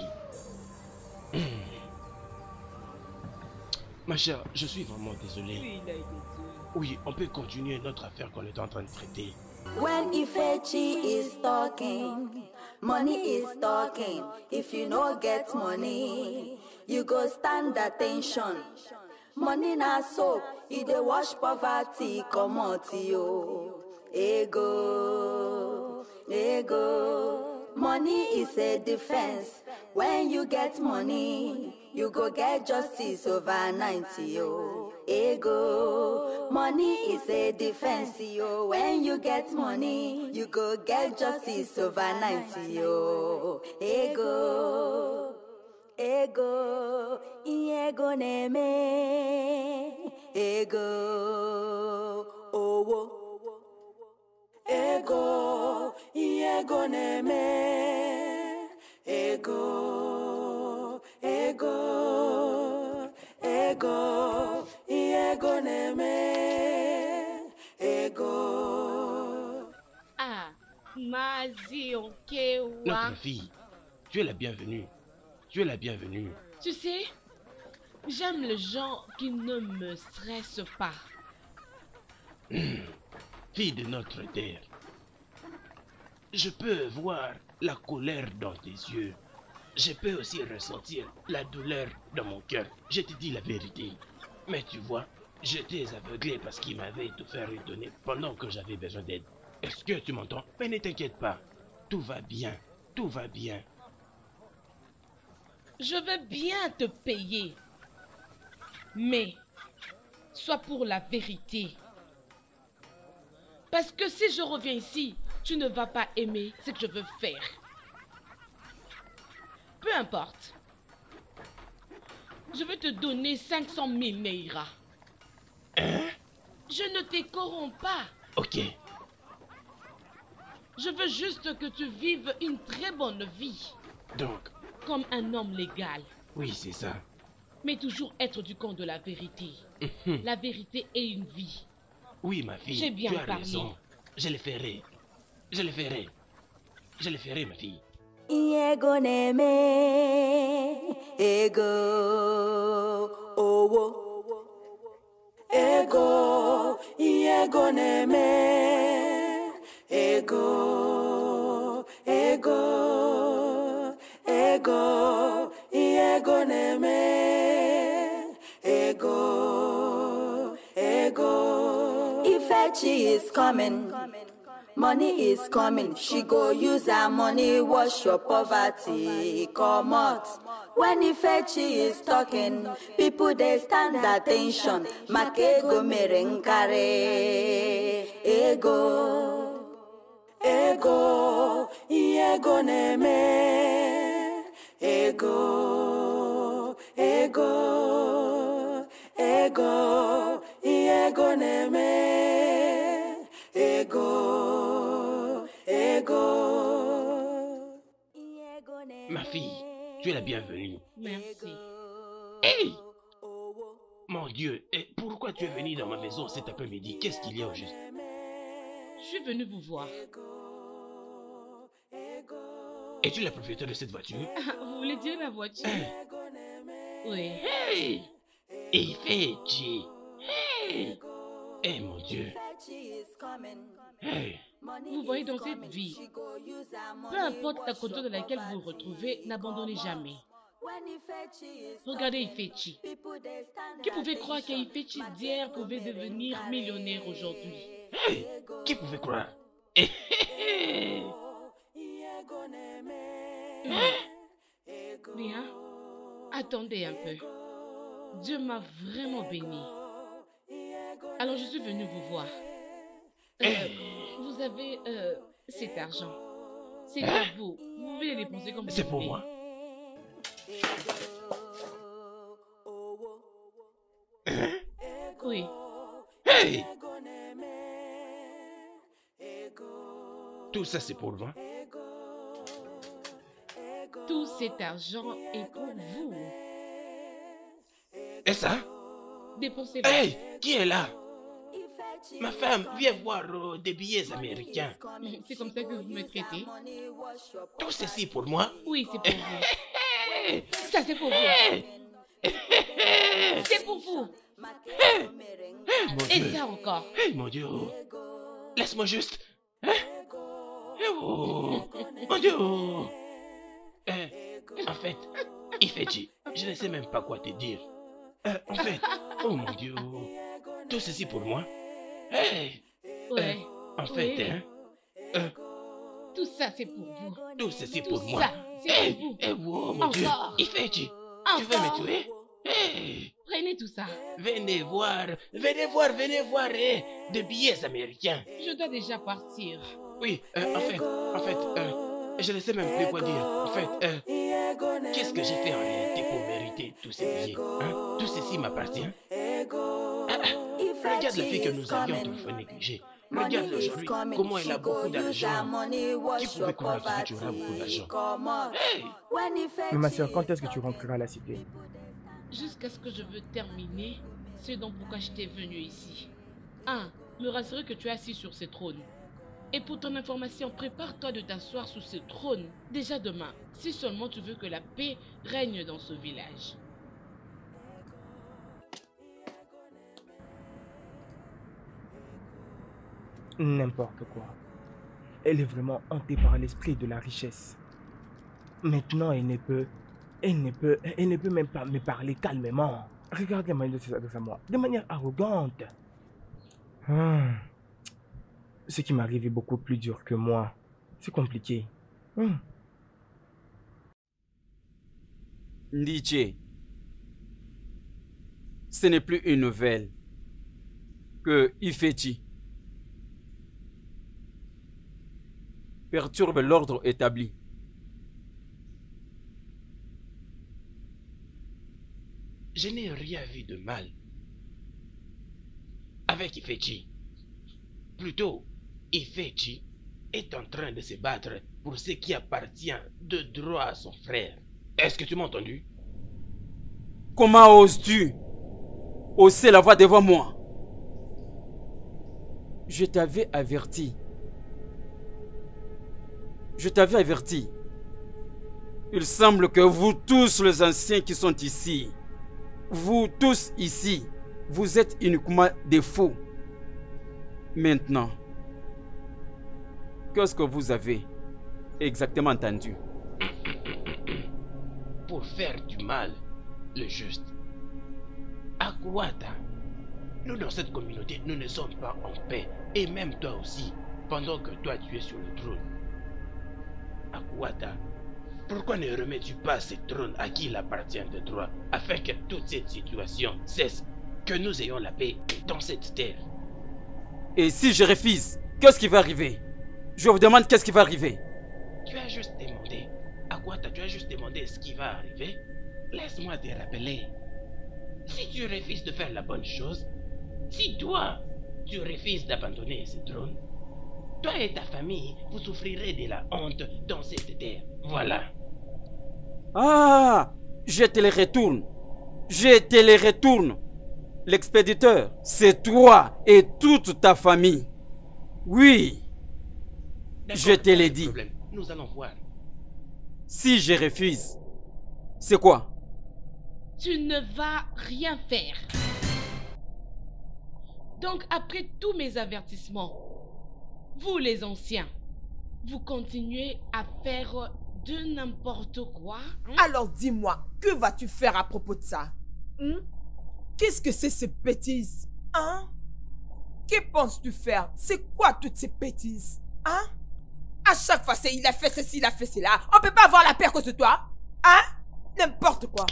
Ma chère, je suis vraiment désolé. Oui, on peut continuer notre affaire qu'on est en train de traiter. When Ifechi is talking, money is talking. If you no get money, you go stand attention. Money na soap, e dey wash poverty comot yo. Ego, ego. Money is a defense. When you get money, you go get justice overnight yo. Ego, money is a defense yo. When you get money, you go get justice overnight yo. Ego, ego, ego neme. Ego, owo. Ego, ego neme. Ego, ego, ego, ego neme. Ego. Ah, Mazion Kewa. Notre fille, tu es la bienvenue. Tu es la bienvenue. Tu sais, j'aime les gens qui ne me stressent pas. Fille de notre terre, je peux voir la colère dans tes yeux. Je peux aussi ressentir la douleur dans mon cœur. Je te dis la vérité. Mais tu vois, J'étais aveuglé parce qu'il m'avait tout fait redonner pendant que j'avais besoin d'aide. Est-ce que tu m'entends? Mais ne t'inquiète pas. Tout va bien. Tout va bien. Je veux bien te payer. Mais, sois pour la vérité. Parce que si je reviens ici, tu ne vas pas aimer ce que je veux faire. Peu importe. Je vais te donner 500 000 Neira. Hein? Je ne te corromps pas. Ok. Je veux juste que tu vives une très bonne vie. Donc? Comme un homme légal. Oui, c'est ça. Mais toujours être du camp de la vérité. La vérité est une vie. Oui, ma fille, j'ai bien tu as parlé. raison. Je le ferai. Je le ferai. Je le ferai, ma fille. Ego neme, ego, owo. Ego, ego neme, ego, ego, ego, ego neme, ego, ego. Ifechi is coming. Money is coming, she go use her money, wash your poverty, come out. When Ifechi is talking, people they stand attention. Makego merenkare, ego, ego, ego neme, ego, ego, ego, ego neme, ego, ego. Ma fille, tu es la bienvenue. Merci. Hey! Mon Dieu, et pourquoi tu es venu dans ma maison cet après-midi? Qu'est-ce qu'il y a au juste? Je suis venu vous voir. Es-tu la propriétaire de cette voiture? Vous voulez dire la voiture? Oui. Hey! Ifechi! Hey! Eh mon Dieu! Hey! Vous voyez, dans cette vie, peu importe la condition dans laquelle vous vous retrouvez, n'abandonnez jamais. Regardez Ifechi. Qui pouvait croire qu'Ifechi d'hier pouvait devenir millionnaire aujourd'hui? Hey! Qui pouvait croire? Bien, attendez un peu. Dieu m'a vraiment béni. Alors je suis venu vous voir. Vous avez cet argent. C'est pour vous. Vous pouvez les dépenser comme vous voulez. C'est pour moi. Oui. Hey! Tout ça c'est pour moi. Tout cet argent est pour vous. Et ça? Dépensez-le. Hey! Qui est là? Ma femme, viens voir des billets américains. C'est comme ça que vous me traitez? Tout ceci pour moi? Oui, c'est pour vous. Ça, c'est pour vous. C'est pour vous. Mon Et Dieu. ça encore. Hey, mon Dieu. Laisse-moi juste. Oh, mon Dieu. En fait, Ifechi, je ne sais même pas quoi te dire. En fait, oh mon Dieu. Tout ceci pour moi? Hey! Ouais. En fait, Oui. hein? Tout ça, c'est pour vous. Tout ceci Tout pour moi. ça, c'est pour vous. Oh mon Dieu. Encore. Ifechi, tu veux me tuer? Hey! Prenez tout ça. Venez voir, des billets américains. Je dois déjà partir. Oui, en fait, je ne sais même plus quoi dire. En fait, qu'est-ce que j'ai fait en réalité pour mériter tous ces billets? Hein? Tout ceci m'appartient. Regarde la fille que nous avions toutefois négligée. Regarde aujourd'hui comment elle a beaucoup d'argent. Qui pouvait croire que tu auras beaucoup d'argent? Hey! Mais ma soeur, quand est-ce que tu rentreras à la cité? Jusqu'à ce que je veux terminer ce dont pourquoi j'étais venu ici. 1. Me rassurer que tu es assis sur ce trône. Et pour ton information, prépare-toi de t'asseoir sur ce trône déjà demain, si seulement tu veux que la paix règne dans ce village. N'importe quoi. Elle est vraiment hantée par l'esprit de la richesse. Maintenant, elle ne peut même pas me parler calmement. Regarde la manière de s'adresser à moi, de manière arrogante. Ce qui m'arrive est beaucoup plus dur que moi. C'est compliqué. Ndiche, ce n'est plus une nouvelle que Ifechi perturbe l'ordre établi. Je n'ai rien vu de mal avec Ifechi. Plutôt, Ifechi est en train de se battre pour ce qui appartient de droit à son frère. Est-ce que tu m'as entendu? Comment oses-tu hausser la voix devant moi? Je t'avais averti. Je t'avais averti. Il semble que vous tous les anciens qui sont ici, vous tous ici, vous êtes uniquement des faux. Maintenant, qu'est-ce que vous avez exactement entendu? Pour faire du mal, le juste. Akuata, nous dans cette communauté, nous ne sommes pas en paix. Et même toi aussi, pendant que toi tu es sur le trône. Akuata, pourquoi ne remets-tu pas ce trône à qui il appartient de droit, afin que toute cette situation cesse, que nous ayons la paix dans cette terre? Et si je refuse, qu'est-ce qui va arriver? Je vous demande qu'est-ce qui va arriver? Tu as juste demandé. Akuata, tu as juste demandé ce qui va arriver. Laisse-moi te rappeler. Si tu refuses de faire la bonne chose, si toi, tu refuses d'abandonner ce trône, toi et ta famille, vous souffrirez de la honte dans cette terre. Voilà. Ah, je te les retourne. Je te les retourne. L'expéditeur, c'est toi et toute ta famille. Oui. Je te l'ai dit. Nous allons voir. Si je refuse, c'est quoi? Tu ne vas rien faire. Donc après tous mes avertissements, vous les anciens, vous continuez à faire de n'importe quoi, hein? Alors dis-moi, que vas-tu faire à propos de ça? Qu'est-ce que c'est ces bêtises? Hein? Que penses-tu faire? C'est quoi toutes ces bêtises? Hein? À chaque fois, c'est il a fait ceci, il a fait cela. On peut pas avoir la paix à cause de toi? Hein? N'importe quoi.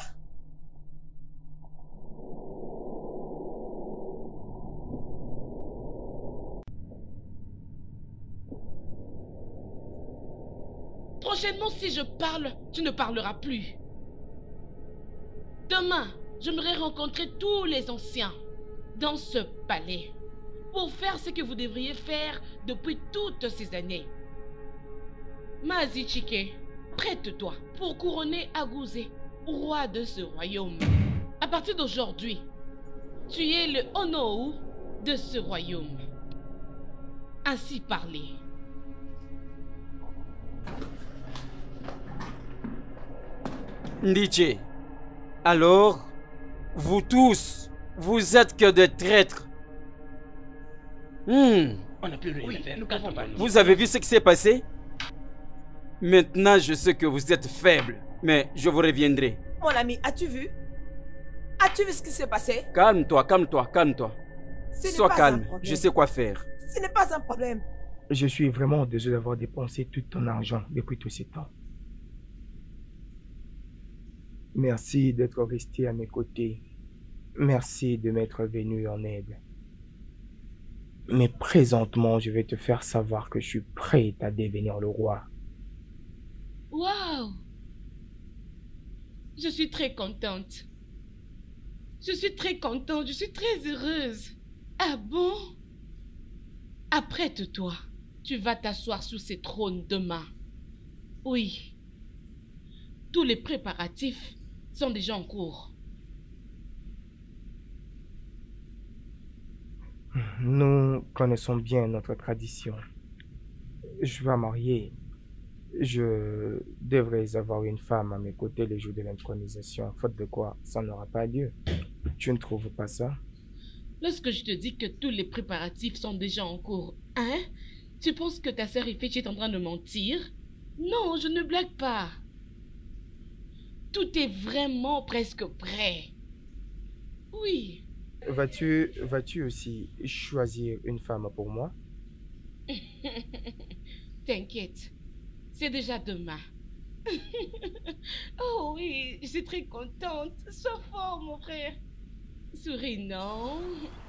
Prochainement, si je parle, tu ne parleras plus. Demain, j'aimerais rencontrer tous les anciens dans ce palais pour faire ce que vous devriez faire depuis toutes ces années. Mazichike, prête-toi pour couronner Aguzé, roi de ce royaume. À partir d'aujourd'hui, tu es le Onou de ce royaume. Ainsi parlé. Ndiche, alors, vous tous, vous êtes que des traîtres. On n'a plus rien à faire. Vous avez vu ce qui s'est passé? Maintenant, je sais que vous êtes faibles, mais je vous reviendrai. Mon ami, as-tu vu? As-tu vu ce qui s'est passé? Calme-toi, calme-toi, calme-toi. Sois calme, je sais quoi faire. Ce n'est pas un problème. Je suis vraiment désolé d'avoir dépensé tout ton argent depuis tout ce temps. Merci d'être resté à mes côtés. Merci de m'être venu en aide. Mais présentement, je vais te faire savoir que je suis prêt à devenir le roi. Waouh! Je suis très contente. Je suis très contente, je suis très heureuse. Ah bon? Apprête-toi. Tu vas t'asseoir sur ce trône demain. Oui. Tous les préparatifs sont déjà en cours. Nous connaissons bien notre tradition. Je vais marier. Je devrais avoir une femme à mes côtés le jour de l'intronisation, faute de quoi ça n'aura pas lieu. Tu ne trouves pas ça? Lorsque je te dis que tous les préparatifs sont déjà en cours, hein? Tu penses que ta sœur Ifechi est en train de mentir? Non, je ne blague pas. Tout est vraiment presque prêt. Oui. Vas-tu aussi choisir une femme pour moi? T'inquiète, c'est déjà demain. Oh oui, je suis très contente. Sois fort, mon frère. Souris, non?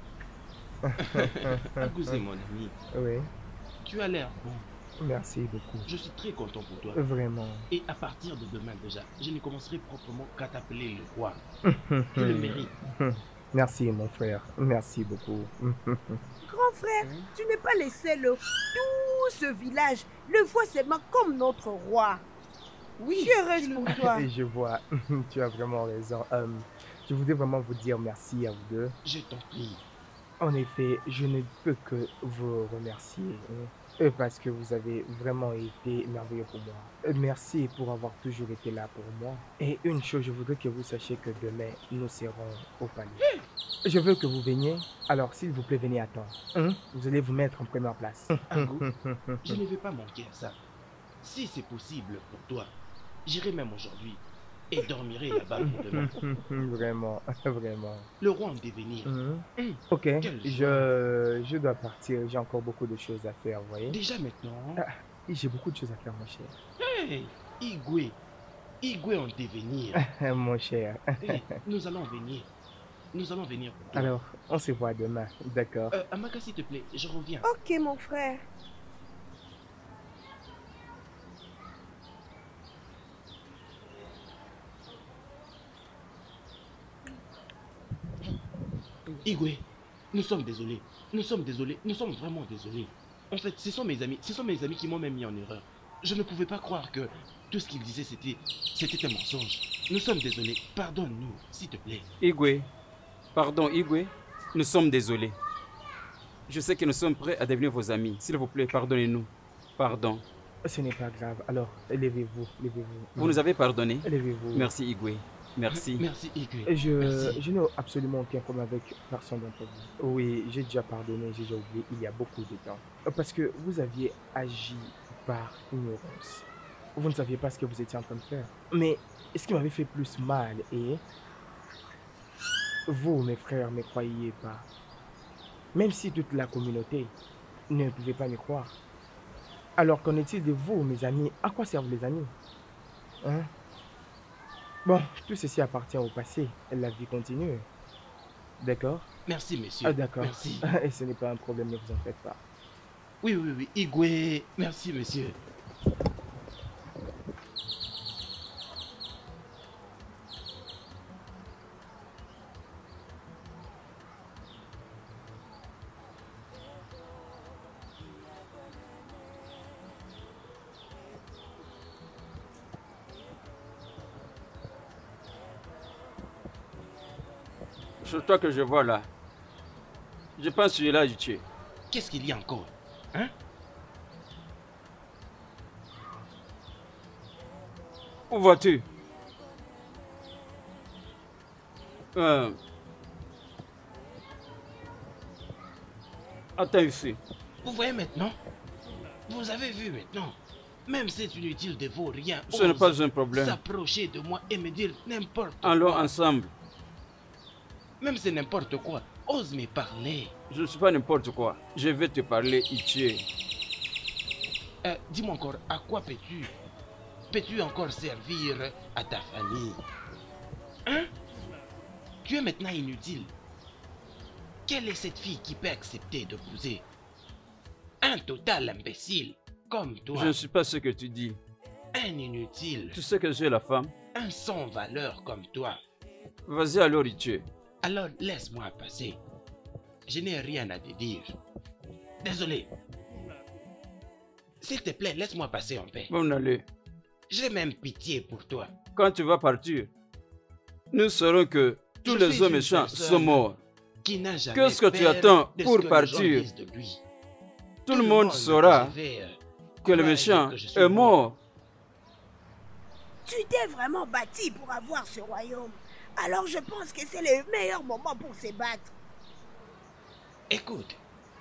Agouzé, mon ami. Oui. Tu as l'air bon. Merci beaucoup. Je suis très content pour toi. Vraiment. Et à partir de demain déjà, je ne commencerai proprement qu'à t'appeler le roi. Tu le mérites. Merci, mon frère. Merci beaucoup. Grand frère, tu n'es pas le seul. Tout ce village le voit seulement comme notre roi. Oui. Je suis heureuse pour toi. Et je vois. Tu as vraiment raison. Je voudrais vraiment vous dire merci à vous deux. Je t'en prie. En effet, je ne peux que vous remercier. Parce que vous avez vraiment été merveilleux pour moi. Merci pour avoir toujours été là pour moi. Et une chose, je voudrais que vous sachiez que demain, nous serons au palais. Je veux que vous veniez. Alors, s'il vous plaît, venez à temps. Vous allez vous mettre en première place. Agou, je ne vais pas manquer à ça. Si c'est possible pour toi, j'irai même aujourd'hui et dormirai là-bas pour demain. Vraiment, vraiment. Le roi en devenir. Ok, je dois partir. J'ai encore beaucoup de choses à faire, vous voyez. Déjà maintenant? J'ai beaucoup de choses à faire, mon cher. Hey, Igwe. Igwe en devenir. Mon cher. Hey, nous allons venir. Nous allons venir pour toi. Alors, on se voit demain, d'accord? Amaka, s'il te plaît, je reviens. Ok, mon frère. Igwe, nous sommes désolés. Nous sommes désolés. Nous sommes vraiment désolés. En fait, ce sont mes amis qui m'ont même mis en erreur. Je ne pouvais pas croire que tout ce qu'ils disaient, c'était un mensonge. Nous sommes désolés. Pardonne-nous, s'il te plaît. Igwe, pardon, Igwe, nous sommes désolés. Je sais que nous sommes prêts à devenir vos amis. S'il vous plaît, pardonnez-nous. Pardon. Ce n'est pas grave. Alors, levez-vous, levez-vous. Vous nous avez pardonné? Levez-vous. Merci, Igwe. Merci. Merci, Igwe. Je n'ai absolument aucun problème avec personne d'entre vous. Oui, j'ai déjà pardonné, j'ai déjà oublié il y a beaucoup de temps. Parce que vous aviez agi par ignorance. Vous ne saviez pas ce que vous étiez en train de faire. Mais ce qui m'avait fait plus mal est... Vous, mes frères, ne croyez pas. Même si toute la communauté ne pouvait pas me croire. Alors qu'en est-il de vous, mes amis? À quoi servent les amis? Hein? Bon, tout ceci appartient au passé. La vie continue. D'accord? Merci, monsieur. D'accord. Merci. Et ce n'est pas un problème, ne vous en faites pas. Oui, oui, oui. Igwe. Merci, monsieur. C'est toi que je vois là. Je pense que tu es là, Yuchie. Qu'est-ce qu'il y a encore? Hein? Où vas-tu? Attends ici. Vous voyez maintenant? Vous avez vu maintenant? Même c'est inutile de vous rien. Ce n'est pas un problème. S'approcher de moi et me dire n'importe quoi. Allons ensemble. Même c'est n'importe quoi. Ose me parler. Je ne suis pas n'importe quoi. Je vais te parler, Ichie. Dis-moi encore, à quoi peux-tu encore servir à ta famille? Hein? Tu es maintenant inutile. Quelle est cette fille qui peut accepter d'épouser un total imbécile comme toi? Je ne suis pas ce que tu dis. Un inutile. Tu sais que j'ai la femme. Un sans valeur comme toi. Vas-y alors, Ichie. Alors laisse-moi passer. Je n'ai rien à te dire. Désolé. S'il te plaît, laisse-moi passer en paix. Bon, allez. J'ai même pitié pour toi. Quand tu vas partir, nous saurons que tous les hommes méchants sont morts. Qu'est-ce que tu attends pour partir? Tout le monde saura que le méchant est mort. Tu t'es vraiment bâti pour avoir ce royaume. Alors je pense que c'est le meilleur moment pour se battre. Écoute,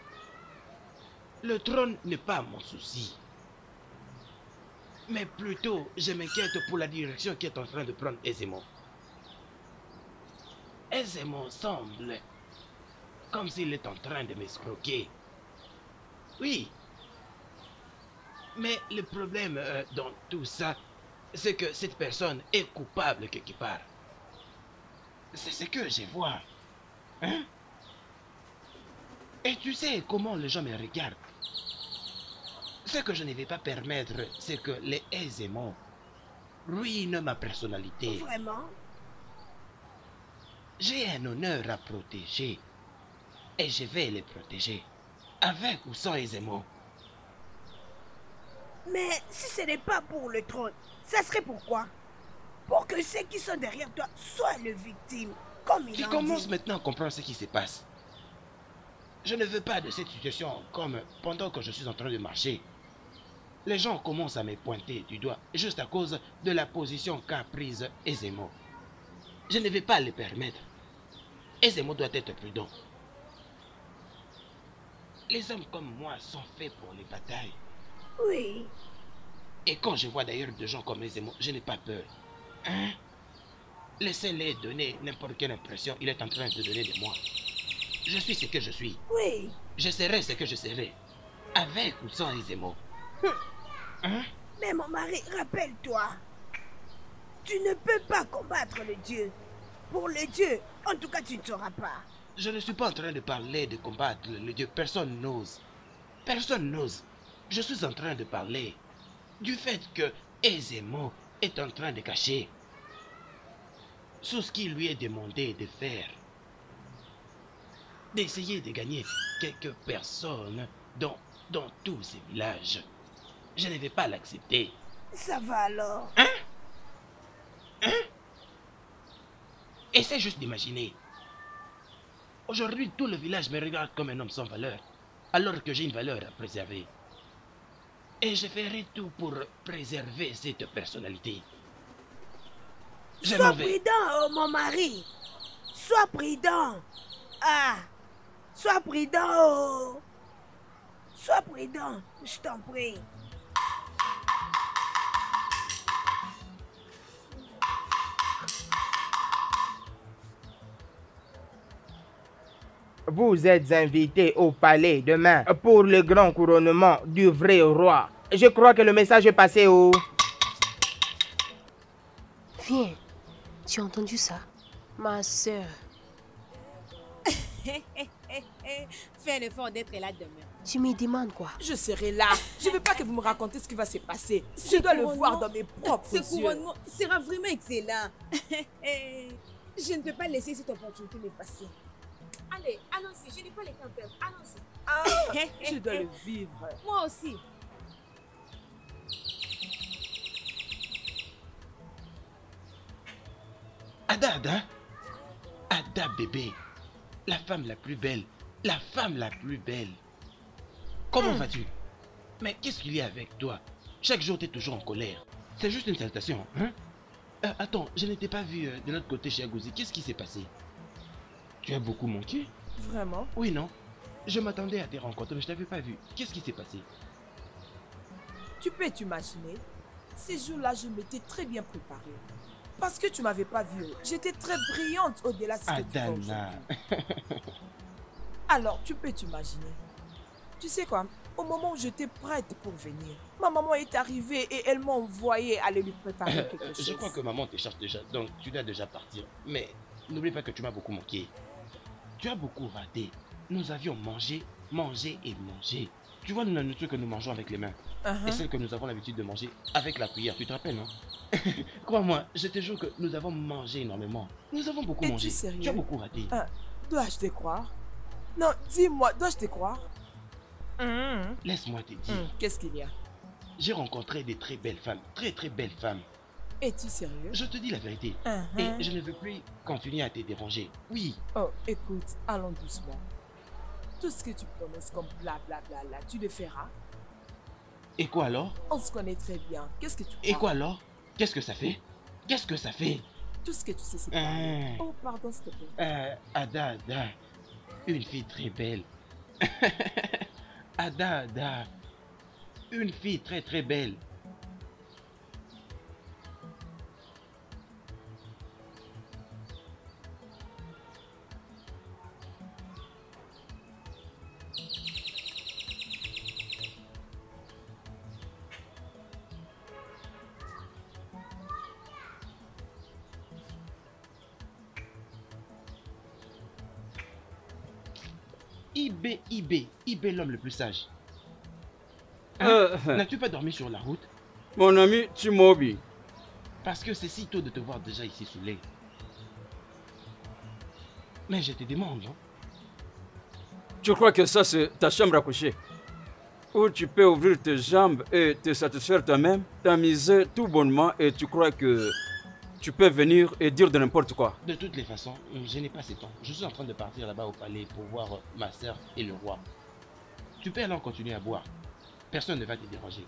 le trône n'est pas mon souci. Mais plutôt, je m'inquiète pour la direction qui est en train de prendre aisément. aisément semble comme s'il est en train de m'escroquer. Oui. Mais le problème dans tout ça, c'est que cette personne est coupable quelque part. C'est ce que je vois. Hein? Et tu sais comment les gens me regardent. Ce que je ne vais pas permettre, c'est que les aisément ruinent ma personnalité. Vraiment? J'ai un honneur à protéger. Et je vais les protéger. Avec ou sans aisément. Mais si ce n'est pas pour le trône, ça serait pourquoi? Pour que ceux qui sont derrière toi soient les victimes, comme il Tu en commences dit. maintenant à comprendre ce qui se passe. Je ne veux pas de cette situation comme pendant que je suis en train de marcher. Les gens commencent à me pointer du doigt juste à cause de la position qu'a prise Aisément. Je ne vais pas le permettre. Aisément doit être prudent. Les hommes comme moi sont faits pour les batailles. Oui. Et quand je vois d'ailleurs des gens comme Aisément, je n'ai pas peur. Hein? Laissez-les donner n'importe quelle impression, il est en train de donner de moi. Je suis ce que je suis. Oui. Je serai ce que je serai. Avec ou sans Aisément. Hein? Mais mon mari, rappelle-toi. Tu ne peux pas combattre le Dieu. Pour le Dieu, en tout cas, tu ne sauras pas. Je ne suis pas en train de parler de combattre le Dieu. Personne n'ose. Personne n'ose. Je suis en train de parler du fait que Aisément est en train de cacher sous ce qui lui est demandé de faire. D'essayer de gagner quelques personnes dans tous ces villages. Je ne vais pas l'accepter. Ça va alors. Hein? Hein? Essaie juste d'imaginer. Aujourd'hui, tout le village me regarde comme un homme sans valeur, alors que j'ai une valeur à préserver. Et je ferai tout pour préserver cette personnalité. Je Sois m'en vais. prudent, oh, mon mari. Sois prudent. Ah. Sois prudent, oh. Sois prudent, je t'en prie. Vous êtes invité au palais demain pour le grand couronnement du vrai roi. Je crois que le message est passé au... Viens, tu as entendu ça? Ma sœur. Fais l'effort d'être là demain. Tu me demandes quoi? Je serai là. Je ne veux pas que vous me racontiez ce qui va se passer. Je dois le voir dans mes propres yeux. Ce couronnement sera vraiment excellent. Je ne peux pas laisser cette opportunité me passer. Allez, allons-y. Je n'ai pas les temps de perdre. Allons-y. Ah, je dois le vivre. Moi aussi. Ada, Ada bébé, la femme la plus belle, la femme la plus belle. Comment vas-tu? Mais qu'est-ce qu'il y a avec toi? Chaque jour, tu es toujours en colère. C'est juste une salutation, hein? Attends, je ne t'ai pas vu de l'autre côté chez Agouzi. Qu'est-ce qui s'est passé? Tu as beaucoup manqué? Vraiment? Oui, non? Je m'attendais à te rencontrer, mais je ne t'avais pas vu. Qu'est-ce qui s'est passé? Tu peux t'imaginer? Ces jours-là, je m'étais très bien préparée. Parce que tu m'avais pas vue. J'étais très brillante au-delà de ce que tu vois aujourd'hui. Alors, tu peux t'imaginer. Tu sais quoi? Au moment où j'étais prête pour venir, ma maman est arrivée et elle m'a envoyé aller lui préparer quelque chose. Je crois que maman te cherche déjà, donc tu dois déjà partir. Mais n'oublie pas que tu m'as beaucoup manqué. Tu as beaucoup raté. Nous avions mangé et mangé. Tu vois la nourriture que nous mangeons avec les mains et celle que nous avons l'habitude de manger avec la cuillère. Tu te rappelles, non? Crois-moi, je te jure que nous avons mangé énormément. Nous avons beaucoup mangé. Es-tu sérieux? Tu as beaucoup raté. Dois-je te croire? Non, dis-moi, dois-je te croire? Laisse-moi te dire. Qu'est-ce qu'il y a? J'ai rencontré des très belles femmes, très belles femmes. Es-tu sérieux? Je te dis la vérité. Et je ne veux plus continuer à te déranger. Oui. Oh, écoute, allons doucement. Tout ce que tu prononces comme blablabla, là, tu le feras. Et quoi alors? On se connaît très bien. Qu'est-ce que tu crois? Et quoi alors? Qu'est-ce que ça fait? Qu'est-ce que ça fait? Tout ce que tu sais, c'est parler. Oh, pardon, s'il te plaît. Ada, une fille très belle. Ada, une fille très belle. Ibé l'homme le plus sage. N'as-tu pas dormi sur la route? Mon ami Timobi. Parce que c'est si tôt de te voir déjà ici saoulé. Mais je te demande, non? Tu crois que ça c'est ta chambre à coucher? Où tu peux ouvrir tes jambes et te satisfaire toi-même, t'amuser tout bonnement et tu crois que tu peux venir et dire de n'importe quoi? De toutes les façons, je n'ai pas ces temps. Je suis en train de partir là-bas au palais pour voir ma sœur et le roi. Tu peux alors continuer à boire. Personne ne va te déranger.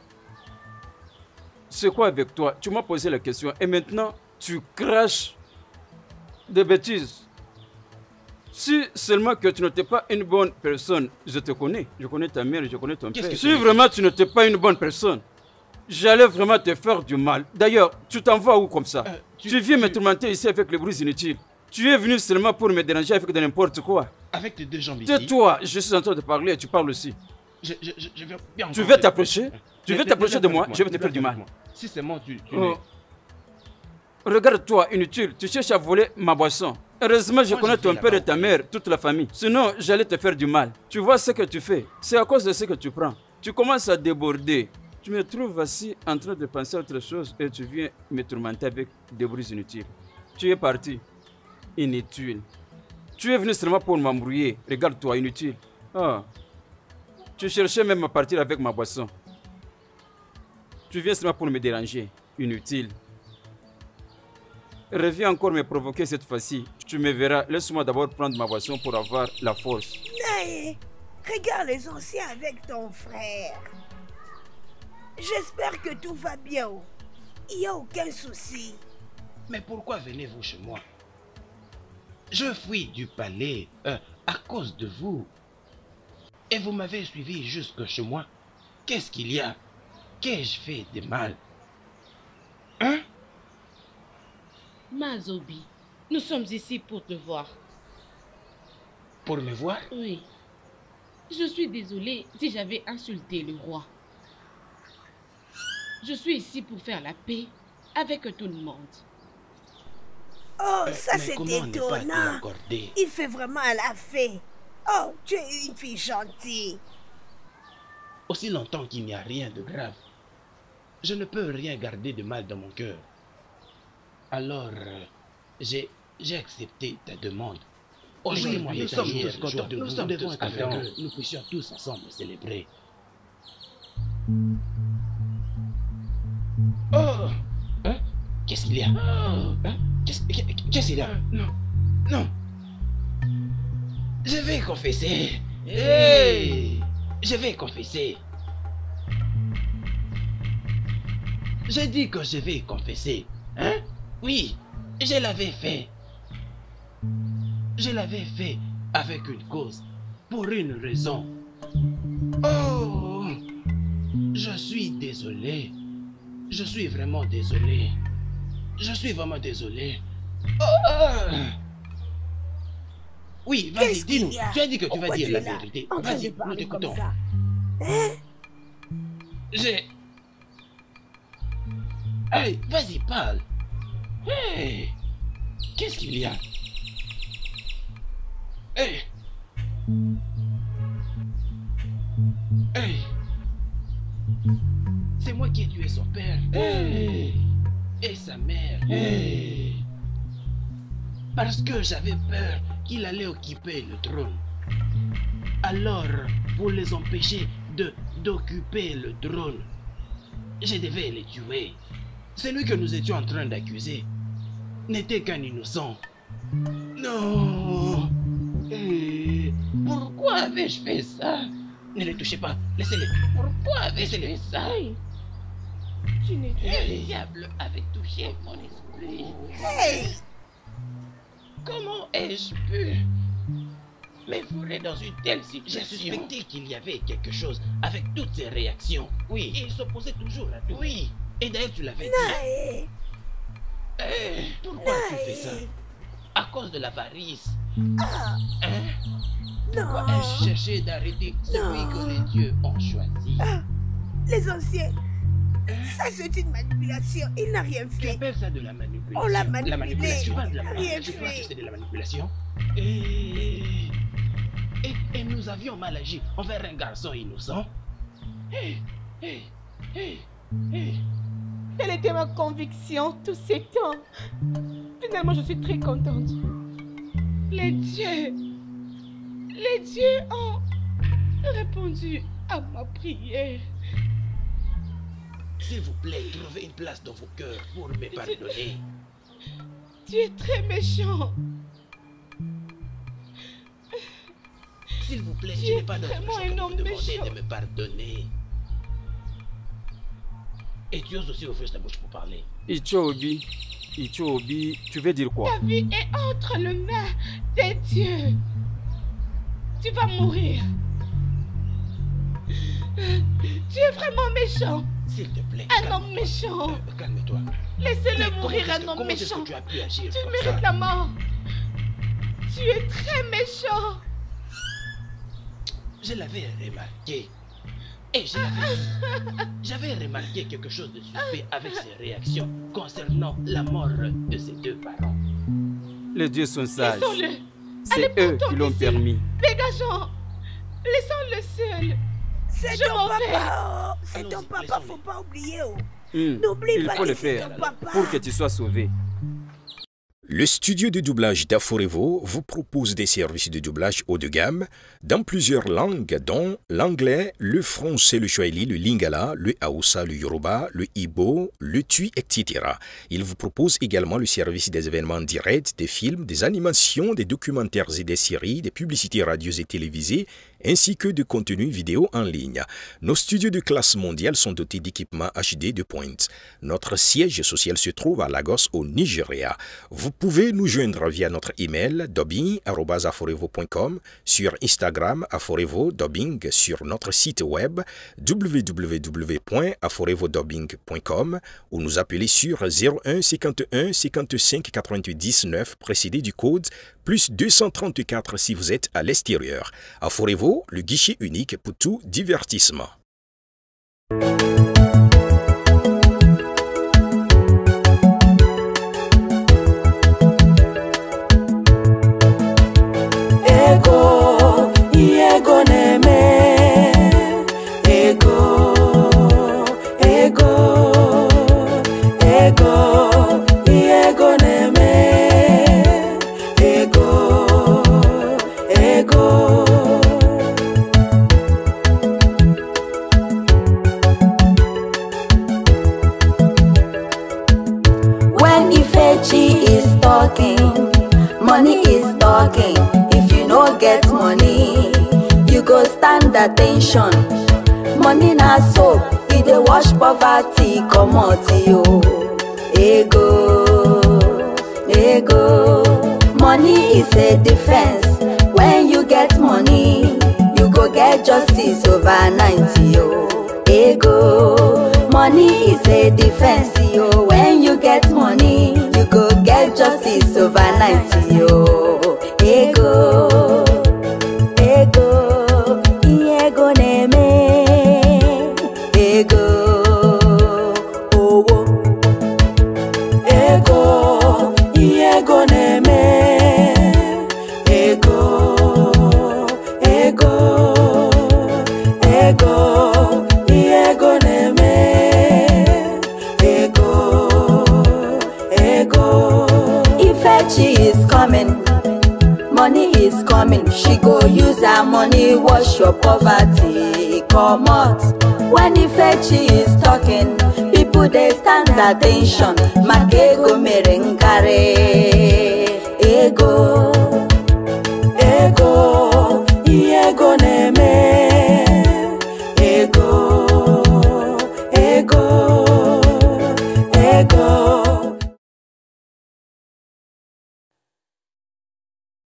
C'est quoi avec toi? Tu m'as posé la question et maintenant tu craches des bêtises. Si seulement que tu n'étais pas une bonne personne, je te connais. Je connais ta mère, je connais ton père. Si vraiment tu n'étais pas une bonne personne, j'allais vraiment te faire du mal. D'ailleurs, tu t'en vas où comme ça? Tu viens me tourmenter ici avec les bruits inutiles. Tu es venu seulement pour me déranger avec de n'importe quoi. Avec tes deux jambes ici. Tais-toi, je suis en train de parler et tu parles aussi. Je vais bien. Tu veux t'approcher? Tu veux t'approcher de moi? Je vais te faire du mal. Si c'est moi, tu Regarde-toi, inutile. Tu cherches à voler ma boisson. Heureusement, je connais ton père et ta mère, toute la famille. Sinon, j'allais te faire du mal. Tu vois ce que tu fais? C'est à cause de ce que tu prends. Tu commences à déborder. Tu me trouves assis en train de penser à autre chose et tu viens me tourmenter avec des bruits inutiles. Tu es parti. Inutile. Tu es venu seulement pour m'embrouiller. Regarde-toi, inutile. Ah. Tu cherchais même à partir avec ma boisson. Tu viens seulement pour me déranger. Inutile. Reviens encore me provoquer cette fois-ci. Tu me verras. Laisse-moi d'abord prendre ma boisson pour avoir la force. Naé, regarde les anciens avec ton frère. J'espère que tout va bien. Il n'y a aucun souci. Mais pourquoi venez-vous chez moi? Je fuis du palais à cause de vous. Et vous m'avez suivi jusque chez moi. Qu'est-ce qu'il y a? Qu'ai-je fait de mal? Hein? Mazobi, nous sommes ici pour te voir. Pour me voir? Oui. Je suis désolée si j'avais insulté le roi. Je suis ici pour faire la paix avec tout le monde. Oh, ça c'est étonnant. Il fait vraiment la fée. Oh, tu es une fille gentille. Aussi longtemps qu'il n'y a rien de grave, je ne peux rien garder de mal dans mon cœur. Alors, j'ai accepté ta demande. Aujourd'hui, nous sommes tous contents de vous, afin que nous puissions tous ensemble célébrer. Oh! Hein? Qu'est-ce qu'il y a? Hein? Qu'est-ce qu'il y a? Non, non. Je vais confesser. Hey! Je vais confesser. J'ai dit que je vais confesser. Hein? Oui, je l'avais fait. Je l'avais fait avec une cause, pour une raison. Oh! Je suis désolé. Je suis vraiment désolé. Je suis vraiment désolé. Oh! Oui, vas-y, dis-nous. Tu as dit que tu vas dire la vérité. Vas-y, nous t'écoutons. Hein? Allez, vas-y, parle. Hey! Qu'est-ce qu'il y a? Hey! Hey! C'est moi qui ai tué son père. Hey! Et sa mère. Hey! Parce que j'avais peur qu'il allait occuper le trône. Alors, pour les empêcher d'occuper le trône, je devais les tuer. Celui que nous étions en train d'accuser n'était qu'un innocent. Non! Pourquoi avais-je fait ça? Ne les touchez pas, laissez-les. Pourquoi avais-je fait ça? Tu n'es pas... Le diable avait touché mon esprit. Hey! Comment ai-je pu m'effondrer dans une telle situation? J'ai suspecté qu'il y avait quelque chose avec toutes ces réactions. Oui. Et il s'opposait toujours à tout. Oui. Et d'ailleurs, tu l'avais dit. Pourquoi tu fais ça? À cause de l'avarice. Hein? Pourquoi ai-je cherché d'arrêter celui que les dieux ont choisi? Les anciens, ça c'est une manipulation. Il n'a rien fait. Tu appelles ça de la manipulation? On l'a manipulé. La manipulation, pas de la Rien manipulation. fait. C'est de la manipulation. Et nous avions mal agi envers un garçon innocent. Telle était ma conviction tous ces temps. Finalement, je suis très contente. Les dieux ont répondu à ma prière. S'il vous plaît, trouvez une place dans vos cœurs pour me pardonner. Tu es très méchant. S'il vous plaît, je n'ai pas d'autre choix que de vous demander de me pardonner. Et tu oses aussi ouvrir ta bouche pour parler. Ichobi, tu veux dire quoi? Ta vie est entre les mains des dieux. Tu vas mourir. Tu es vraiment méchant. S'il te plaît. Un homme méchant. Calme-toi. Laissez-le mourir, un homme méchant. Tu as pu agir tu comme mérites ça? la mort. Tu es très méchant. Je l'avais remarqué. Et j'avais remarqué quelque chose de suspect avec ses réactions concernant la mort de ses deux parents. Les dieux sont sages. C'est eux qui l'ont permis. Dégageons. Laissons-le seul. C'est ton papa. C'est ton papa, faut pas oublier. N'oublie pas il faut le que c'est faire ton papa. pour que tu sois sauvé. Le studio de doublage d'Aforevo vous propose des services de doublage haut de gamme dans plusieurs langues dont l'anglais, le français, le swahili, le lingala, le hausa, le yoruba, le ibo, le tui, etc. Il vous propose également le service des événements directs, des films, des animations, des documentaires et des séries, des publicités radio et télévisées, ainsi que de contenus vidéo en ligne. Nos studios de classe mondiale sont dotés d'équipements HD de pointe. Notre siège social se trouve à Lagos, au Nigeria. Vous pouvez nous joindre via notre email dubbing@aforevo.com, sur Instagram Aforevo Dubbing, sur notre site web www.aforevodubbing.com ou nous appeler sur 01 51 55 88 19 précédé du code plus 234 si vous êtes à l'extérieur. Aforevo, le guichet unique pour tout divertissement. Ego neme, ego neme, ego. When Ifechi is talking, money is talking. If you no get money, you go stand attention. Money na soap, e dey wash poverty comot yo. Ego, money is a defense. When you get money, you go get justice overnight yo. Ego, money is a defense yo. When you get money, you go get justice overnight yo. Ego neme, ego owo. Ego neme, ego neme, ego. Ifechi is coming, money is coming. She go use her money wash your poverty comot. When Ifechi is talking, people they stand attention. Makego merenkare, ego.